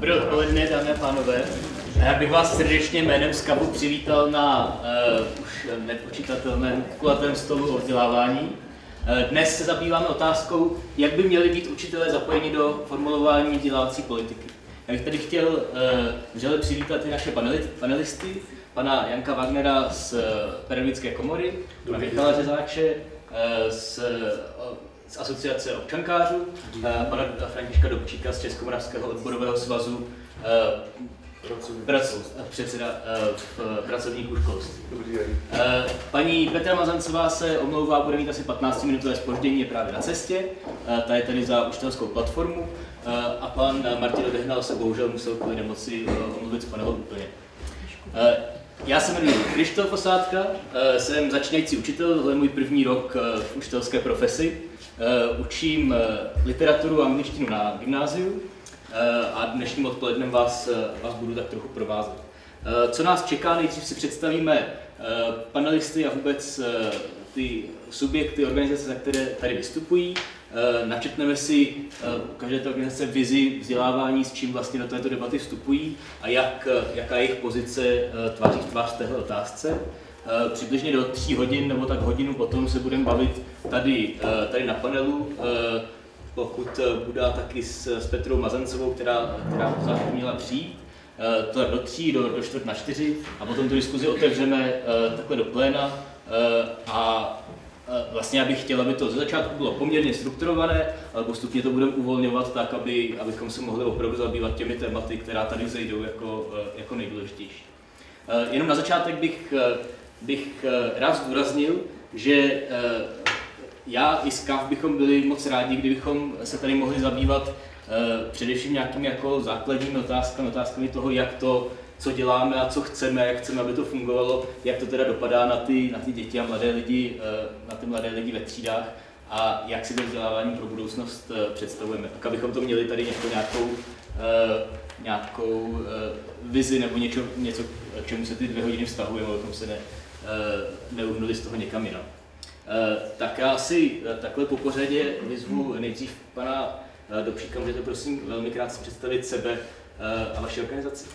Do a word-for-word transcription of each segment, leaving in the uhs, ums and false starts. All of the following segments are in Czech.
Dobré odpoledne, dámy a pánové. Já bych vás srdečně jménem SCABu přivítal na uh, už nepočítatelném kulatém stolu o vzdělávání. Uh, dnes se zabýváme otázkou, jak by měli být učitelé zapojeni do formulování vzdělávací politiky. Já bych tady chtěl uh, vřele přivítat i naše panelisty, pana Janka Wagnera z Pedagogické komory, pana Michala Řezáče z, z Asociace občankářů, pana Františka Dobčíka z Českomoravského odborového svazu, prac, předseda pracovníků školství. Paní Petra Mazancová se omlouvá, bude mít asi patnáctiminutové zpoždění, je právě na cestě, ta je tady za učitelskou platformu, a pan Martin Odehnal se bohužel musel kvůli nemoci omluvit z panelu úplně. Já se jmenuji Krištof Osádka, jsem začínající učitel, tohle je můj první rok v učitelské profesi. Učím literaturu a angličtinu na gymnáziu a dnešním odpolednem vás, vás budu tak trochu provázet. Co nás čeká, nejdřív si představíme panelisty a vůbec ty subjekty, organizace, za které tady vystupují. Načetneme si u každé té organizace vizi vzdělávání, s čím vlastně do této debaty vstupují a jak, jaká je jejich pozice tváří v tvář téhle otázce. Přibližně do tří hodin nebo tak hodinu potom se budeme bavit tady, tady na panelu, pokud bude taky s, s Petrou Mazancovou, která, která zároveň měla přijít. To do tří, do, do čtvrt na čtyři a potom tu diskuzi otevřeme takhle do pléna a vlastně já bych chtěl, aby to ze začátku bylo poměrně strukturované, ale postupně to budeme uvolňovat tak, aby, abychom se mohli opravdu zabývat těmi tématy, která tady vzejdou jako, jako nejdůležitější. Jenom na začátek bych, bych rád zdůraznil, že já i SCAF bychom byli moc rádi, kdybychom se tady mohli zabývat především nějakými jako základními otázkami, otázkami toho, jak to, co děláme a co chceme, jak chceme, aby to fungovalo, jak to teda dopadá na ty, na ty děti a mladé lidi, na ty mladé lidi ve třídách a jak si to vzdělávání pro budoucnost představujeme. Tak abychom to měli tady nějakou, nějakou, nějakou vizi nebo něco, něco, k čemu se ty dvě hodiny vztahujeme, abychom se ne, neuhnuli z toho někam jinam. Tak já asi takhle po pořadě vyzvu nejdřív pana Dobčíka, můžete prosím velmi krátce představit sebe a vaši organizaci.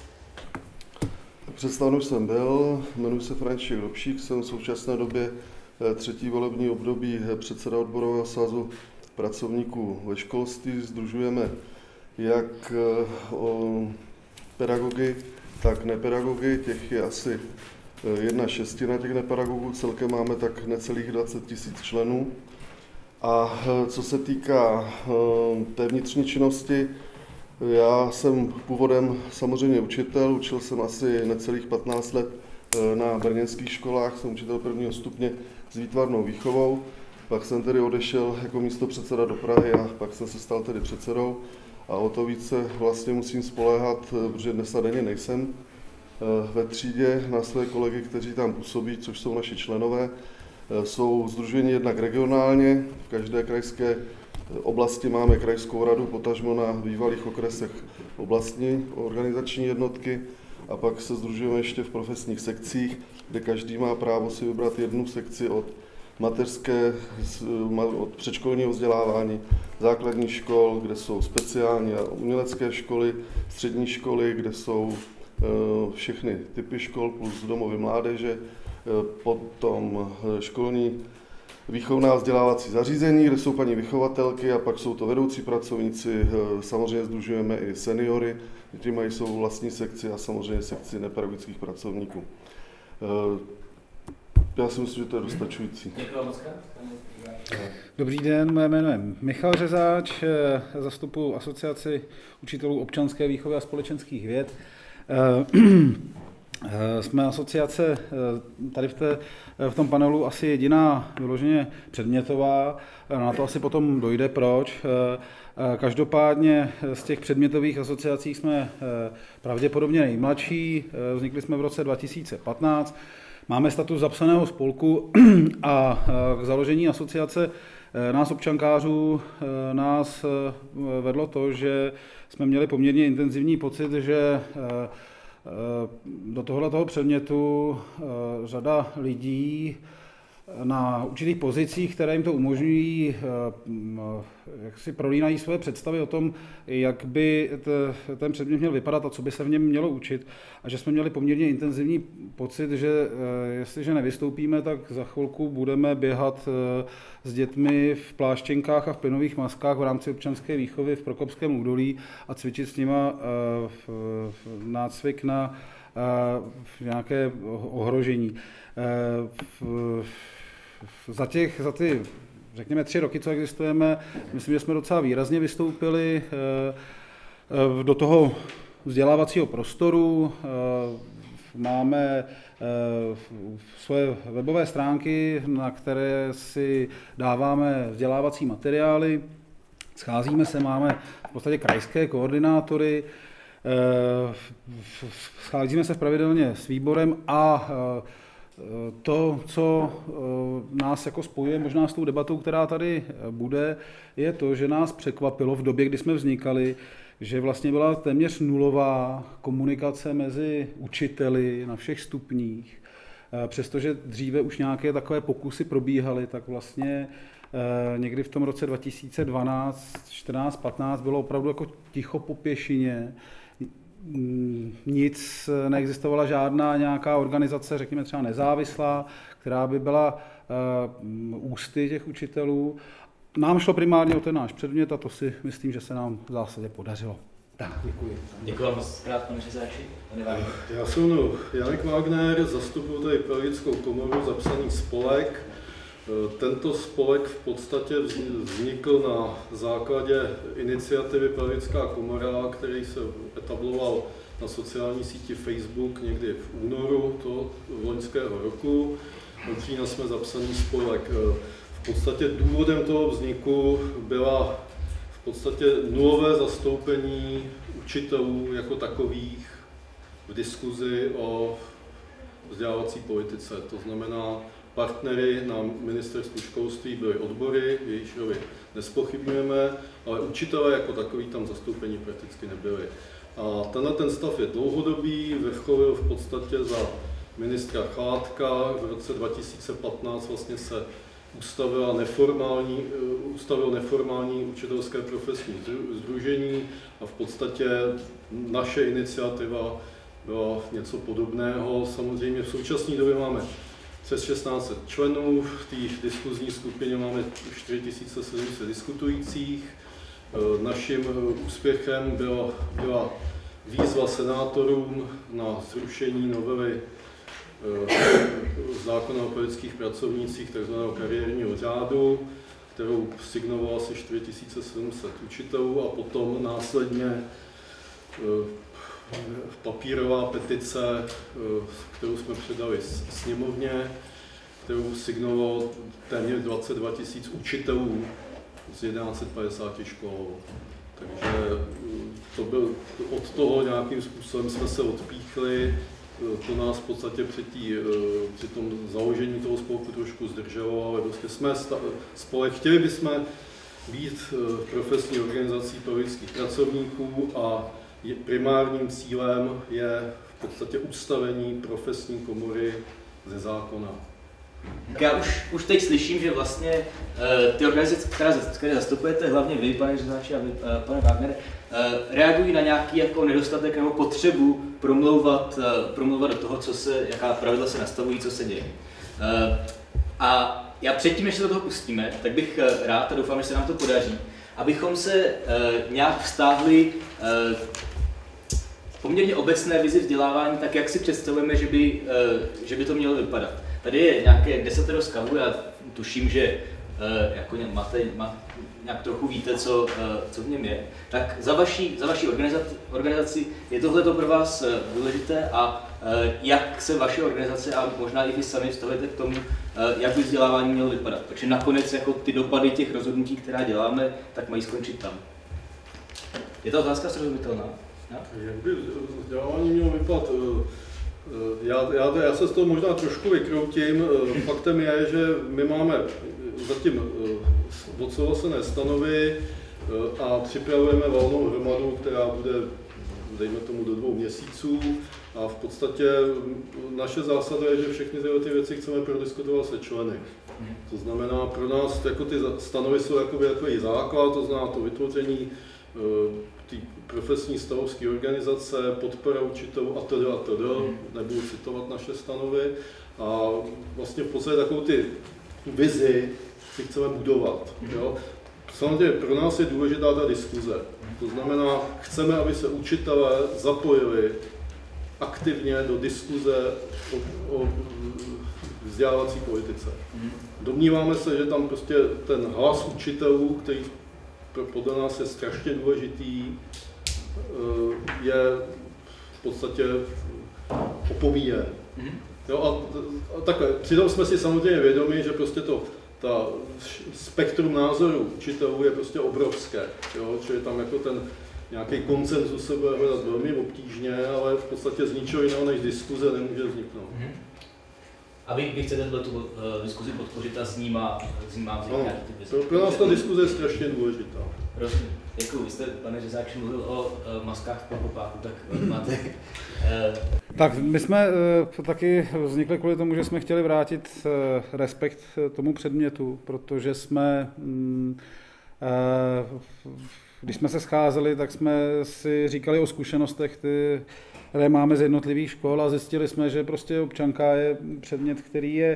Představen jsem byl, jmenuji se František Dobčík, jsem v současné době třetí volební období předseda odborového svazu pracovníků ve školství. Sdružujeme jak pedagogy, tak nepedagogy, těch je asi jedna šestina těch nepedagogů, celkem máme tak necelých dvacet tisíc členů. A co se týká té vnitřní činnosti, já jsem původem samozřejmě učitel, učil jsem asi necelých patnáct let na brněnských školách, jsem učitel prvního stupně s výtvarnou výchovou, pak jsem tedy odešel jako místopředseda do Prahy a pak jsem se stal tedy předsedou a o to více vlastně musím spoléhat, protože dnes a denně nejsem ve třídě, na své kolegy, kteří tam působí, což jsou naši členové. Jsou sdruženi jednak regionálně, v každé krajské oblasti máme krajskou radu, potažmo na bývalých okresech oblastní organizační jednotky a pak se sdružujeme ještě v profesních sekcích, kde každý má právo si vybrat jednu sekci od mateřské, od předškolního vzdělávání, základních škol, kde jsou speciální a umělecké školy, střední školy, kde jsou všechny typy škol plus domovy mládeže, potom školní výchovná vzdělávací zařízení, kde jsou paní vychovatelky a pak jsou to vedoucí pracovníci, samozřejmě sdružujeme i seniory, kteří mají svou vlastní sekci a samozřejmě sekci nepedagogických pracovníků. Já si myslím, že to je dostačující. Dobrý den, moje jméno je Michal Řezáč, zastupuji Asociaci učitelů občanské výchovy a společenských věd. Jsme asociace tady v, té, v tom panelu asi jediná vyloženě předmětová, na to asi potom dojde proč. Každopádně z těch předmětových asociací jsme pravděpodobně nejmladší, vznikli jsme v roce dva tisíce patnáct, máme status zapsaného spolku a k založení asociace nás občankářů nás vedlo to, že jsme měli poměrně intenzivní pocit, že do tohoto předmětu řada lidí na určitých pozicích, které jim to umožňují, jak si prolínají své představy o tom, jak by ten předmět měl vypadat a co by se v něm mělo učit. A že jsme měli poměrně intenzivní pocit, že jestliže nevystoupíme, tak za chvilku budeme běhat s dětmi v pláštěnkách a v plynových maskách v rámci občanské výchovy v Prokopském údolí a cvičit s nima nácvik na nějaké ohrožení. Za, těch, za ty, řekněme, tři roky, co existujeme, myslím, že jsme docela výrazně vystoupili do toho vzdělávacího prostoru. Máme svoje webové stránky, na které si dáváme vzdělávací materiály. Scházíme se, máme v podstatě krajské koordinátory, scházíme se pravidelně s výborem a to, co nás jako spojuje možná s tou debatou, která tady bude, je to, že nás překvapilo v době, kdy jsme vznikali, že vlastně byla téměř nulová komunikace mezi učiteli na všech stupních. Přestože dříve už nějaké takové pokusy probíhaly, tak vlastně někdy v tom roce dva tisíce dvanáct, čtrnáct, patnáct bylo opravdu jako ticho po pěšině. Nic, neexistovala žádná nějaká organizace, řekněme třeba nezávislá, která by byla uh, ústy těch učitelů. Nám šlo primárně o ten náš předmět a to si myslím, že se nám v zásadě podařilo. Tak, děkuji. Děkuji vám moc krát, pane Řezáči. Já jsem Janek Wagner, zastupuji tady Pedagogickou komoru, zapsaný spolek. Tento spolek v podstatě vznikl na základě iniciativy Pedagogická komora, který se etabloval na sociální síti Facebook někdy v únoru toho loňského roku. Od října jsme zapsaný spolek. V podstatě důvodem toho vzniku byla v podstatě nulové zastoupení učitelů jako takových v diskuzi o vzdělávací politice. To znamená, partnery na ministerstvu školství byly odbory, jejichž roli nezpochybňujeme, ale učitelé jako takový tam zastoupení prakticky nebyli. A tenhle ten stav je dlouhodobý, vrcholil v podstatě za ministra Chládka. V roce dva tisíce patnáct vlastně se ustavila neformální, ustavilo neformální učitelské profesní sdružení a v podstatě naše iniciativa byla něco podobného. Samozřejmě v současné době máme přes šestnáct set členů, v té diskuzní skupině máme čtyři tisíce sedm set diskutujících. Naším úspěchem byla, byla výzva senátorům na zrušení novely zákona o pedagogických pracovnících, takzvaného kariérního řádu, kterou signovalo asi čtyři tisíce sedm set učitelů a potom následně papírová petice, kterou jsme předali sněmovně, kterou signovalo téměř dvacet dva tisíc učitelů z tisíc jedna padesát škol. Takže to byl, od toho nějakým způsobem jsme se odpíchli, to nás v podstatě při, tý, při tom založení toho spolku trošku zdrželo, ale prostě jsme spolek, chtěli bychom být profesní organizací pedagogických pracovníků a primárním cílem je v podstatě ustavení profesní komory ze zákona. Já už, už teď slyším, že vlastně uh, ty organizace, které, které zastupujete, hlavně vy, pane Řezáči a vy, uh, pane Wagner, uh, reagují na nějaký jako nedostatek nebo potřebu promlouvat, uh, promlouvat do toho, co se, jaká pravidla se nastavují, co se děje. Uh, a já předtím, než se do toho pustíme, tak bych uh, rád a doufám, že se nám to podaří, abychom se uh, nějak vztáhli uh, poměrně obecné vizi vzdělávání, tak jak si představujeme, že by, uh, že by to mělo vypadat. Tady je nějaké desatero skavů, já tuším, že uh, jako máte, má, nějak trochu víte, co, uh, co v něm je. Tak za vaší, za vaší organizaci, organizaci je tohleto pro vás uh, důležité a uh, jak se vaše organizace a možná i vy sami vztahujete k tomu, uh, jak by vzdělávání mělo vypadat. Protože nakonec jako ty dopady těch rozhodnutí, která děláme, tak mají skončit tam. Je ta otázka srozumitelná? Ja? Jak by vzdělávání mělo vypadat? Já, já, já se z toho možná trošku vykroutím. Faktem je, že my máme zatím odsouhlasené stanovy a připravujeme valnou hromadu, která bude, dejme tomu, do dvou měsíců. A v podstatě naše zásada je, že všechny tyhle ty věci chceme prodiskutovat se členy. To znamená, pro nás jako ty stanovy jsou jakoby takový základ, to znamená to vytvoření té profesní stavovské organizace, podpora učitelů a tedy a tedy, nebudu citovat naše stanovy. A vlastně v podstatě takovou ty vizi si chceme budovat. Jo? Samozřejmě pro nás je důležitá ta diskuze. To znamená, chceme, aby se učitelé zapojili aktivně do diskuze o, o vzdělávací politice. Domníváme se, že tam prostě ten hlas učitelů, který podle nás je strašně důležitý, je v podstatě opomíjen. Jo, a, a takhle, přitom jsme si samozřejmě vědomi, že prostě to, ta spektrum názorů učitelů je prostě obrovské, jo, čili tam jako ten nějaký konsenzus se bude hledat velmi obtížně, ale v podstatě z ničeho jiného než diskuze nemůže vzniknout. Mm-hmm. A vy, vy chcete tu uh, diskuzi podpořit a s ní má, s ní má vzniknout ty vize? Pro, pro nás ta diskuze je strašně důležitá. Rozumím. Děkuji. Vy jste, pane Řezáč, mluvil o uh, maskách v popáku, tak máte... Uh... Tak my jsme uh, taky vznikli kvůli tomu, že jsme chtěli vrátit uh, respekt tomu předmětu, protože jsme... Um, uh, Když jsme se scházeli, tak jsme si říkali o zkušenostech, ty, které máme z jednotlivých škol a zjistili jsme, že prostě občanka je předmět, který je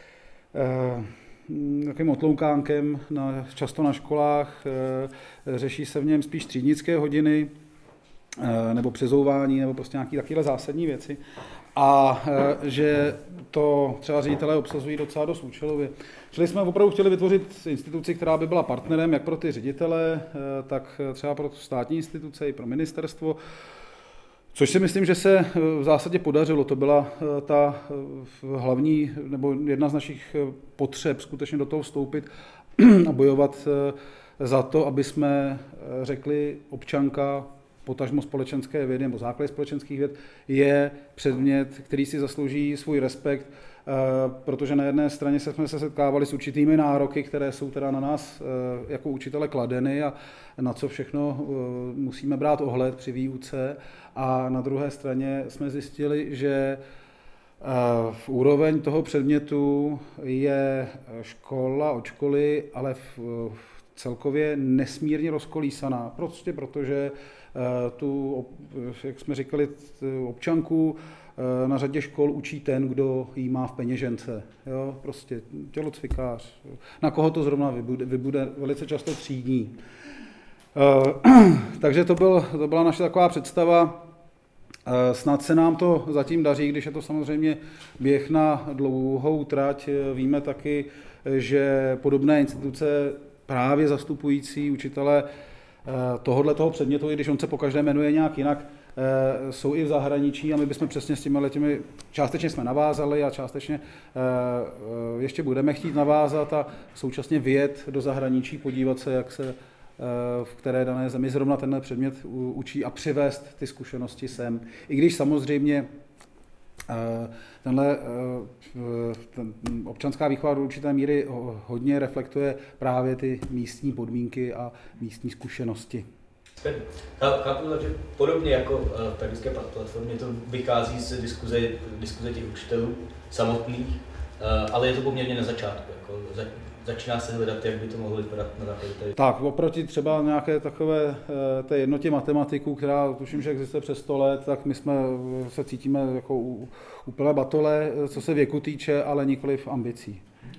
eh, takovým otloukánkem na, často na školách, eh, řeší se v něm spíš třídnické hodiny eh, nebo přezouvání nebo prostě nějaké takové zásadní věci. A e, že to třeba ředitelé obsazují docela dost účelově. Čili jsme opravdu chtěli vytvořit instituci, která by byla partnerem jak pro ty ředitele, e, tak třeba pro státní instituce i pro ministerstvo, což si myslím, že se v zásadě podařilo. To byla e, ta e, hlavní, nebo jedna z našich potřeb skutečně do toho vstoupit a bojovat e, za to, aby jsme řekli občanka, potažmo společenské vědy nebo základy společenských věd je předmět, který si zaslouží svůj respekt, protože na jedné straně se jsme se setkávali s určitými nároky, které jsou teda na nás jako učitele kladeny a na co všechno musíme brát ohled při výuce, a na druhé straně jsme zjistili, že v úroveň toho předmětu je škola od školy, ale v, v celkově nesmírně rozkolísaná, prostě protože tu, jak jsme říkali, občanku na řadě škol učí ten, kdo jí má v peněžence. Jo? Prostě tělocvikář. Na koho to zrovna vybude, vybude velice často třídní. Takže to, byl, to byla naše taková představa. Snad se nám to zatím daří, když je to samozřejmě běh na dlouhou trať. Víme taky, že podobné instituce právě zastupující učitele tohohle toho předmětu, i když on se po každé jmenuje nějak jinak, jsou i v zahraničí a my bychom přesně s těmi letěmi, částečně jsme navázali a částečně ještě budeme chtít navázat a současně vyjet do zahraničí, podívat se, jak se v které dané zemi zrovna tenhle předmět učí a přivést ty zkušenosti sem. I když samozřejmě tenhle ten občanská výchova do určité míry hodně reflektuje právě ty místní podmínky a místní zkušenosti. Chápu, že podobně jako v pedagogické platformě to vychází z diskuze, diskuze těch učitelů samotných, ale je to poměrně na začátku. Jako začíná se hledat, jak by to mohlo vypadat na základě. Tak, oproti třeba nějaké takové té jednotě matematiků, která tuším, že existuje přes sto let, tak my jsme se cítíme jako úplné batole, co se věku týče, ale nikoliv ambicí.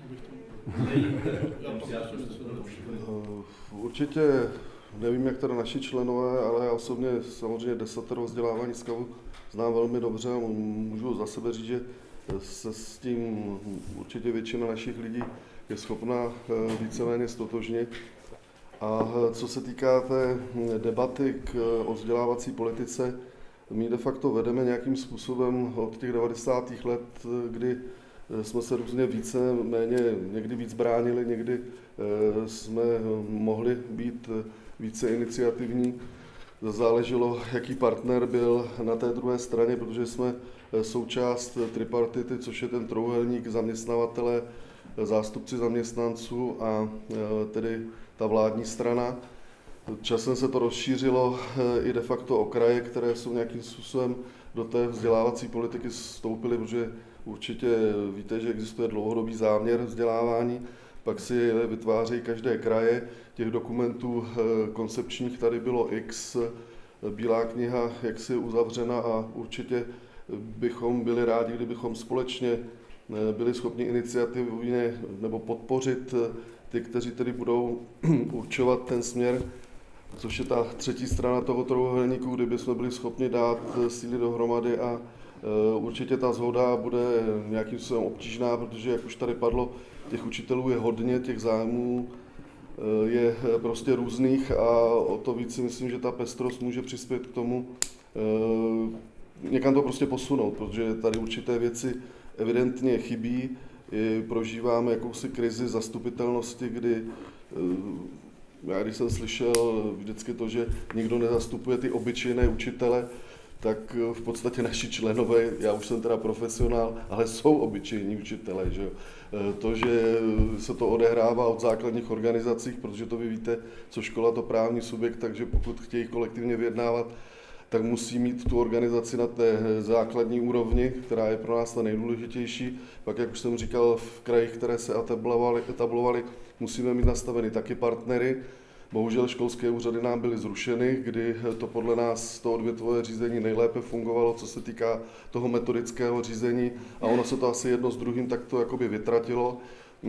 Určitě nevím, jak teda naši členové, ale já osobně samozřejmě desatero vzdělávání skavu znám velmi dobře a můžu za sebe říct, že se s tím určitě většina našich lidí je schopna víceméně stotožnit. A co se týká té debaty k, o vzdělávací politice, my de facto vedeme nějakým způsobem od těch devadesátých let, kdy jsme se různě více, méně, někdy víc bránili, někdy jsme mohli být více iniciativní. Záleželo, jaký partner byl na té druhé straně, protože jsme součást tripartity, což je ten trojúhelník zaměstnavatele, zástupci zaměstnanců a tedy ta vládní strana. Časem se to rozšířilo i de facto o kraje, které jsou nějakým způsobem do té vzdělávací politiky vstoupily, protože určitě víte, že existuje dlouhodobý záměr vzdělávání, pak si je vytvářejí každé kraje. Těch dokumentů koncepčních tady bylo X, Bílá kniha jaksi uzavřena a určitě bychom byli rádi, kdybychom společně byli schopni iniciativně nebo podpořit ty, kteří tedy budou určovat ten směr, což je ta třetí strana toho trojuhelníku, kdyby jsme byli schopni dát síly dohromady a určitě ta shoda bude nějakým způsobem obtížná, protože jak už tady padlo, těch učitelů je hodně, těch zájmů je prostě různých a o to víc si myslím, že ta pestrost může přispět k tomu někam to prostě posunout, protože tady určité věci evidentně chybí. I prožíváme jakousi krizi zastupitelnosti, kdy já když jsem slyšel vždycky to, že nikdo nezastupuje ty obyčejné učitele, tak v podstatě naši členové, já už jsem teda profesionál, ale jsou obyčejní učitelé. Že? To, že se to odehrává od základních organizací, protože to vy víte, co škola to právní subjekt, takže pokud chtějí kolektivně vyjednávat, tak musí mít tu organizaci na té základní úrovni, která je pro nás ta nejdůležitější. Pak, jak už jsem říkal, v krajích, které se etablovaly, etablovaly musíme mít nastaveny taky partnery. Bohužel školské úřady nám byly zrušeny, kdy to podle nás to odvětvové řízení nejlépe fungovalo, co se týká toho metodického řízení a ono se to asi jedno s druhým takto jakoby vytratilo.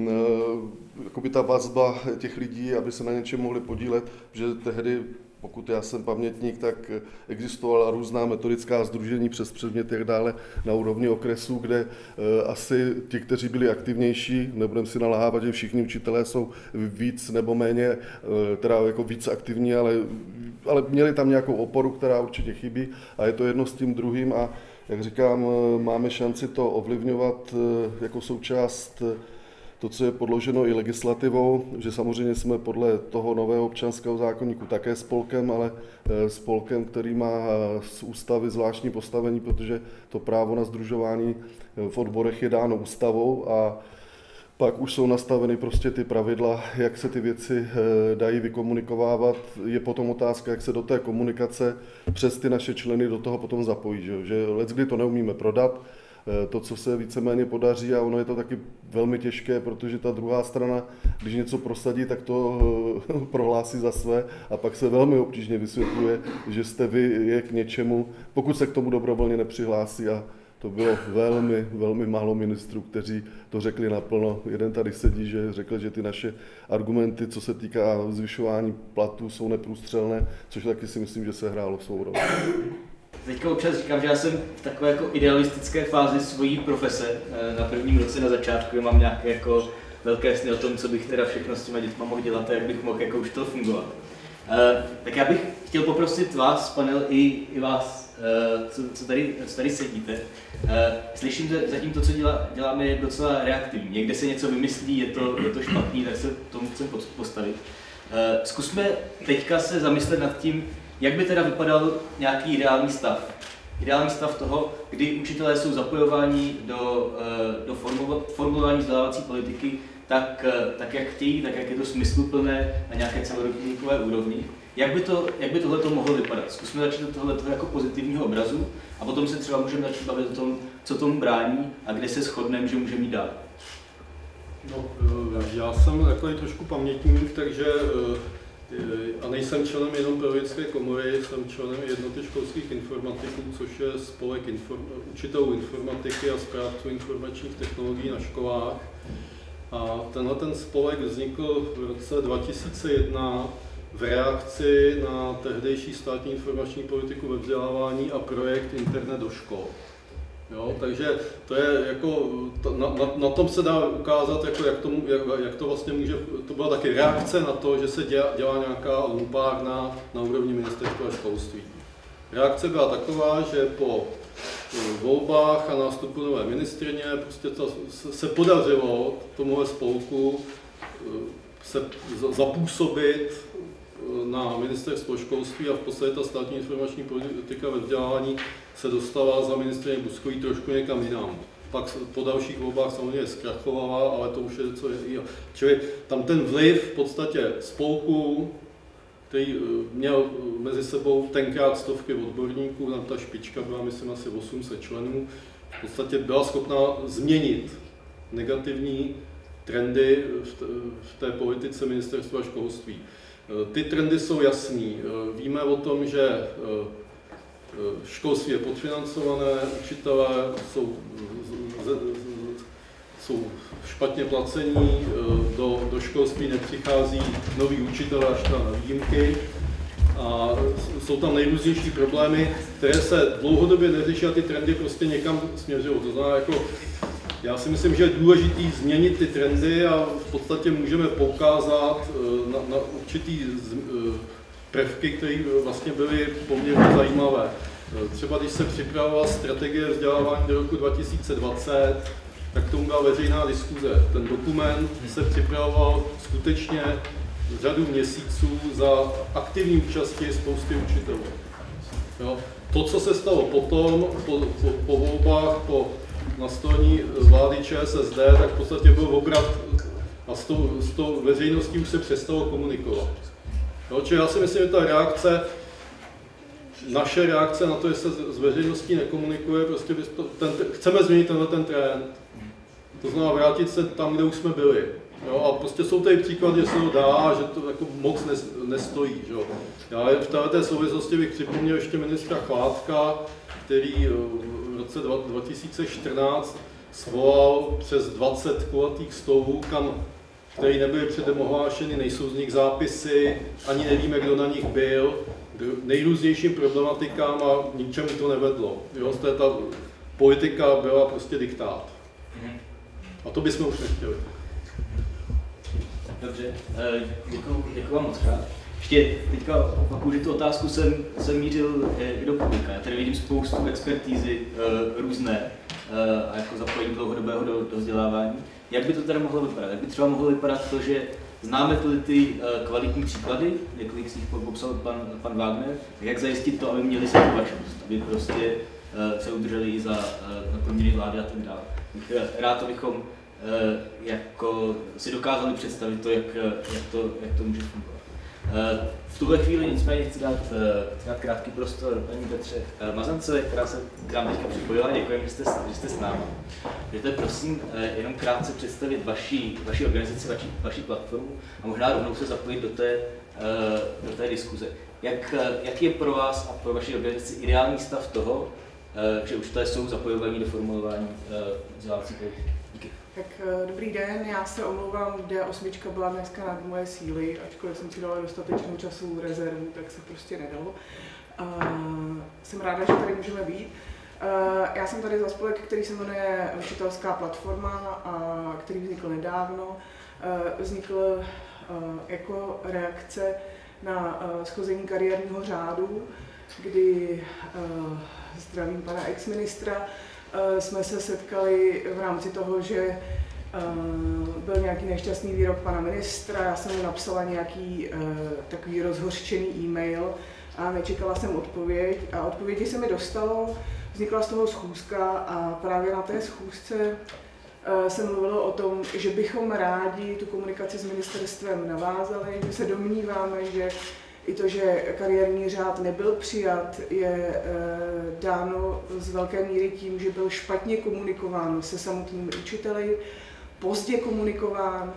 Jakoby ta vazba těch lidí, aby se na něčem mohli podílet, že tehdy, pokud já jsem pamětník, tak existovala různá metodická sdružení přes předměty jak dále na úrovni okresů, kde asi ti, kteří byli aktivnější, nebudeme si naláhávat, že všichni učitelé jsou víc nebo méně, teda jako víc aktivní, ale, ale měli tam nějakou oporu, která určitě chybí a je to jedno s tím druhým a jak říkám, máme šanci to ovlivňovat jako součást to, co je podloženo i legislativou, že samozřejmě jsme podle toho nového občanského zákoníku také spolkem, ale spolkem, který má z ústavy zvláštní postavení, protože to právo na sdružování v odborech je dáno ústavou a pak už jsou nastaveny prostě ty pravidla, jak se ty věci dají vykomunikovávat. Je potom otázka, jak se do té komunikace přes ty naše členy do toho potom zapojí, že, že leckdy to neumíme prodat, to, co se víceméně podaří a ono je to taky velmi těžké, protože ta druhá strana, když něco prosadí, tak to prohlásí za své a pak se velmi obtížně vysvětluje, že jste vy je k něčemu, pokud se k tomu dobrovolně nepřihlásí a to bylo velmi, velmi málo ministrů, kteří to řekli naplno. Jeden tady sedí, že řekl, že ty naše argumenty, co se týká zvyšování platů, jsou neprůstřelné, což taky si myslím, že se hrálo svou roli. Teďka občas říkám, že já jsem v takové jako idealistické fázi svojí profese. Na prvním roce na začátku mám nějaké jako velké sny o tom, co bych teda všechno s těma dětma mohl dělat a jak bych mohl jako učitel fungovat. Tak já bych chtěl poprosit vás, panel, i, i vás, co, co, tady, co tady sedíte. Slyším, že zatím to, co dělá, děláme, je docela reaktivní. Někde se něco vymyslí, je to, je to špatný, tak se tomu chcem postavit. Zkusme teďka se zamyslet nad tím, jak by teda vypadal nějaký ideální stav? Ideální stav toho, kdy učitelé jsou zapojováni do, do formulování vzdělávací politiky tak, tak, jak chtějí, tak, jak je to smysluplné na nějaké celoročníkové úrovni. Jak by, to, jak by tohle mohlo vypadat? Zkusme začít od tohoto jako pozitivního obrazu a potom se třeba můžeme začít bavit o tom, co tomu brání a kde se shodneme, že můžeme jít dál. No, já jsem takový trošku pamětník, takže a nejsem členem jenom pedagogické komory, jsem členem jednoty školských informatiků, což je spolek inform, učitelů informatiky a správců informačních technologií na školách. A tenhle ten spolek vznikl v roce dva tisíce jedna v reakci na tehdejší státní informační politiku ve vzdělávání a projekt Internet do škol. Jo, takže to je jako, na, na, na tom se dá ukázat, jako jak, tomu, jak, jak to vlastně může, to byla taky reakce na to, že se dělá, dělá nějaká lumpárna na úrovni ministerstva školství. Reakce byla taková, že po volbách a nástupu nové ministryně prostě to, se, se podařilo tomuhle spolku se zapůsobit na ministerstvo školství a v podstatě ta státní informační politika ve vzdělávání se dostala za ministryně Buzkový trošku někam jinam. Pak po dalších volbách samozřejmě zkrachovala, ale to už je něco jiného. Čili tam ten vliv v podstatě spolku který měl mezi sebou tenkrát stovky odborníků, tam ta špička byla, myslím, asi osm set členů, v podstatě byla schopná změnit negativní trendy v té politice ministerstva školství. Ty trendy jsou jasný. Víme o tom, že školství je podfinancované, učitelé jsou, jsou špatně placení, do, do školství nepřichází noví učitelé až na výjimky a jsou tam nejrůznější problémy, které se dlouhodobě neřeší a ty trendy prostě někam směřují. To znamená, jako, já si myslím, že je důležité změnit ty trendy a v podstatě můžeme poukázat na, na určitý prvky, které vlastně byly poměrně zajímavé. Třeba když se připravovala strategie vzdělávání do roku dva tisíce dvacet, tak k tomu byla veřejná diskuze. Ten dokument se připravoval skutečně řadu měsíců za aktivní účasti spousty učitelů. Jo. To, co se stalo potom, po, po, po volbách, po nastolení vlády ČSSD, tak v podstatě byl obrat a s tou, s tou veřejností už se přestalo komunikovat. Jo, čili já si myslím, že ta reakce, naše reakce na to, že se s veřejností nekomunikuje, prostě ten, chceme změnit tenhle ten trend. To znamená vrátit se tam, kde už jsme byli. Jo, a prostě jsou tady příklady, že se to dá, že to jako moc nestojí. Jo. Já v této souvislosti bych připomněl ještě ministra Chládka, který v roce dva tisíce čtrnáct svolal přes dvacet kulatých stolů, kam, které nebyly předem ohlášeny, nejsou z nich zápisy, ani nevíme, kdo na nich byl, nejrůznějším problematikám a ničemu to nevedlo. Jo, ta politika byla prostě diktát. A to bychom už nechtěli. Dobře, děkuji, děkuji vám moc krát. Ještě teďka opakuju, že tu otázku jsem, jsem mířil i do publika. Já tady vidím spoustu expertízy různé a jako zapojení dlouhodobého do, do vzdělávání. Jak by to teda mohlo vypadat? Jak by třeba mohlo vypadat to, že známe tyhle ty kvalitní příklady, několik z nich popsal pan, pan Wagner, jak zajistit to, aby měli setrvačnost, aby prostě se udrželi i za na proměny vlády a tak dále. Rád, abychom jako si dokázali představit to, jak, jak, to, jak to může fungovat. V tuhle chvíli nicméně chci dát, chci dát krátký prostor paní Petře Mazancové, která se k nám teďka připojila. Děkujeme, že jste, že jste s námi. Můžete prosím jenom krátce představit vaši, vaši organizaci, vaši, vaši platformu a možná rovnou se zapojit do té, do té diskuze. Jak, jak je pro vás a pro vaši organizaci ideální stav toho, že učitelé jsou zapojovaní do formulování vzdělávací politiky? Díky. Tak dobrý den, já se omlouvám, D osm byla dneska nad moje síly, ačkoliv jsem si dala dostatečnou časovou rezervu, tak se prostě nedalo. Uh, jsem ráda, že tady můžeme být. Uh, já jsem tady za spolek, který se jmenuje Učitelská platforma, a který vznikl nedávno. Uh, vznikl uh, jako reakce na uh, schození kariérního řádu, kdy uh, zdravím pana exministra, jsme se setkali v rámci toho, že byl nějaký nešťastný výrok pana ministra, já jsem mu napsala nějaký takový rozhořčený e-mail a nečekala jsem odpověď a odpovědi se mi dostalo, vznikla z toho schůzka a právě na té schůzce se mluvilo o tom, že bychom rádi tu komunikaci s ministerstvem navázali, že se domníváme, že i to, že kariérní řád nebyl přijat, je e, dáno z velké míry tím, že byl špatně komunikován se samotnými učiteli, pozdě komunikován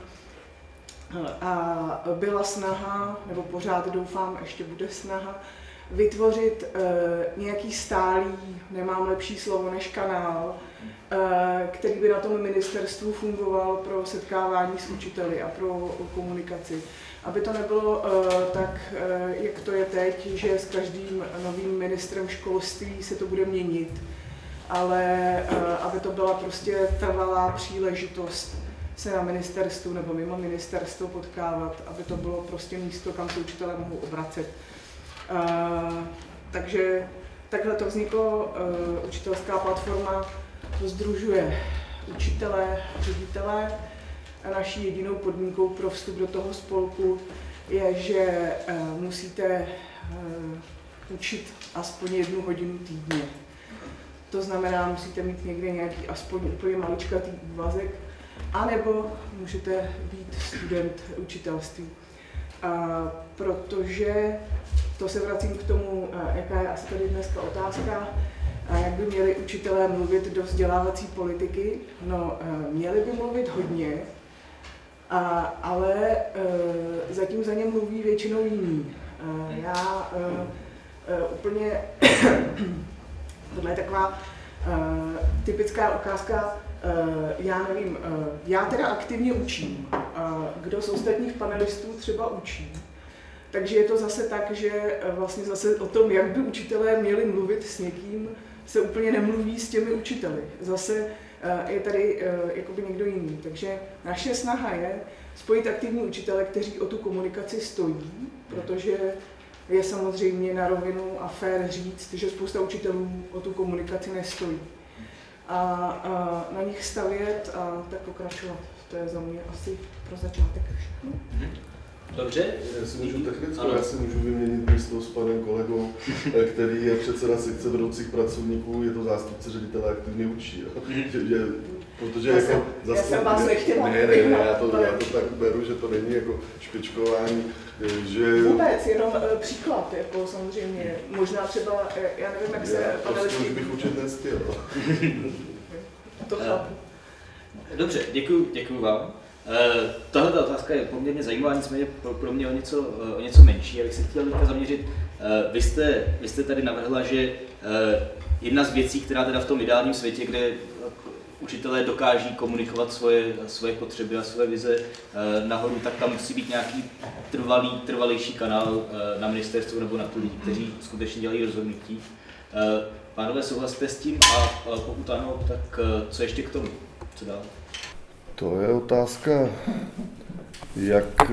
a byla snaha, nebo pořád doufám, ještě bude snaha, vytvořit e, nějaký stálý, nemám lepší slovo než kanál, e, který by na tom ministerstvu fungoval pro setkávání s učiteli a pro komunikaci. Aby to nebylo uh, tak, uh, jak to je teď, že s každým novým ministrem školství se to bude měnit, ale uh, aby to byla prostě trvalá příležitost se na ministerstvu nebo mimo ministerstvo potkávat, aby to bylo prostě místo, kam se učitelé mohou obracet. Uh, takže takhle to vzniklo, uh, učitelská platforma, to sdružuje učitele, ředitele. A naší jedinou podmínkou pro vstup do toho spolku je, že uh, musíte uh, učit aspoň jednu hodinu týdně. To znamená, musíte mít někde nějaký aspoň úplně maličkatý úvazek, anebo můžete být student učitelství. A protože to se vracím k tomu, jaká je asi tady dneska otázka, a jak by měli učitelé mluvit do vzdělávací politiky. No, měli by mluvit hodně, a, ale e, zatím za ně mluví většinou jiní. E, já e, e, úplně, tohle je taková e, typická ukázka, e, já nevím, e, já teda aktivně učím, e, kdo z ostatních panelistů třeba učí. Takže je to zase tak, že vlastně zase o tom, jak by učitelé měli mluvit s někým, se úplně nemluví s těmi učiteli. Zase je tady jakoby někdo jiný. Takže naše snaha je spojit aktivní učitele, kteří o tu komunikaci stojí, protože je samozřejmě na rovinu a fér říct, že spousta učitelů o tu komunikaci nestojí. A, a na nich stavět a tak pokračovat. To je za mě asi pro začátek všechno. Dobře. Já si můžu technickou, já si můžu vyměnit místo s panem kolegou, který je předseda sekce vedoucích pracovníků, je to zástupce ředitele aktivně učí. že, že, protože já, jako jsem, zase, já jsem vás nechtěla. Ne, ne, ne, já to, já to tak beru, že to není jako špičkování, že... Vůbec, jenom uh, příklad, jako samozřejmě, možná třeba, já nevím, jak se panelisti... Já prostě už bych učit nestihl. To chápu. Dobře, děkuju, děkuju vám. Uh, tahle otázka je poměrně zajímavá, nicméně pro, pro mě o něco, uh, o něco menší. Já bych se chtěl teďka zaměřit. Uh, vy, jste, vy jste tady navrhla, že uh, jedna z věcí, která teda v tom ideálním světě, kde učitelé dokáží komunikovat svoje, svoje potřeby a svoje vize uh, nahoru, tak tam musí být nějaký trvalý, trvalejší kanál uh, na ministerstvu nebo na tu lidi, kteří skutečně dělají rozhodnutí. Uh, pánové, souhlasíte s tím? A uh, pokud ano, tak uh, co ještě k tomu? Co dál? To je otázka, jak,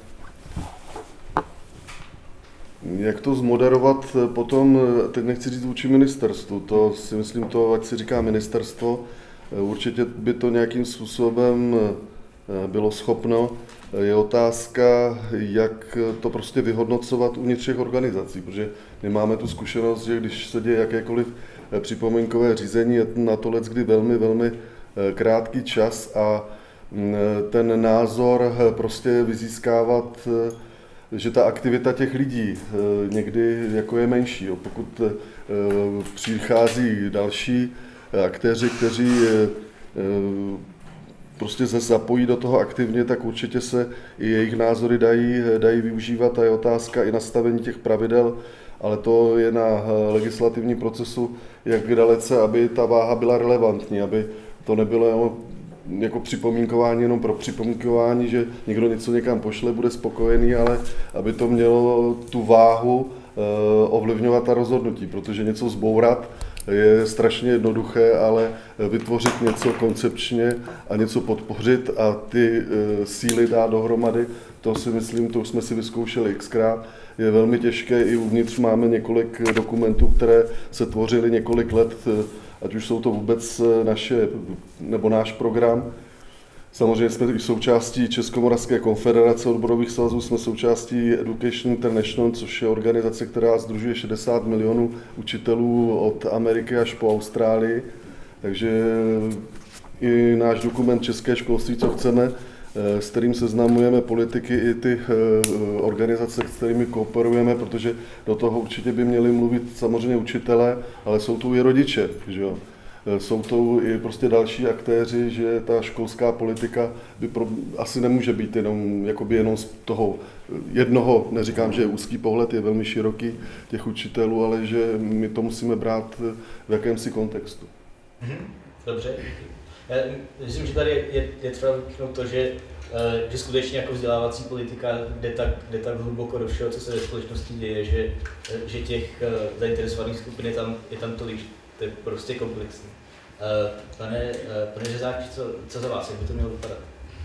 jak to zmoderovat potom, teď nechci říct vůči ministerstvu, to si myslím to, ať si říká ministerstvo, určitě by to nějakým způsobem bylo schopno. Je otázka, jak to prostě vyhodnocovat uvnitř všech organizací, protože my máme tu zkušenost, že když se děje jakékoliv připomínkové řízení, je na to leckdy velmi, velmi krátký čas a ten názor prostě vyzískávat, že ta aktivita těch lidí někdy jako je menší. Pokud přichází další aktéři, kteří prostě se zapojí do toho aktivně, tak určitě se i jejich názory dají, dají využívat a je otázka i nastavení těch pravidel, ale to je na legislativním procesu, jak dalece, aby ta váha byla relevantní, aby to nebylo jako připomínkování jenom pro připomínkování, že někdo něco někam pošle, bude spokojený, ale aby to mělo tu váhu eh, ovlivňovat ta rozhodnutí, protože něco zbourat je strašně jednoduché, ale vytvořit něco koncepčně a něco podpořit a ty eh, síly dát dohromady, to si myslím, to už jsme si vyzkoušeli xkrát, je velmi těžké. I uvnitř máme několik dokumentů, které se tvořily několik let, ať už jsou to vůbec naše, nebo náš program. Samozřejmě jsme i součástí Českomoravské konfederace odborových svazů, jsme součástí Education International, což je organizace, která sdružuje šedesát milionů učitelů od Ameriky až po Austrálii. Takže i náš dokument České školství, co chceme, s kterým seznamujeme politiky i ty organizace, s kterými kooperujeme, protože do toho určitě by měli mluvit samozřejmě učitelé, ale jsou tu i rodiče, že jo? Jsou to i prostě další aktéři, že ta školská politika by pro, asi nemůže být jenom, jakoby jenom z toho jednoho, neříkám, že je úzký pohled, je velmi široký těch učitelů, ale že my to musíme brát v jakémsi kontextu. Dobře. Já myslím, že tady je, je třeba vyknout to, že, že skutečně jako vzdělávací politika jde tak, jde tak hluboko do všeho, co se ve společnosti děje, že, že těch zainteresovaných skupin je tam, je tam tolik, to je prostě komplexní. Pane, pane Řezáči, co, co za vás, jak by to mělo vypadat?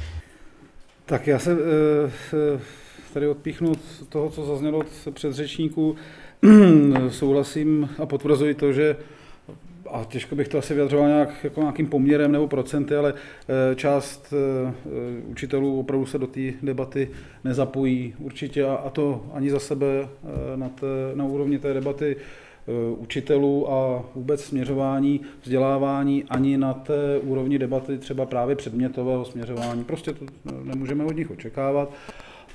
Tak já se tady odpíchnu z toho, co zaznělo od předřečníků. Souhlasím a potvrzuji to, že a těžko bych to asi vyjadřoval nějak, jako nějakým poměrem nebo procenty, ale část učitelů opravdu se do té debaty nezapojí určitě a to ani za sebe na, té, na úrovni té debaty učitelů a vůbec směřování, vzdělávání, ani na té úrovni debaty třeba právě předmětového směřování. Prostě to nemůžeme od nich očekávat.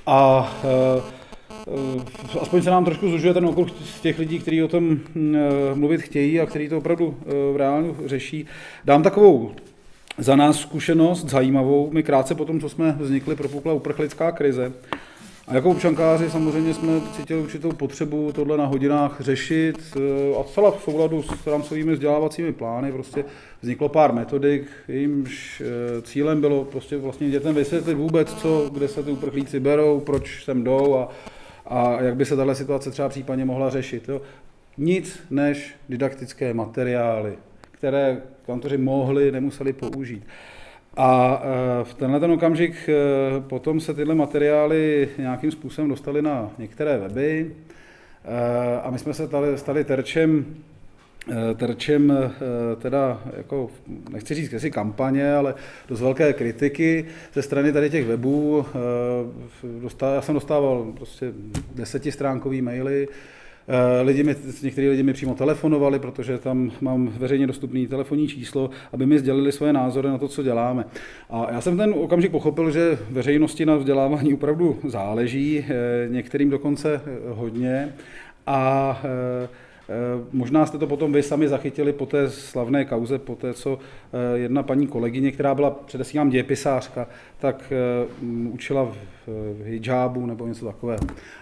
A aspoň se nám trošku zužuje ten okruh z těch lidí, kteří o tom mluvit chtějí a kteří to opravdu v reálnu řeší. Dám takovou za nás zkušenost zajímavou. My krátce po tom, co jsme vznikli, propukla uprchlická krize. A jako občankáři samozřejmě jsme cítili určitou potřebu tohle na hodinách řešit a celá v souladu s rámcovými vzdělávacími plány prostě vzniklo pár metodik, jejímž cílem bylo prostě vlastně dětem vysvětlit vůbec, co, kde se ty uprchlíci berou, proč sem jdou a, a jak by se tahle situace třeba případně mohla řešit. Jo. Nic než didaktické materiály, které kantoři mohli, nemuseli použít. A v tenhle ten okamžik potom se tyhle materiály nějakým způsobem dostaly na některé weby a my jsme se stali, stali terčem, terčem teda, jako, nechci říct jestli kampaně, ale dost velké kritiky ze strany tady těch webů. Dostal, já jsem dostával prostě desetistránkový maily. Lidi mi, některý lidi mi přímo telefonovali, protože tam mám veřejně dostupný telefonní číslo, aby mi sdělili svoje názory na to, co děláme. A já jsem ten okamžik pochopil, že veřejnosti na vzdělávání opravdu záleží, některým dokonce hodně. A možná jste to potom vy sami zachytili po té slavné kauze, po té, co jedna paní kolegyně, která byla předesílám dějepisářka, tak učila v hidžábu nebo něco takového.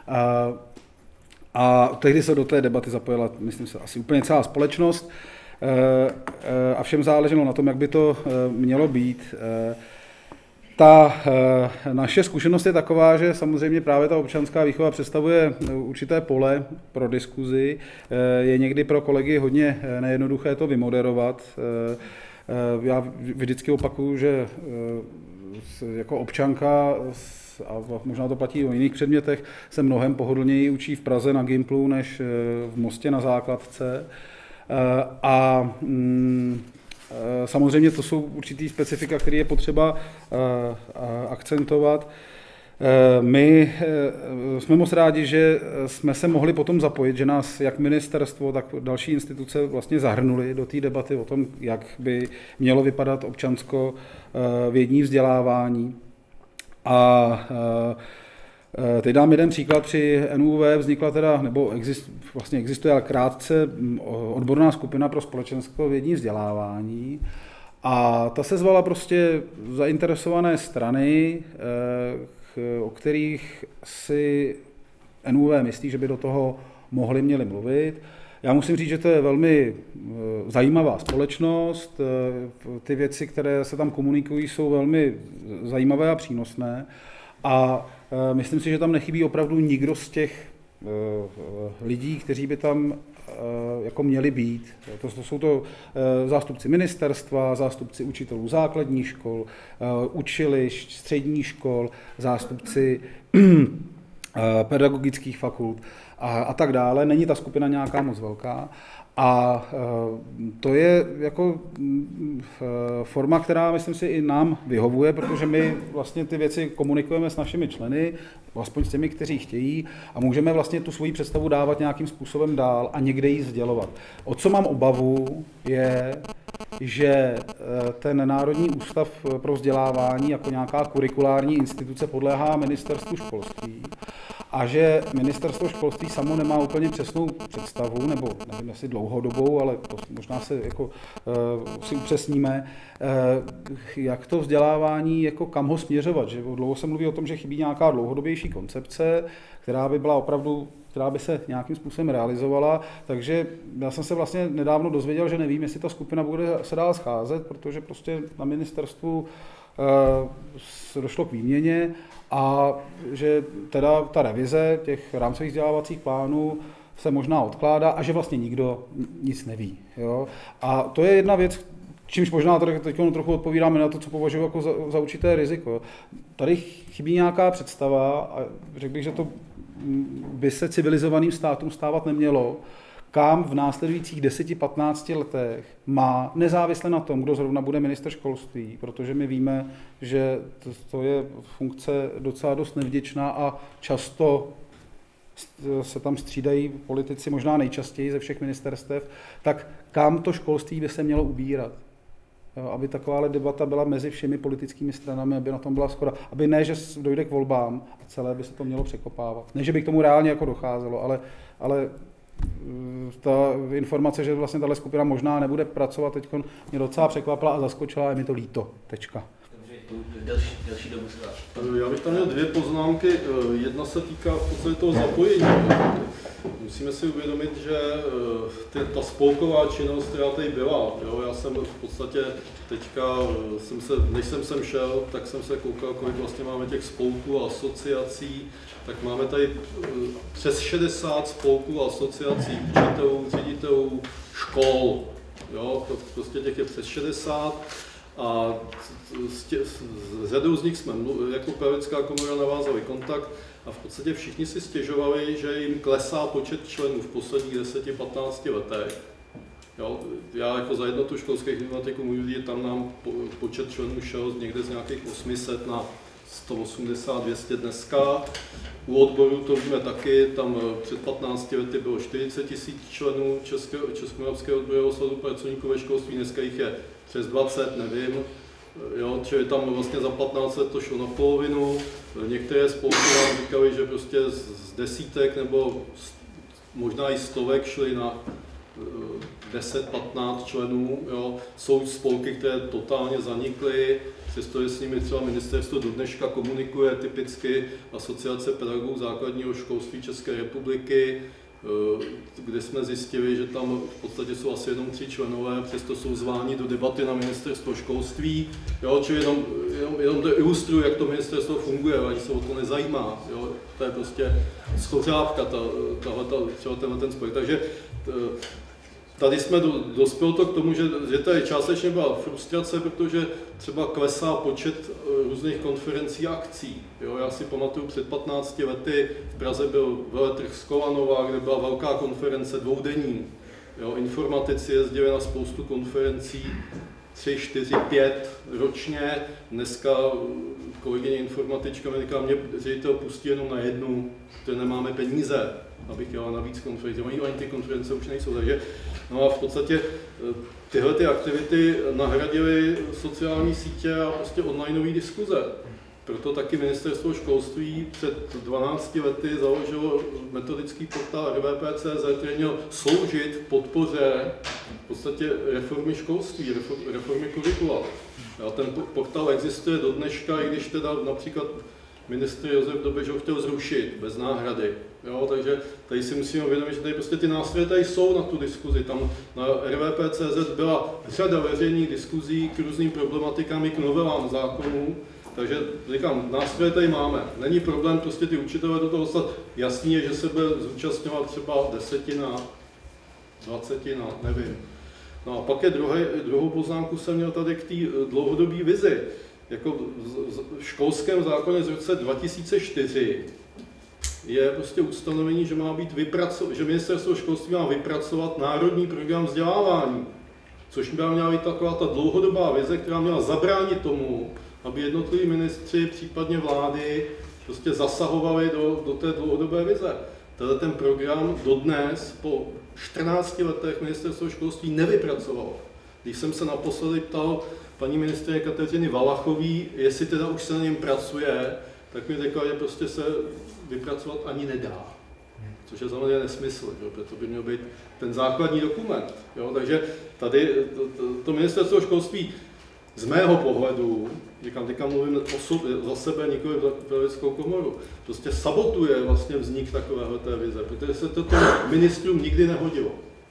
A tehdy se do té debaty zapojila, myslím se, asi úplně celá společnost a všem záleželo na tom, jak by to mělo být. Ta naše zkušenost je taková, že samozřejmě právě ta občanská výchova představuje určité pole pro diskuzi. Je někdy pro kolegy hodně nejednoduché to vymoderovat. Já vždycky opakuju, že jako občanka, a možná to platí o jiných předmětech, se mnohem pohodlněji učí v Praze na Gimplu než v Mostě na základce. A samozřejmě to jsou určitý specifika, které je potřeba akcentovat. My jsme moc rádi, že jsme se mohli potom zapojit, že nás jak ministerstvo, tak další instituce vlastně zahrnuli do té debaty o tom, jak by mělo vypadat občansko-vědní vzdělávání. A teď dám jeden příklad. Při N U V vznikla teda, nebo exist, vlastně existuje ale krátce odborná skupina pro společensko-vědní vzdělávání. A ta se zvala prostě zainteresované strany, o kterých si N U V myslí, že by do toho mohli měli mluvit. Já musím říct, že to je velmi zajímavá společnost. Ty věci, které se tam komunikují, jsou velmi zajímavé a přínosné. A myslím si, že tam nechybí opravdu nikdo z těch lidí, kteří by tam jako měli být. To, to jsou to zástupci ministerstva, zástupci učitelů základních škol, učilišť, středních škol, zástupci pedagogických fakult a, a tak dále. Není ta skupina nějaká moc velká. A to je jako forma, která, myslím si, i nám vyhovuje, protože my vlastně ty věci komunikujeme s našimi členy, aspoň s těmi, kteří chtějí, a můžeme vlastně tu svoji představu dávat nějakým způsobem dál a někde ji sdělovat. O co mám obavu je, že ten Národní ústav pro vzdělávání jako nějaká kurikulární instituce podléhá ministerstvu školství a že ministerstvo školství samo nemá úplně přesnou představu, nebo nevím, jestli dlouhodobou, ale to možná se jako uh, si upřesníme, uh, jak to vzdělávání, jako kam ho směřovat. Že dlouho se mluví o tom, že chybí nějaká dlouhodobější koncepce, která by byla opravdu, která by se nějakým způsobem realizovala. Takže já jsem se vlastně nedávno dozvěděl, že nevím, jestli ta skupina bude se dál scházet, protože prostě na ministerstvu uh, se došlo k výměně a že teda ta revize těch rámcových vzdělávacích plánů se možná odkládá a že vlastně nikdo nic neví. Jo? A to je jedna věc, čímž možná tady teď trochu odpovídáme na to, co považuji jako za, za určité riziko. Tady chybí nějaká představa a řekl bych, že to by se civilizovaným státům stávat nemělo, kam v následujících deseti patnácti letech má, nezávisle na tom, kdo zrovna bude ministr školství, protože my víme, že to, to je funkce docela dost nevděčná a často se tam střídají politici, možná nejčastěji ze všech ministerstev, tak kam to školství by se mělo ubírat. Jo, aby takováhle debata byla mezi všemi politickými stranami, aby na tom byla shoda. Aby ne, že dojde k volbám a celé by se to mělo překopávat. Ne, že by k tomu reálně jako docházelo, ale, ale ta informace, že vlastně tahle skupina možná nebude pracovat, teď mě docela překvapila a zaskočila, je mi to líto. Tečka. Delší, delší dobu se dá. Já bych tam měl dvě poznámky. Jedna se týká v podstatě toho zapojení. Musíme si uvědomit, že ty, ta spolková činnost, která tady byla, jo, já jsem v podstatě teďka, jsem se, než jsem sem šel, tak jsem se koukal, kolik vlastně máme těch spolků a asociací, tak máme tady přes šedesát spolků a asociací učitelů, ředitelů, škol, jo, prostě těch je přes šedesát. A s, tě, s řadou z nich jsme jako Pravická komora navázali kontakt a v podstatě všichni si stěžovali, že jim klesá počet členů v posledních deseti patnácti letech. Jo, já jako za jednotu školských informatiků můžu říct, tam nám po, počet členů šel někde z nějakých osm set na sto osmdesát dvě stě dneska. U odboru to víme taky, tam před patnácti lety bylo čtyřicet tisíc členů Českého, Českomoravského odborového svazu pracovníků ve školství, dneska jich je přes dvacet, nevím. Jo, čili tam vlastně za patnáct let to šlo na polovinu. Některé spolky nám říkali, že prostě z desítek nebo možná i stovek šly na deset patnáct členů. Jo. Jsou spolky, které totálně zanikly, přestože s nimi třeba ministerstvo do dneška komunikuje, typicky Asociace pedagogů základního školství České republiky, kde jsme zjistili, že tam v podstatě jsou asi jenom tři členové, přesto jsou zváni do debaty na ministerstvo školství. Jo, čili jenom, jenom, jenom to ilustruje, jak to ministerstvo funguje, ani se o to nezajímá. Jo. To je prostě schořávka, ta, tahle, třeba tenhle ten spojek. Takže tady jsme do, dospěli to k tomu, že, že tady částečně byla frustrace, protože třeba klesá počet různých konferencí a akcí. Jo, já si pamatuju, před patnácti lety v Praze byl veletrh z Kolanova, kde byla velká konference dvoudenní. Jo, informatici jezdili na spoustu konferencí, tři, čtyři, pět ročně. Dneska kolegyně informatička mi říká, mě ředitel pustí jenom na jednu, protože nemáme peníze, abych jela na víc konferencí. Oni ani ty konference už nejsou, takže no a v podstatě tyhle ty aktivity nahradily sociální sítě a prostě onlineové diskuze. Proto taky ministerstvo školství před dvanácti lety založilo metodický portál R V P tečka cé zet, který měl sloužit v podpoře v podstatě reformy školství, reformy kurikula. A ten portál existuje do dneška, i když teda například ministr Josef Dobeš ho chtěl zrušit bez náhrady. Jo, takže tady si musíme uvědomit, že tady prostě ty nástroje tady jsou na tu diskuzi. Tam na R V P tečka cé zet byla řada veřejných diskuzí k různým problematikám, k novelám zákonů. Takže říkám, nástroje tady máme. Není problém prostě ty učitelé do toho dostat. Jasný je, že se bude zúčastňovat třeba desetina, dvacetina, nevím. No a pak je druhý, druhou poznámku jsem měl tady k té dlouhodobé vizi. Jako v školském zákoně z roce dva tisíce čtyři je prostě ustanovení, že má být vypraco- že ministerstvo školství má vypracovat národní program vzdělávání, což by měla být taková ta dlouhodobá vize, která měla zabránit tomu, aby jednotliví ministři, případně vlády, prostě zasahovali do, do té dlouhodobé vize. Tenhle ten program dodnes po čtrnácti letech ministerstvo školství nevypracovalo. Když jsem se naposledy ptal paní ministryně Kateřiny Valachový, jestli teda už se na něm pracuje, tak mi řekla, že prostě se vypracovat ani nedá. Což je samozřejmě nesmysl, že? Proto by měl být ten základní dokument. Jo? Takže tady to, to, to ministerstvo školství z mého pohledu, říkám, teďka mluvím osob, za sebe, nikoli za Pravickou komoru, prostě sabotuje vlastně vznik takovéhle té vize, protože se toto ministrům nikdy nehodilo.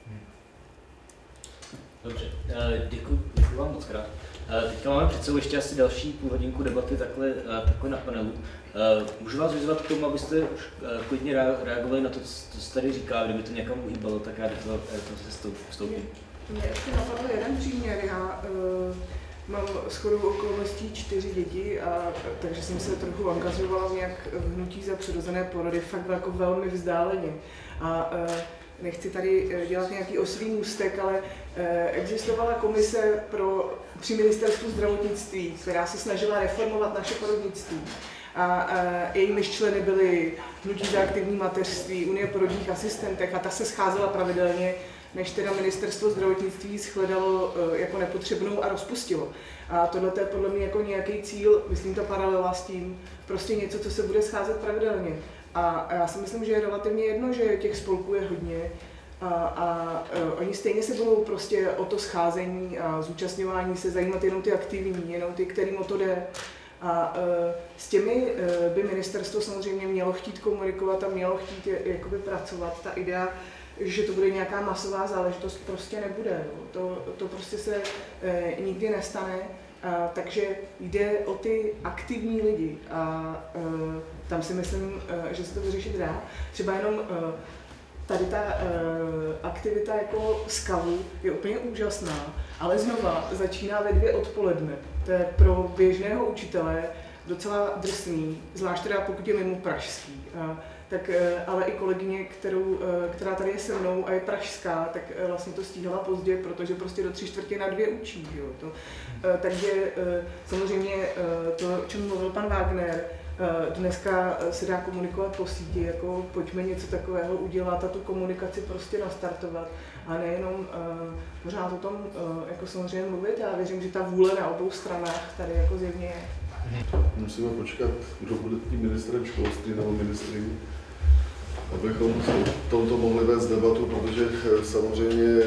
Dobře, děkuji, děkuji vám moc krát. Teďka máme před sebou ještě asi další půl hodinku debaty takhle, takhle na panelu. Můžu vás vyzvat k tomu, abyste klidně reagovali na to, co jste tady říkal, kdyby to někam uhýbalo, tak já do toho, toho vstoupím. Mě ještě napadl jeden příměr. Já uh, mám shodou okolností čtyři děti, a, takže jsem se trochu angažovala nějak v hnutí za přirozené porody, fakt jako velmi vzdáleně. A uh, nechci tady dělat nějaký oslý můstek, ale uh, existovala komise pro, při ministerstvu zdravotnictví, která se snažila reformovat naše porodnictví. A uh, jejímiž členy byly Hnutí za aktivní mateřství, Unie porodních asistentek, a ta se scházela pravidelně než teda ministerstvo zdravotnictví shledalo jako nepotřebnou a rozpustilo. A tohle je podle mě jako nějaký cíl, myslím ta paralela s tím, prostě něco, co se bude scházet pravidelně. A já si myslím, že je relativně jedno, že těch spolků je hodně a, a, a oni stejně se budou prostě o to scházení a zúčastňování se zajímat jenom ty aktivní, jenom ty, kterým o to jde. A e, s těmi e, by ministerstvo samozřejmě mělo chtít komunikovat a mělo chtít je, jakoby pracovat. Ta idea, že to bude nějaká masová záležitost, prostě nebude. No. To, to prostě se e, nikdy nestane. A, takže jde o ty aktivní lidi a e, tam si myslím, e, že se to vyřešit dá. Třeba jenom e, tady ta e, aktivita jako skavu je úplně úžasná, ale znova začíná ve dvě odpoledne. To je pro běžného učitele docela drsný, zvlášť teda pokud je mimo pražský. A, tak, e, ale i kolegyně, kterou, e, která tady je se mnou a je pražská, tak e, vlastně to stíhala pozdě, protože prostě do tři čtvrtě na dvě učí. Jo, to, e, takže e, samozřejmě e, to, o čem mluvil pan Wagner, dneska se dá komunikovat po síti, jako pojďme něco takového udělat a tu komunikaci prostě nastartovat a nejenom uh, pořád o tom uh, jako samozřejmě mluvit. Já věřím, že ta vůle na obou stranách tady jako zjevně je. Musíme počkat, kdo bude tím ministrem školství nebo ministryní, abychom o tomto mohli vést debatu, protože samozřejmě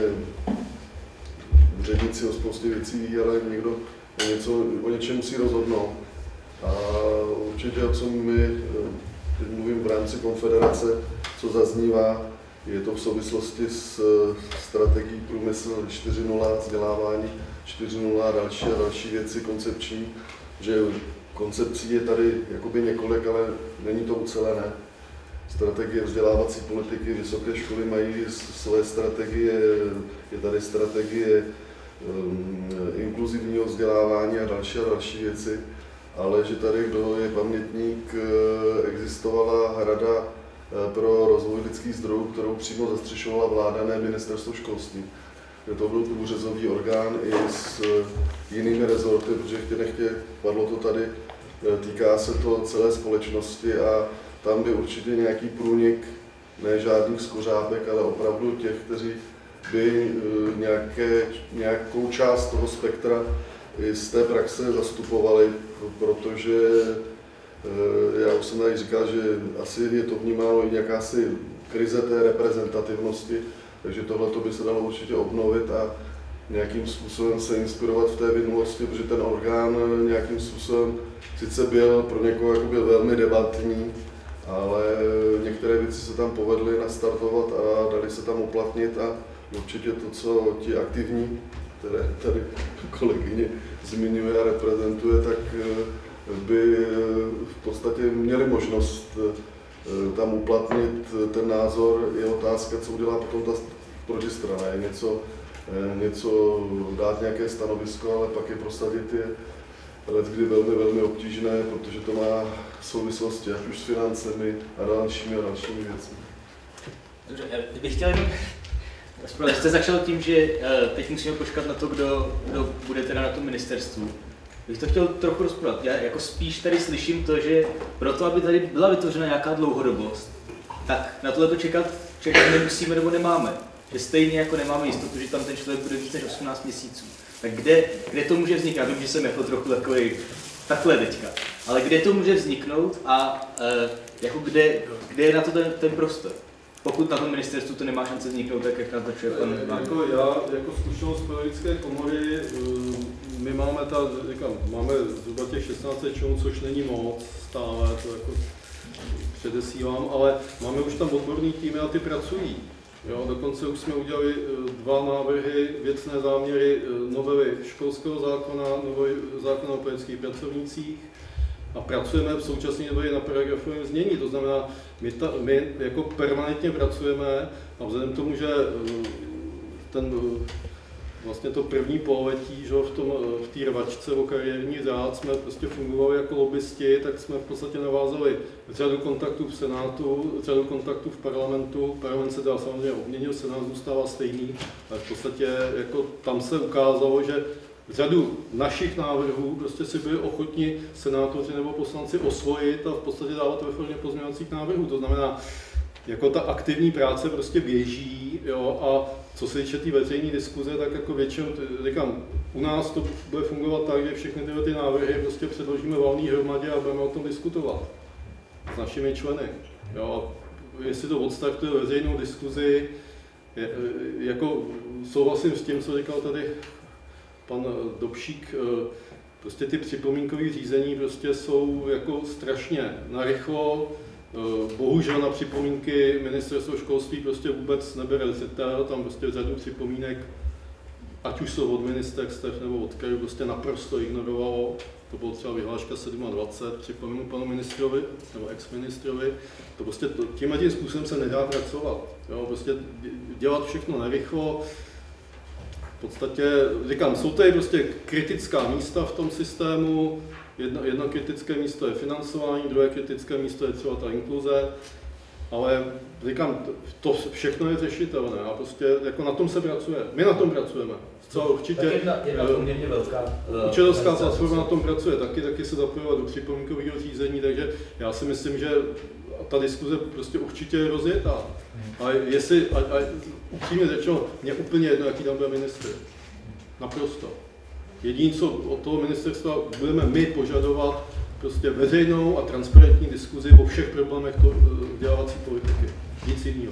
úředníci o spoustě věcí ví, ale někdo o, něco, o něčem musí rozhodnout. A určitě, o co my, teď mluvím v rámci konfederace, co zaznívá, je to v souvislosti s strategií průmysl čtyři nula, vzdělávání čtyři nula a další a další věci koncepční, že koncepcí je tady jakoby několik, ale není to ucelené. Strategie vzdělávací politiky, vysoké školy mají své strategie, je tady strategie um, inkluzivního vzdělávání a další a další věci. Ale že tady, kdo je pamětník, existovala Rada pro rozvoj lidských zdrojů, kterou přímo zastřešovala vláda, ne ministerstvo školství. To byl průřezový orgán i s jinými rezorty, protože chtě nechtě, padlo to tady, týká se to celé společnosti a tam by určitě nějaký průnik, ne žádných skořápek, ale opravdu těch, kteří by nějaké, nějakou část toho spektra i z té praxe zastupovali, protože já už jsem tady říkal, že asi je to vnímáno i jakási krize té reprezentativnosti, takže tohle by se dalo určitě obnovit a nějakým způsobem se inspirovat v té minulosti, protože ten orgán nějakým způsobem sice byl pro někoho jako byl velmi debatní, ale některé věci se tam povedly nastartovat a dali se tam uplatnit a určitě to, co ti aktivní, které tady kolegyně zmiňuje a reprezentuje, tak by v podstatě měli možnost tam uplatnit ten názor. Je otázka, co udělá potom ta protistrana. Je něco, něco dát nějaké stanovisko, ale pak je prosadit je leckdy velmi, velmi obtížné, protože to má souvislosti ať už s financemi a dalšími a dalšími věcmi. Dobře, já bych chtěl jenom... Jste začal tím, že teď musíme počkat na to, kdo, kdo bude teda na tom ministerstvu. Bych to chtěl trochu rozpůrat. Já jako spíš tady slyším to, že proto, aby tady byla vytvořena nějaká dlouhodobost, tak na tohle to čekat, čekat nemusíme nebo nemáme. Že stejně jako nemáme jistotu, že tam ten člověk bude víc než osmnáct měsíců. Tak kde, kde to může vzniknout? Já vím, že jsem jako trochu takový takhle teďka. Ale kde to může vzniknout a e, jako kde, kde je na to ten, ten prostor? Pokud na tom ministerstvu to nemá šance vzniknout, tak jak naznačuje pan Wagner. Jako já, jako zkušenost pedagogické komory, my máme, ta, říkám, máme zhruba těch šestnáct členů, což není moc stále, to jako předesílám, ale máme už tam odborný týmy a ty pracují. Jo, dokonce už jsme udělali dva návrhy, věcné záměry novely školského zákona, novely zákona o pedagogických pracovnících a pracujeme v současné době na paragrafovém znění. To znamená, my, ta, my jako permanentně pracujeme a vzhledem k tomu, že ten, vlastně to první pololetí, že v, tom, v té rvačce o kariérní řád jsme prostě fungovali jako lobbysti, tak jsme v podstatě navázali řadu kontaktů v Senátu, řadu kontaktů v parlamentu. Parlament se dá samozřejmě obměnil, Senát zůstává stejný, ale v podstatě jako tam se ukázalo, že řadu našich návrhů prostě si byli ochotni senátoři nebo poslanci osvojit a v podstatě dávat ve formě pozměňovacích návrhů. To znamená, jako ta aktivní práce prostě běží, jo, a co se týče té tý veřejné diskuze, tak jako většinou, říkám, u nás to bude fungovat tak, že všechny tyhle ty návrhy prostě předložíme valný hromadě a budeme o tom diskutovat s našimi členy. Jo, jestli to odstartuje veřejnou diskuzi, je, jako souhlasím s tím, co říkal tady pan Dobšík, prostě ty připomínkové řízení prostě jsou jako strašně narychlo. Bohužel na připomínky ministerstvo školství prostě vůbec nebere zřetel, tam prostě řadu připomínek, ať už jsou od ministerstev nebo od krajů, prostě naprosto ignorovalo. To bylo třeba vyhláška dvacet sedm, připomínku panu ministrovi nebo ex-ministrovi. To prostě to, tímhle tím způsobem se nedá pracovat. Jo? Prostě dělat všechno narychlo. V podstatě, říkám, jsou tady prostě kritická místa v tom systému. Jedno, jedno kritické místo je financování, druhé kritické místo je třeba ta inkluze, ale říkám, to všechno je řešitelné a prostě jako na tom se pracuje. My na tom pracujeme, zcela určitě. Tak jedna, jedna poměrně velká. Učitelská platforma na tom pracuje taky, taky se zapojila do připomínkového řízení, takže já si myslím, že ta diskuze prostě určitě je rozjetá. A jestli, a, a upřímně řečeno, mě úplně jedno, jaký tam bude ministr. Naprosto. Jediné, co od toho ministerstva budeme my požadovat, prostě veřejnou a transparentní diskuzi o všech problémech vzdělávací politiky. Nic jiného.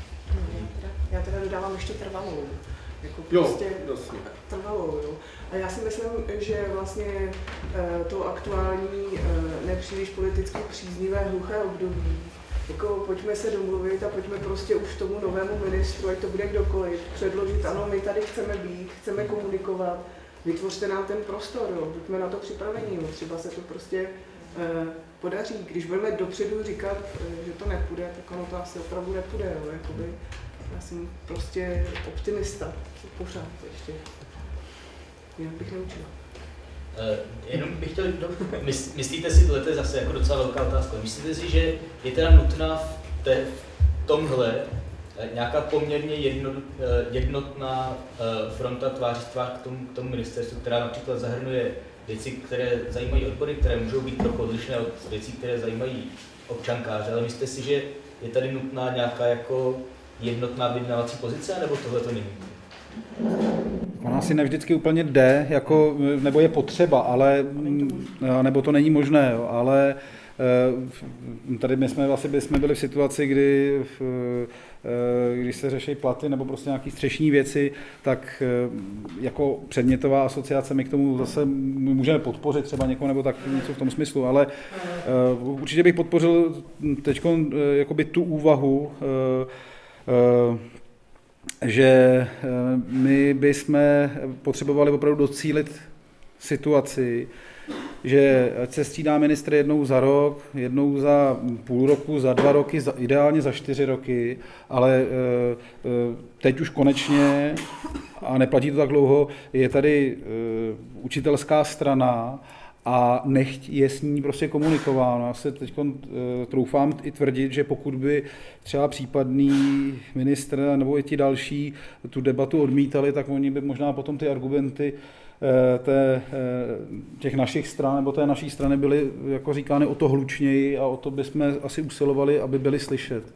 Já teda dodávám ještě trvalou. Jako prostě jo, jasně. Trvalou, jo. A já si myslím, že vlastně to aktuální, nepříliš politicky příznivé hluché období, jako pojďme se domluvit a pojďme prostě už tomu novému ministru, ať to bude kdokoliv, předložit, ano, my tady chceme být, chceme komunikovat, vytvořte nám ten prostor, jo. Buďme na to připraveni, jo. Třeba se to prostě eh, podaří. Když budeme dopředu říkat, eh, že to nepůjde, tak ono to asi opravdu nepůjde. Jo. Jakoby, já jsem prostě optimista, pořád ještě. Jinak bych neučila. Uh, jenom bych chtěl, mys, myslíte si, tohle je zase jako docela velká otázka, myslíte si, že je teda nutná v, té, v tomhle nějaká poměrně jedno, jednotná fronta tváří tvář k tomu, k tomu ministerstvu, která například zahrnuje věci, které zajímají odbory, které můžou být trochu odlišné od věcí, které zajímají občankáře, ale myslíte si, že je tady nutná nějaká jako jednotná vyjednávací pozice, nebo tohle to není? Ona si nevždycky úplně jde, jako, nebo je potřeba, ale, nebo to není možné, jo, ale tady my jsme, vlastně jsme byli v situaci, kdy v, když se řeší platy nebo prostě nějaké střešní věci, tak jako předmětová asociace my k tomu zase můžeme podpořit třeba někoho nebo tak něco v tom smyslu, ale určitě bych podpořil teď jakoby tu úvahu, že my bychom potřebovali opravdu docílit situaci, že ať se střídá ministr jednou za rok, jednou za půl roku, za dva roky, za, ideálně za čtyři roky, ale teď už konečně, a neplatí to tak dlouho, je tady učitelská strana a nechť je s ní prostě komunikováno. Já se teď troufám i tvrdit, že pokud by třeba případný ministr nebo i ti další tu debatu odmítali, tak oni by možná potom ty argumenty té, těch našich stran nebo té naší strany byly jako říkány o to hlučněji a o to bychom asi usilovali, aby byli slyšet.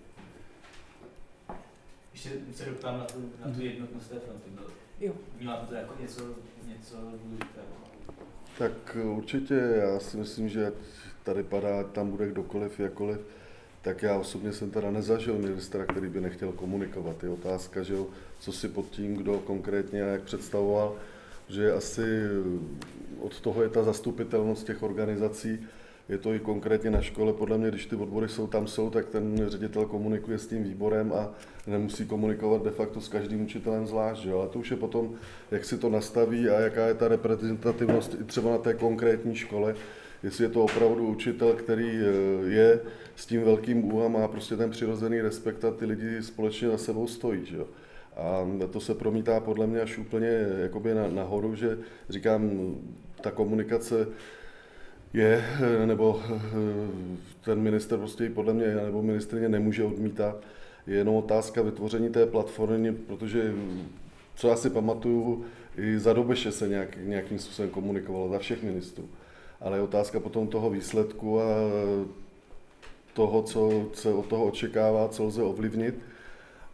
Ještě se doptám na tu, na tu jednotnost té fronty. Jo. Vnímáte to jako něco, něco důležitého? Tak určitě, já si myslím, že tady padá, tam bude kdokoliv, jakkoliv, tak já osobně jsem teda nezažil ministra, který by nechtěl komunikovat. Je otázka, že jo, co si pod tím, kdo konkrétně a jak představoval, že asi od toho je ta zastupitelnost těch organizací, je to i konkrétně na škole, podle mě, když ty odbory jsou tam jsou, tak ten ředitel komunikuje s tím výborem a nemusí komunikovat de facto s každým učitelem zvlášť, jo? Ale to už je potom, jak si to nastaví a jaká je ta reprezentativnost i třeba na té konkrétní škole, jestli je to opravdu učitel, který je s tím velkým U a má prostě ten přirozený respekt a ty lidi společně za sebou stojí, jo? A to se promítá podle mě až úplně jakoby nahoru, že říkám, ta komunikace je, nebo ten minister prostě podle mě, nebo ministryně nemůže odmítat. Je jenom otázka vytvoření té platformy, protože co já si pamatuju, i za Dobeše se nějak, nějakým způsobem komunikovalo, za všech ministrů. Ale je otázka potom toho výsledku a toho, co se od toho očekává, co lze ovlivnit.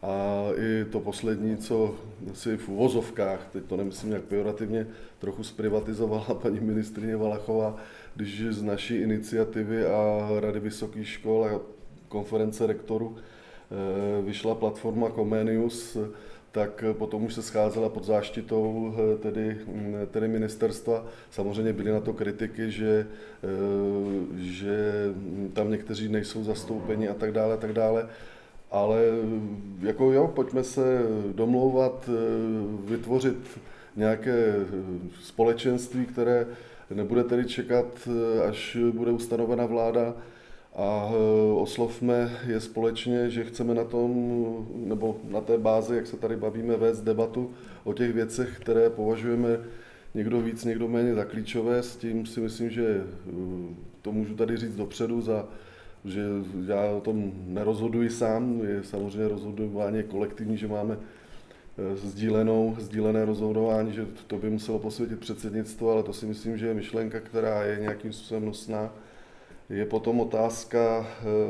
A i to poslední, co si v uvozovkách, teď to nemyslím nějak pejorativně, trochu zprivatizovala paní ministryně Valachová, když z naší iniciativy a Rady vysokých škol a konference rektorů vyšla platforma Comenius, tak potom už se scházela pod záštitou tedy, tedy ministerstva. Samozřejmě byly na to kritiky, že, že tam někteří nejsou zastoupeni a tak dále, a tak dále. Ale jako jo, pojďme se domlouvat, vytvořit nějaké společenství, které nebude tedy čekat, až bude ustanovena vláda, a oslovme je společně, že chceme na tom, nebo na té bázi, jak se tady bavíme, vést debatu o těch věcech, které považujeme někdo víc, někdo méně za klíčové. S tím si myslím, že to můžu tady říct dopředu, za, že já o tom nerozhoduji sám, je samozřejmě rozhodování kolektivní, že máme sdílenou, sdílené rozhodování, že to by muselo posvětit předsednictvo, ale to si myslím, že je myšlenka, která je nějakým způsobem nosná. Je potom otázka,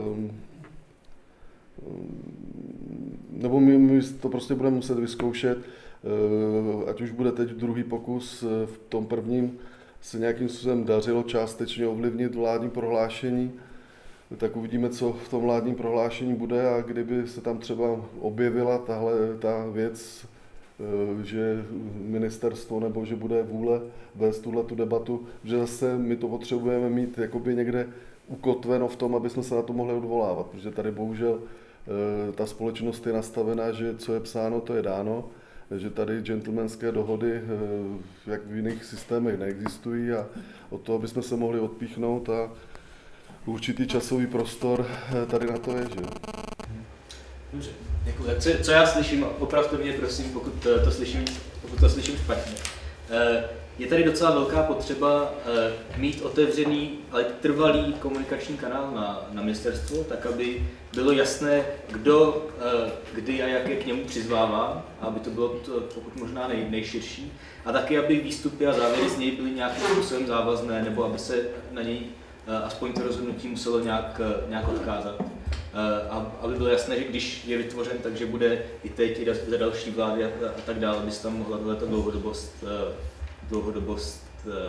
nebo my, my to prostě budeme muset vyzkoušet, ať už bude teď druhý pokus, v tom prvním se nějakým způsobem dařilo částečně ovlivnit vládní prohlášení, tak uvidíme, co v tom vládním prohlášení bude, a kdyby se tam třeba objevila tahle ta věc, že ministerstvo nebo že bude vůle vést tuhletu debatu, že zase my to potřebujeme mít jakoby někde ukotveno v tom, aby jsme se na to mohli odvolávat, protože tady bohužel ta společnost je nastavená, že co je psáno, to je dáno, že tady gentlemanské dohody, jak v jiných systémech, neexistují, a od toho, aby jsme se mohli odpíchnout, a určitý časový prostor tady na to je, že? Dobře, děkuji. Tak co, co já slyším, opravdu mě prosím, pokud to slyším, pokud to slyším špatně. Je tady docela velká potřeba mít otevřený, ale trvalý komunikační kanál na, na ministerstvo, tak aby bylo jasné, kdo, kdy a jak je k němu přizvává, aby to bylo to, pokud možná nej, nejširší, a taky, aby výstupy a závěry z něj byly nějakým způsobem závazné, nebo aby se na něj aspoň to rozhodnutí muselo nějak, nějak odkázat. A aby bylo jasné, že když je vytvořen, takže bude i teď, i za další vlády a, a tak dále, aby se tam mohla tato dlouhodobost, dlouhodobost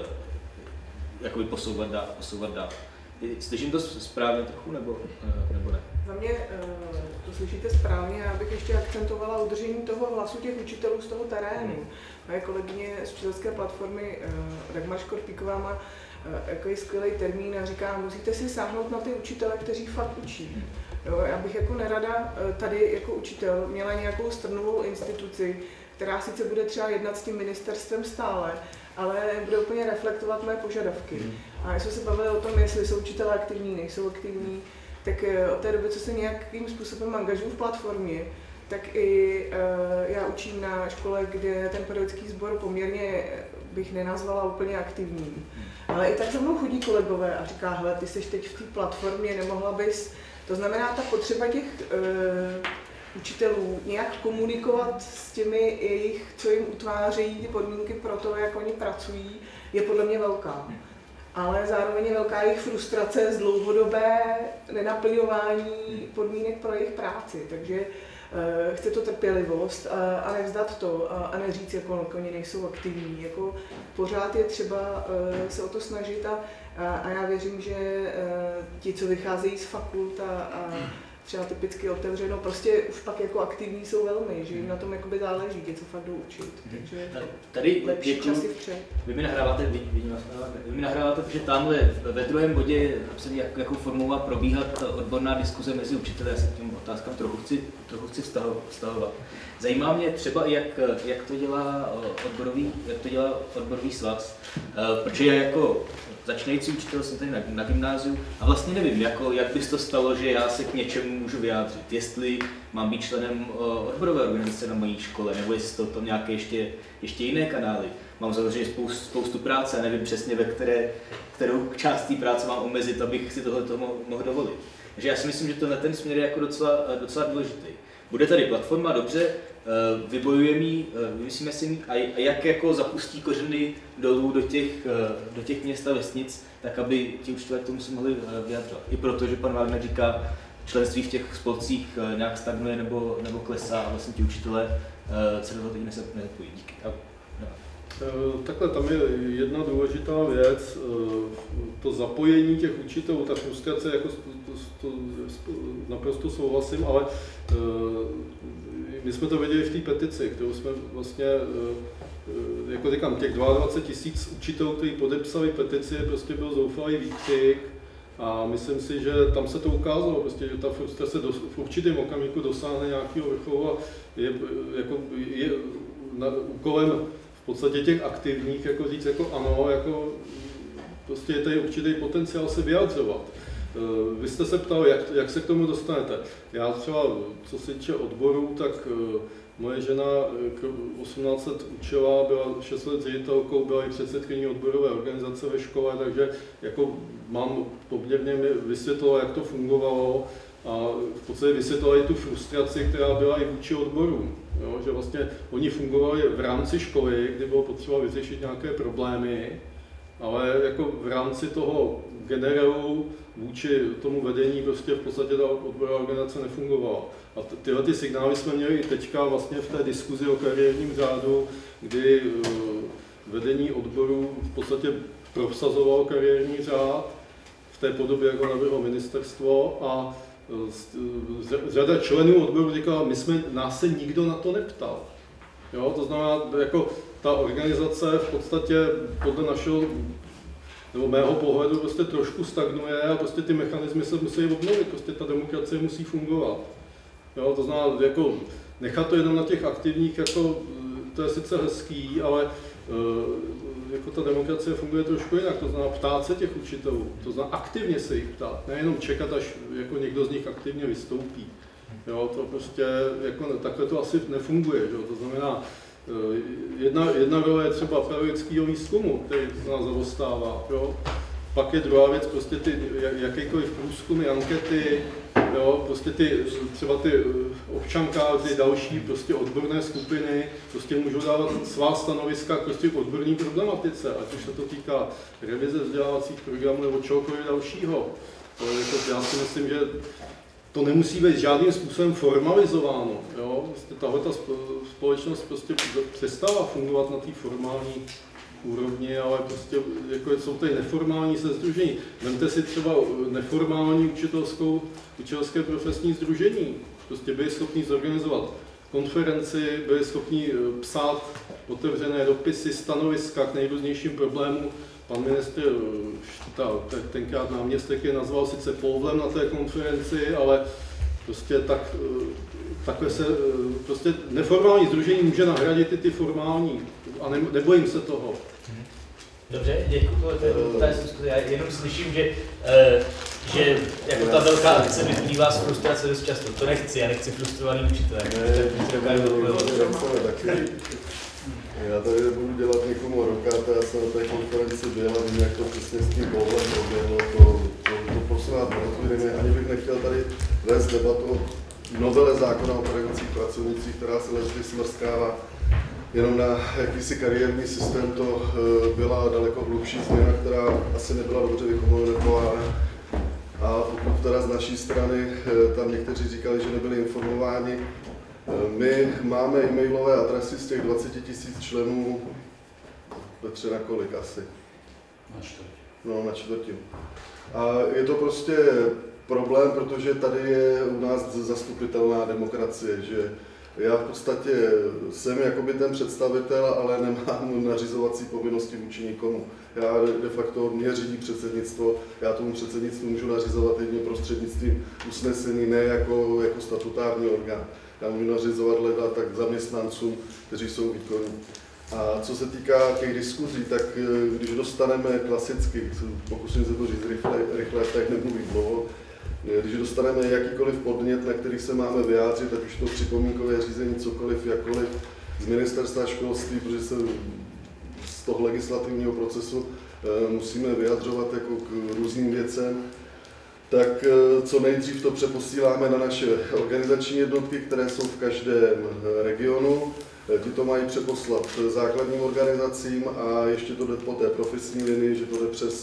jakoby posouvat dál, posouvat dál. Slyším to správně trochu, nebo, nebo ne? Za mě to slyšíte správně, já bych ještě akcentovala udržení toho hlasu těch učitelů z toho terénu. Moje kolegyně z učitelské platformy Dagmar Škorpíková má jako skvělý termín a říká, musíte si sáhnout na ty učitele, kteří fakt učí. Jo, já bych jako nerada tady jako učitel měla nějakou strnulovou instituci, která sice bude třeba jednat s tím ministerstvem stále, ale bude úplně reflektovat mé požadavky. A když jsme se bavili o tom, jestli jsou učitelé aktivní, nejsou aktivní, tak od té doby, co se nějakým způsobem angažuju v platformě, tak i uh, já učím na škole, kde ten pedagogický sbor poměrně bych nenazvala úplně aktivní. Ale i tak za mnou chodí kolegové a říká, hele, ty seš teď v té platformě, nemohla bys. To znamená, ta potřeba těch uh, učitelů nějak komunikovat s těmi jejich, co jim utvářejí ty podmínky pro to, jak oni pracují, je podle mě velká. Ale zároveň je velká jejich frustrace z dlouhodobé nenaplňování podmínek pro jejich práci. Takže uh, chce to trpělivost a, a nevzdat to a, a neříct, jako oni nejsou aktivní. Jako pořád je třeba uh, se o to snažit a, a, a já věřím, že uh, ti, co vycházejí z fakult a, a třeba typicky otevřeno, prostě už pak jako aktivní jsou velmi, že jim na tom jakoby záleží, ti, co fakt jdou učit. Takže tady lepší děkuju. Časy vpřed. Vy mi nahráváte, vy, vy, vy mi nahráváte, že tamhle ve druhém bodě, jak, jakou formou má probíhat odborná diskuze mezi učiteli, já se k těm otázkám trochu chci, trochu chci vztahovat. Zajímá mě třeba, jak, jak to dělá odborový, jak to dělá odborový svaz, protože jako začínající učitel jsem tady na, na gymnáziu a vlastně nevím, jako, jak by to stalo, že já se k něčemu můžu vyjádřit, jestli mám být členem odborové organizace na mojí škole, nebo jestli jsou tam nějaké ještě, ještě jiné kanály. Mám samozřejmě spoustu, spoustu práce a nevím přesně, ve které, kterou část té práce mám omezit, abych si tohle mohl dovolit. Takže já si myslím, že tenhle ten směr je jako docela, docela důležitý. Bude tady platforma, dobře, vybojujeme ji, vymyslíme si ji, a jak jako zapustí kořeny dolů do těch, do těch měst a vesnic, tak aby ti učitelé k tomu se mohli vyjadřovat. I proto, že pan Wagner říká, členství v těch spolcích nějak stagnuje nebo, nebo klesá a vlastně ti učitelé se do toho teď nezapojí. Díky. A, no. Takhle, tam je jedna důležitá věc, to zapojení těch učitelů, ta frustrace, jako to, to, to, naprosto souhlasím, ale my jsme to viděli v té petici, kterou jsme vlastně, jako říkám, těch dvacet dva tisíc učitelů, kteří podepsali petici, prostě byl zoufalý výkřik a myslím si, že tam se to ukázalo, prostě, že ta frustrace do, v určitém okamžiku dosáhne nějakého vrcholu a je, jako, je na, úkolem v podstatě těch aktivních, jako říct jako ano, jako prostě je tady určitý potenciál se vyjadřovat. Vy jste se ptal, jak, jak se k tomu dostanete. Já třeba, co se týče odborů, tak moje žena osmnáct let učila, byla šest let ředitelkou, byla i předsedkyní odborové organizace ve škole, takže jako mám poměrně mi vysvětlila, jak to fungovalo a v podstatě vysvětlila i tu frustraci, která byla i vůči odborům. Jo, že vlastně oni fungovali v rámci školy, kdy bylo potřeba vyřešit nějaké problémy, ale jako v rámci toho generelu vůči tomu vedení prostě v podstatě ta odborová organizace nefungovala. A tyhle ty signály jsme měli i teďka vlastně v té diskuzi o kariérním řádu, kdy vedení odboru v podstatě prosazovalo kariérní řád v té podobě, jak ho navrhlo ministerstvo a řada členů odboru říkala, my jsme, nás se nikdo na to neptal. Jo, to znamená, jako ta organizace v podstatě podle našeho, nebo mého pohledu prostě trošku stagnuje a prostě ty mechanismy se musí obnovit, prostě ta demokracie musí fungovat. Jo, to znamená, jako nechat to jenom na těch aktivních, jako to je sice hezký, ale jako ta demokracie funguje trošku jinak, to znamená ptát se těch učitelů, to znamená aktivně se jich ptát, nejenom čekat, až jako někdo z nich aktivně vystoupí. Jo, to prostě jako takhle to asi nefunguje, jo, to znamená, Jedna, jedna role je třeba pedagogického výzkumu, který nás zaostává. Jo. Pak je druhá věc, prostě ty jakýkoliv průzkumy, ankety, jo, prostě ty, třeba ty občankáři, další prostě odborné skupiny prostě můžou dávat svá stanoviska prostě k odborné problematice, ať už se to týká revize vzdělávacích programů nebo čehokoliv dalšího. To, jako, já si myslím, že to nemusí být žádným způsobem formalizováno. Jo? Prostě tahle ta společnost prostě přestává fungovat na té formální úrovni, ale prostě jako jsou tady neformální sesdružení. Vemte si třeba neformální učitelskou, učitelské profesní sdružení. Prostě byli schopni zorganizovat konferenci, byli schopni psát otevřené dopisy, stanoviska k nejrůznějším problémům. Pan ministr, ta, tenkrát náměstek je nazval sice povlem na té konferenci, ale prostě tak, takhle se, prostě neformální sdružení může nahradit i ty formální a ne, nebojím se toho. Dobře, děkuji, to je ta diskuze. Já jenom slyším, že, že jako ta velká akce vyplývá z frustrace dost často. To nechci, já nechci frustrovaný učitel. Já tady nebudu dělat někomu rokáta, já jsem na té konferenci byl a vím, jak to přesně s tím bohlem proběhlo, to, to, to prosím vás neotvíříme, ani bych nechtěl tady vést debatu o novele zákona o pedagogických pracovnicích, která se leží smrskává jenom na jakýsi kariérní systém, to byla daleko hlubší změna, která asi nebyla dobře vykomunikována. A pokud teda z naší strany, tam někteří říkali, že nebyli informováni, my máme e-mailové adresy z těch dvacet tisíc členů, Petře, na kolik asi? Na čtvrtinu. No, na čtvrtinu. A je to prostě problém, protože tady je u nás zastupitelná demokracie, že já v podstatě jsem jakoby ten představitel, ale nemám nařizovací povinnosti vůči nikomu. Já de facto mě řídí předsednictvo, já tomu předsednictvu můžu nařizovat jedně prostřednictvím usnesení, ne jako, jako statutární orgán. Já můžu nařizovat leda tak zaměstnancům, kteří jsou výkonní. A co se týká těch diskuzí, tak když dostaneme klasicky, pokusím se to říct rychle, rychle tak nemluvím dlouho, když dostaneme jakýkoliv podnět, na který se máme vyjádřit, ať už to připomínkové řízení, cokoliv, jakkoliv z ministerstva školství, protože se z toho legislativního procesu musíme vyjadřovat jako k různým věcem, tak co nejdřív to přeposíláme na naše organizační jednotky, které jsou v každém regionu. Ti to mají přeposlat základním organizacím a ještě to jde po té profesní linii, že to jde přes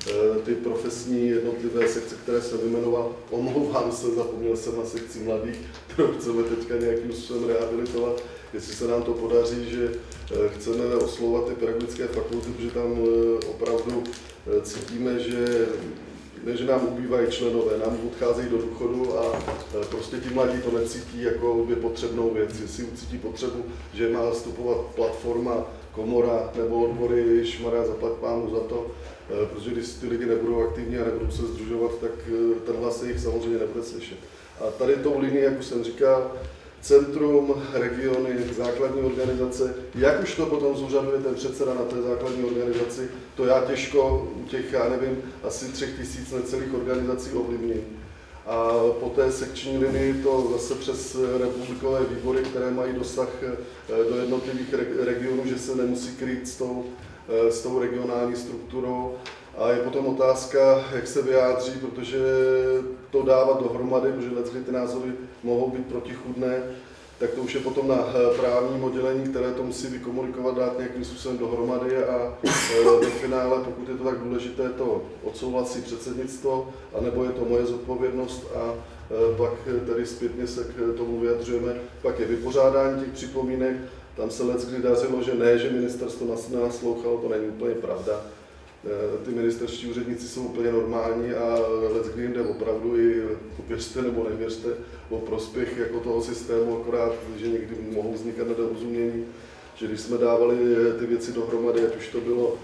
ty profesní jednotlivé sekce, které jsem vyjmenoval. Omlouvám se, zapomněl jsem na sekci mladých, kterou chceme teďka nějakým způsobem rehabilitovat. Jestli se nám to podaří, že chceme oslovovat ty pedagogické fakulty, protože tam opravdu cítíme, že ne, že nám ubývají členové, nám odcházejí do důchodu a prostě ti mladí to necítí jako by potřebnou věc. Jestli ucítí potřebu, že má zastupovat platforma, komora nebo odbory, šmarja, zaplať pánu za to, protože když ty lidi nebudou aktivní a nebudou se sdružovat, tak ten hlas se jich samozřejmě nebude slyšet. A tady tou linií, jak už jsem říkal, centrum, regiony, základní organizace, jak už to potom zúřaduje ten předseda na té základní organizaci, to já těžko u těch, já nevím, asi třech tisíc necelých organizací ovlivním. A po té sekční linii to zase přes republikové výbory, které mají dosah do jednotlivých regionů, že se nemusí krýt s tou, s tou regionální strukturou. A je potom otázka, jak se vyjádří, protože to dávat dohromady, protože leckdy ty názory mohou být protichůdné, tak to už je potom na právním oddělení, které to musí vykomunikovat, dát nějakým způsobem dohromady a ve finále, pokud je to tak důležité, to odsouhlasí předsednictvo, anebo je to moje zodpovědnost a pak tedy zpětně se k tomu vyjadřujeme. Pak je vypořádání těch připomínek, tam se leckdy dařilo, že ne, že ministerstvo nás nenaslouchalo, to není úplně pravda. Ty ministerští úředníci jsou úplně normální a leckdy jim jde opravdu i, věřte nebo nevěřte, o prospěch jako toho systému, akorát, že někdy mohou vznikat nedorozumění, že když jsme dávali ty věci dohromady, ať už to bylo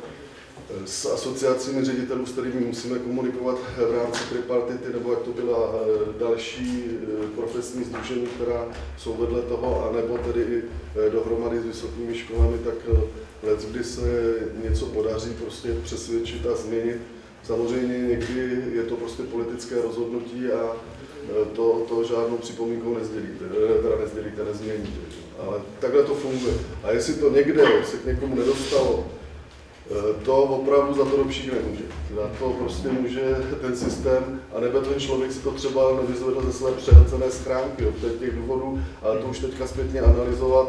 s asociacími ředitelů, s kterými musíme komunikovat v rámci tripartity, nebo jak to byla další profesní sdružení, která jsou vedle toho, anebo tedy i dohromady s vysokými školami, tak leckdy se něco podaří prostě přesvědčit a změnit. Samozřejmě někdy je to prostě politické rozhodnutí a to, to žádnou připomínkou nezdělíte, teda nezdělíte, nezměníte. Ale takhle to funguje. A jestli to někde se k někomu nedostalo, to opravdu za to Dobšík nemůže. Za to prostě může ten systém, a nebo ten člověk si to třeba nevyzvedl ze své přehlcené schránky, od těch důvodů, ale to už teďka zpětně analyzovat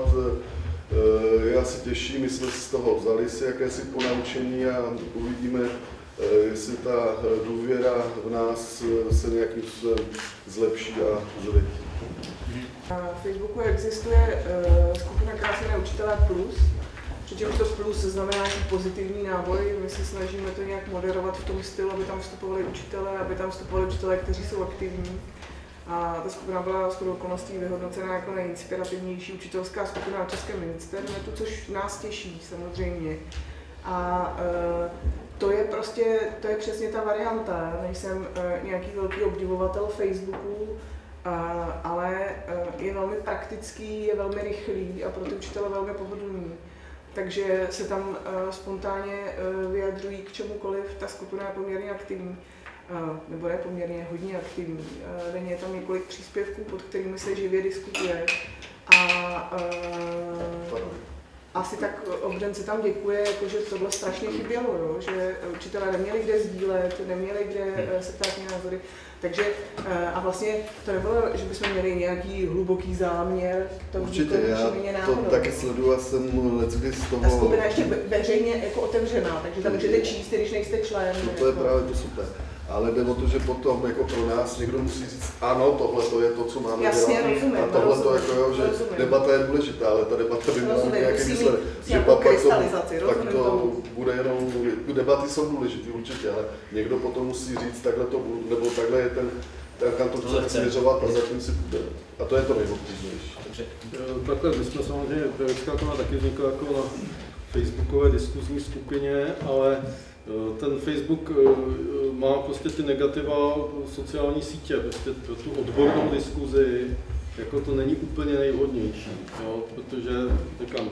je asi těžší. My jsme z toho vzali si jakési ponaučení a uvidíme, jestli ta důvěra v nás se nějakým způsobem zlepší a zvětí. Na Facebooku existuje skupina, která se jmenuje Učitelé plus, přičemž to plus znamená nějaký pozitivní náboj. My se snažíme to nějak moderovat v tom stylu, aby tam vstupovali učitelé, aby tam vstupovali učitelé, kteří jsou aktivní. A ta skupina byla shodou okolností vyhodnocena jako nejinspirativnější učitelská skupina na českém internetu, což nás těší samozřejmě. A e, to je prostě, to je přesně ta varianta. Nejsem e, nějaký velký obdivovatel Facebooku, e, ale e, je velmi praktický, je velmi rychlý a pro ty učitele velmi pohodlný. Takže se tam uh, spontánně uh, vyjadřují k čemukoliv, ta skupina je poměrně aktivní, uh, nebo je poměrně hodně aktivní. Uh, denně je tam několik příspěvků, pod kterými se živě diskutuje a uh, asi tak obden se tam děkuje, jako, že tohle strašně chybělo, jo? Že učitelé neměli kde sdílet, neměli kde uh, se ptát názory. Takže a vlastně to nebylo, že bychom měli nějaký hluboký záměr. To určitě, já to taky sleduju a jsem leckdy z toho... Ta skupina ještě veřejně jako otevřená, takže tam můžete číst, když nejste člen. No to je právě to super. Ale jde o to, že potom jako pro nás někdo musí říct, ano, tohle to je to, co máme jasně, dělat. Rozumím, a tohle to jako jo, že rozumím. Debata je důležitá, ale ta debata by měla mít nějaký výsledek. Že pak, pak, to, pak to bude jenom, debaty jsou důležité určitě, ale někdo potom musí říct, takhle to budu, nebo takhle je ten, kam to chce směřovat a zatím si půjde. A to je to nejobtížnější. Takhle, my jsme samozřejmě, Pedagogická komora taky vznikla jako na facebookové diskuzní skupině, ale ten Facebook má prostě ty negativa sociální sítě, prostě pro tu odbornou diskuzi, jako to není úplně nejvhodnější, jo, protože říkám,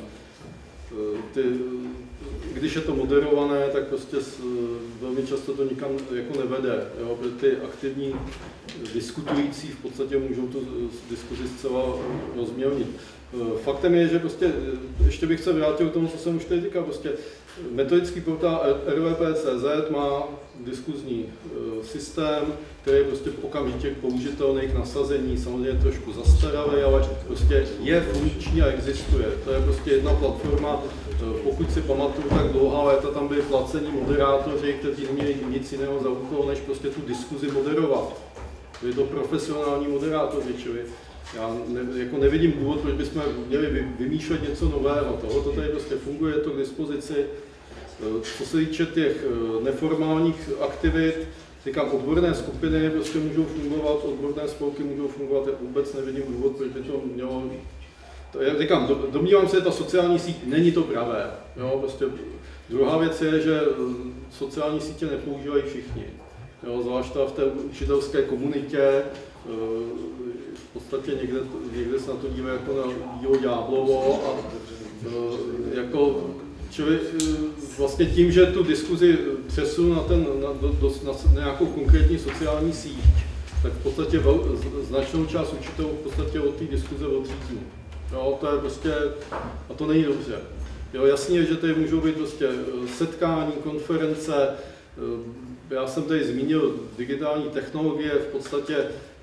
ty, když je to moderované, tak prostě velmi často to nikam jako nevede, jo, protože ty aktivní diskutující v podstatě můžou tu diskuzi zcela rozmělnit. Faktem je, že prostě, ještě bych se vrátil k tomu, co jsem už teď říkal, prostě metodický portál R V P tečka C Z má diskuzní systém, který je prostě okamžitě použitelný k nasazení, samozřejmě trošku zastaralý, ale prostě je funkční a existuje. To je prostě jedna platforma, Pokud si pamatuju, tak dlouhá léta tam byli placení moderátoři, kteří neměli nic jiného za úkol, než prostě tu diskuzi moderovat. Byli to profesionální moderátoři, čili já ne, jako nevidím důvod, proč bychom měli vymýšlet něco nového. Tohle to tady prostě funguje, je to k dispozici. Co se týče těch neformálních aktivit, říkám, odborné skupiny prostě můžou fungovat, odborné spolky můžou fungovat, já vůbec nevidím důvod, proč by to mělo. To já říkám, domnívám se, že ta sociální síť není to pravé. Jo, prostě. Druhá věc je, že sociální sítě nepoužívají všichni. Jo, zvlášť v té učitelské komunitě, v podstatě někde, někde se na to dívají jako na dílo ďáblovo a jako, čili vlastně tím, že tu diskuzi přesunu na, ten, na, do, do, na nějakou konkrétní sociální síť, tak v podstatě vel, značnou část učitelů v podstatě od té diskuze odříznu. Jo, to je prostě, a to není dobře. Jo, jasně, že tady můžou být prostě setkání, konference. Já jsem tady zmínil digitální technologie, v podstatě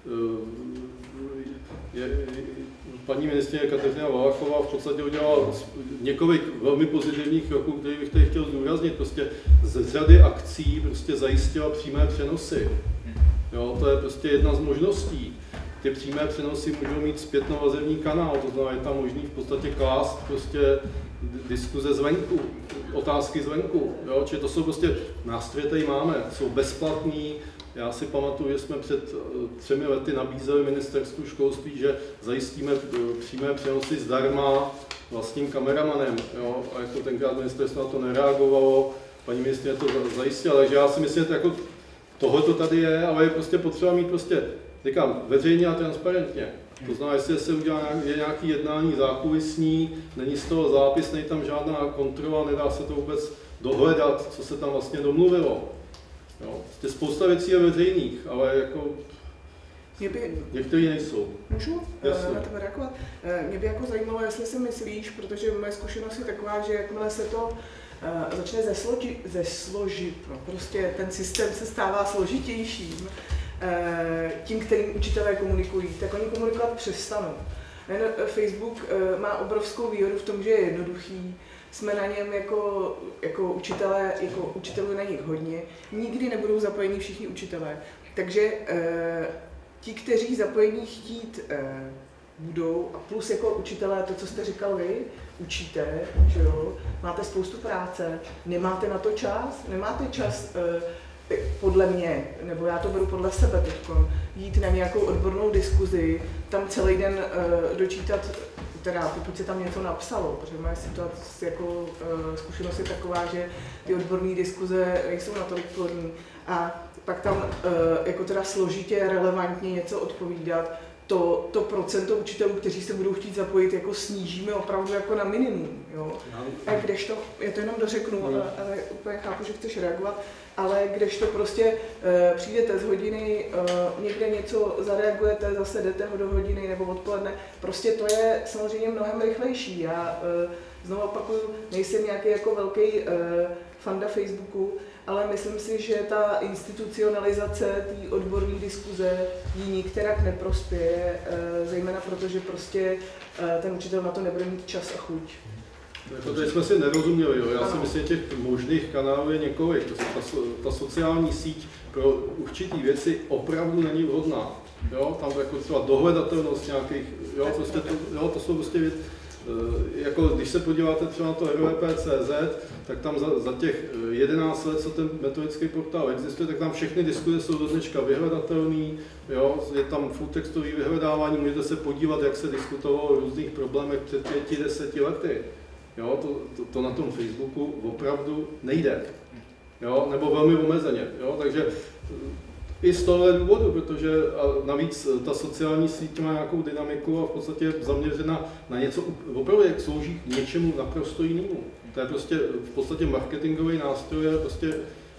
je, paní ministryně Kateřina Valachová v podstatě udělala několik velmi pozitivních kroků, které bych tady chtěl zdůraznit. Prostě z řady akcí prostě zajistila přímé přenosy. Jo, to je prostě jedna z možností. Ty přímé přenosy můžou mít zpětnovazební kanál, to znamená, je tam možný v podstatě klást prostě diskuze zvenku, otázky zvenku. Jo? Čili to jsou prostě nástroje, tady máme, jsou bezplatní. Já si pamatuju, že jsme před třemi lety nabízeli ministerstvu školství, že zajistíme přímé přenosy zdarma vlastním kameramanem. Jo? A jako tenkrát ministerstvo na to nereagovalo, paní ministryně to zajistila, takže já si myslím, že to jako tohle to tady je, ale je prostě potřeba mít prostě, říkám, veřejně a transparentně. To znamená, jestli se udělá je nějaký jednání zákulisní, není z toho zápis, není tam žádná kontrola, nedá se to vůbec dohledat, co se tam vlastně domluvilo. Jo. Prostě spousta věcí je veřejných, ale jako by, některý nejsou. Můžu Jasně. na tebe reagovat? Mě by jako zajímalo, jestli si myslíš, protože moje zkušenost je taková, že jakmile se to uh, začne zesložit, zesložit no, prostě ten systém se stává složitějším, tím, kterým učitelé komunikují, tak oni komunikovat přestanou. Facebook má obrovskou výhodu v tom, že je jednoduchý, jsme na něm jako, jako učitelé, jako učitelů na nich hodně, nikdy nebudou zapojení všichni učitelé. Takže ti, kteří zapojení chtít budou, a plus jako učitelé, to, co jste říkal vy, učíte, že jo, máte spoustu práce, nemáte na to čas, nemáte čas podle mě, nebo já to beru podle sebe teďko, jít na nějakou odbornou diskuzi, tam celý den uh, dočítat, teda pokud se tam něco napsalo, protože moje situace, jako uh, zkušenost je taková, že ty odborné diskuze nejsou natolik plodný a pak tam uh, jako teda složitě, relevantně něco odpovídat, to, to procento učitelů, kteří se budou chtít zapojit, jako snížíme opravdu jako na minimum. Jo? A kdežto, já to jenom dořeknu, ale, ale úplně chápu, že chceš reagovat, ale kdežto prostě e, přijdete z hodiny, e, někde něco zareagujete, zase jdete do hodiny nebo odpoledne, prostě to je samozřejmě mnohem rychlejší. Já e, znovu opakuju, nejsem nějaký jako velký e, fanda Facebooku, ale myslím si, že ta institucionalizace té odborné diskuze jí nikterak neprospěje, zejména proto, že prostě ten učitel na to nebude mít čas a chuť. Jako tady jsme si nerozuměli, jo. Já si myslím, že těch možných kanálů je několik. Ta, ta sociální síť pro určitý věci opravdu není vhodná. Jo. Tam jako třeba dohledatelnost nějakých, jo, prostě to, jo, to jsou prostě věci. Jako když se podíváte třeba na to R V P tečka C Z, tak tam za, za těch jedenáct let, co ten metodický portál existuje, tak tam všechny diskuze jsou do dneška vyhledatelné, jo, je tam full textové vyhledávání, můžete se podívat, jak se diskutovalo o různých problémech před pěti, deseti lety. Jo, to, to, to na tom Facebooku opravdu nejde, jo, nebo velmi omezeně, jo, takže i z tohle důvodu, protože a navíc ta sociální síť má nějakou dynamiku a v podstatě je zaměřena na něco, opravdu jak slouží k něčemu naprosto jinému. To je prostě v podstatě marketingový nástroj, je prostě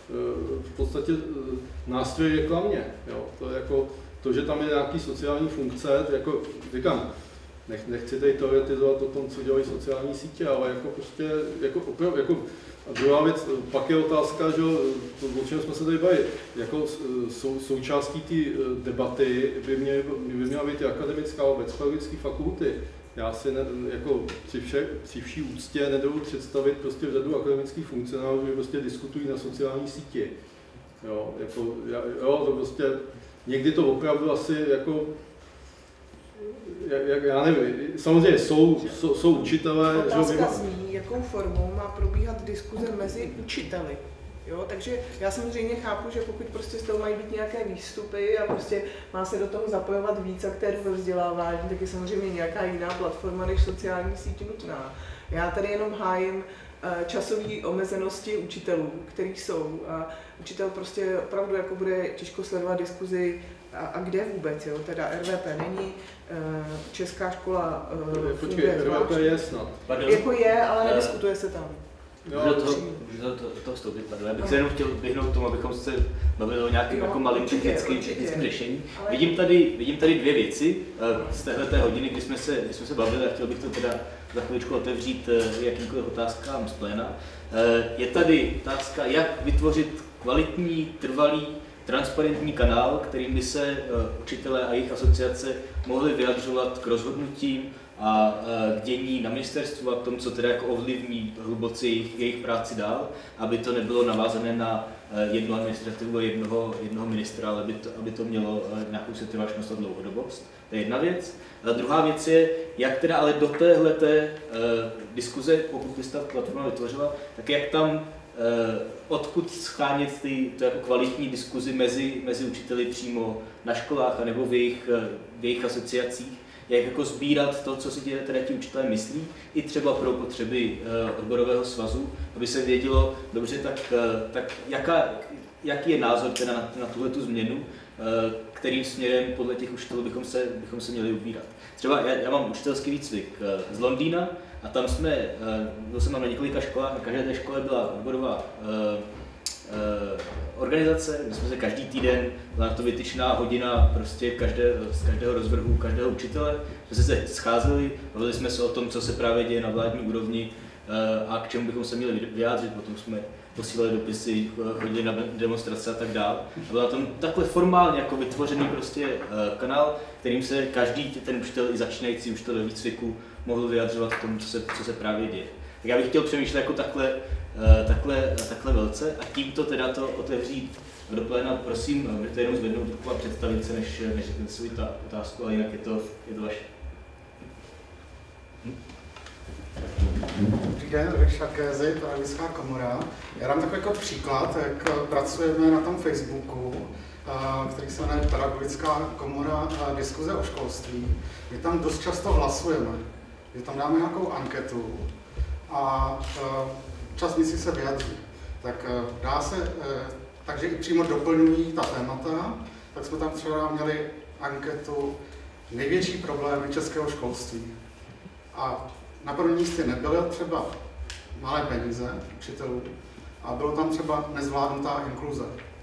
v podstatě nástroj reklamě. Jo. To, je jako, to, že tam je nějaký sociální funkce, to jako, říkám, nech, nechci tady teoretizovat o tom, co dělají sociální sítě, ale jako prostě, jako opravdu, jako a druhá věc, pak je otázka, že to, o čem jsme se tady bavili, jako sou, součástí té debaty by, mě, by měla být i akademická obec, pedagogické fakulty. já si ne, jako při, vše, při vší úctě nedovedu představit prostě řadu akademických funkcionálů, kteří prostě diskutují na sociální síti. Jo, jako, jo, to prostě, někdy to opravdu asi jako, jak, já nevím, samozřejmě jsou, jsou, jsou učitelé. Otázka zní, jakou formou má probíhat diskuze mezi učiteli. Jo, takže já samozřejmě chápu, že pokud prostě z toho mají být nějaké výstupy a prostě má se do toho zapojovat víc aktérů ve vzdělávání, tak je samozřejmě nějaká jiná platforma než sociální síť nutná. Já tady jenom hájím časové omezenosti učitelů, který jsou. A učitel prostě opravdu jako bude těžko sledovat diskuzi a, a kde vůbec, jo? Teda R V P není, česká škola funguje zvlášť. Je snad. Jako je, ale nediskutuje se tam. Můžu do toho, to, to, to vstoupit, pardon. Já bych se jenom chtěl vyhnout tomu, abychom se bavili o nějakém jako malým technickým řešení. Ale... Vidím, tady, vidím tady dvě věci z téhleté hodiny, kdy jsme, se, kdy jsme se bavili a chtěl bych to teda za chviličku otevřít jakýmkoliv otázkám z pléna. Je tady otázka, jak vytvořit kvalitní, trvalý, transparentní kanál, kterým by se učitelé a jejich asociace mohli vyjadřovat k rozhodnutím a k dění na ministerstvu a k tomu, co teda jako ovlivní hluboce jejich, jejich práci dál, aby to nebylo navázané na jednu administrativu a jednoho, jednoho ministra, ale aby to, aby to mělo nějakou setrvačnost a dlouhodobost. To je jedna věc. A druhá věc je, jak teda ale do téhleté uh, diskuze, pokud by se ta platforma vytvořila, tak jak tam uh, odkud schánět ty to jako kvalitní diskuzi mezi, mezi učiteli přímo na školách anebo v jejich, v jejich asociacích, jak jako sbírat to, co si ti, teda ti učitelé myslí, i třeba pro potřeby uh, odborového svazu, aby se vědělo, dobře, tak, uh, tak jaká, jaký je názor teda na, na tuhletu změnu, uh, kterým směrem podle těch učitelů bychom se, bychom se měli ubírat. Třeba já, já mám učitelský výcvik uh, z Londýna a tam jsme, uh, byl jsem tam na několika školách, na každé té škole byla odborová uh, Uh, organizace, my jsme se každý týden, byla na to vytyčená hodina prostě každé, z každého rozvrhu, každého učitele, jsme se scházeli, bavili jsme se o tom, co se právě děje na vládní úrovni uh, a k čemu bychom se měli vyjádřit, potom jsme posílali dopisy, chodili na demonstrace a tak dále. A byl na tom takhle formálně jako vytvořený prostě uh, kanál, kterým se každý ten učitel i začínající učitel ve výcviku mohl vyjadřovat k tomu, co se, co se právě děje. Tak já bych chtěl přemýšlet jako takhle, takhle, takhle velce a tímto teda to otevřít do pléna. Prosím, můžete jenom zvednout ruku a představit se, než, než řeknete svou otázku, ale jinak je to, je to vaše. Hm? Dobrý den, Richard Kézy, Pedagogická komora. Já dám takový jako příklad, jak pracujeme na tom Facebooku, který se jmenuje Pedagogická komora diskuze o školství. My tam dost často hlasujeme, že tam dáme nějakou anketu a účastníci se vyjadří. Tak dá se, takže i přímo doplňují ta témata, tak jsme tam třeba měli anketu největší problémy českého školství. A na prvním místě nebyly třeba malé peníze učitelů a bylo tam třeba nezvládnutá inkluze.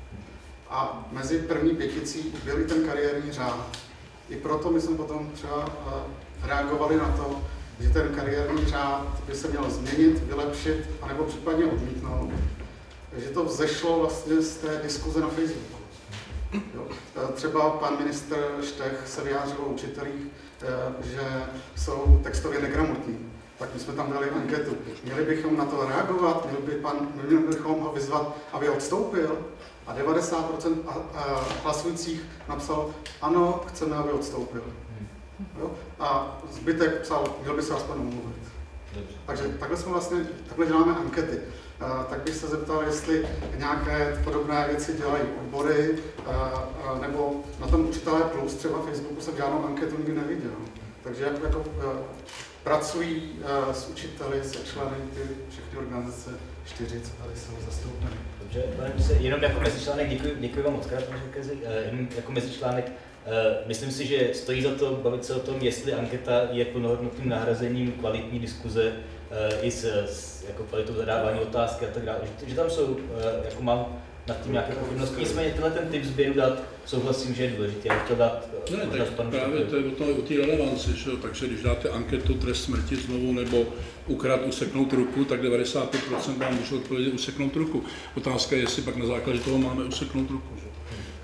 A mezi první pěticí byl i ten kariérní řád. I proto my jsme potom třeba reagovali na to, že ten kariérní řád by se měl změnit, vylepšit, anebo případně odmítnout. Takže to vzešlo vlastně z té diskuze na Facebooku. Jo. Třeba pan ministr Štech se vyjádřil o učitelích, že jsou textově negramotní. Tak my jsme tam dali anketu. Měli bychom na to reagovat, měli, by pan, měli bychom ho vyzvat, aby odstoupil. A devadesát procent hlasujících napsal, ano, chceme, aby odstoupil. Jo? A zbytek psal, měl by se aspoň omluvit. Takže takhle jsme vlastně, takhle děláme ankety. Uh, tak bych se zeptal, jestli nějaké podobné věci dělají odbory, uh, uh, nebo na tom Učitelé plus, třeba Facebooku jsem žádnou anketu nikdy neviděl. Takže jak, jako uh, pracují uh, s učiteli, se členy ty všechny organizace, čtyři, co tady jsou zastoupeny. Dobře, jenom jako mezičlánek, děkuji, děkuji vám moc krát, jenom jako mezičlánek. Uh, myslím si, že stojí za to bavit se o tom, jestli anketa je plnohodnotným nahrazením kvalitní diskuze uh, i s, s jako kvalitou zadávání otázky a tak dále. Že, že tam jsou, uh, jako mám nad tím nějaké pochybnosti. Nicméně tenhle ten typ sběru dat souhlasím, že je důležitý. Já bych chtěl dát ne, možnost panu právě to je o té relevanci, že? Takže když dáte anketu trest smrti znovu nebo ukrad, useknout ruku, tak devadesát pět procent vám může odpovědět useknout ruku. Otázka je, jestli pak na základě toho máme useknout ruku. Že?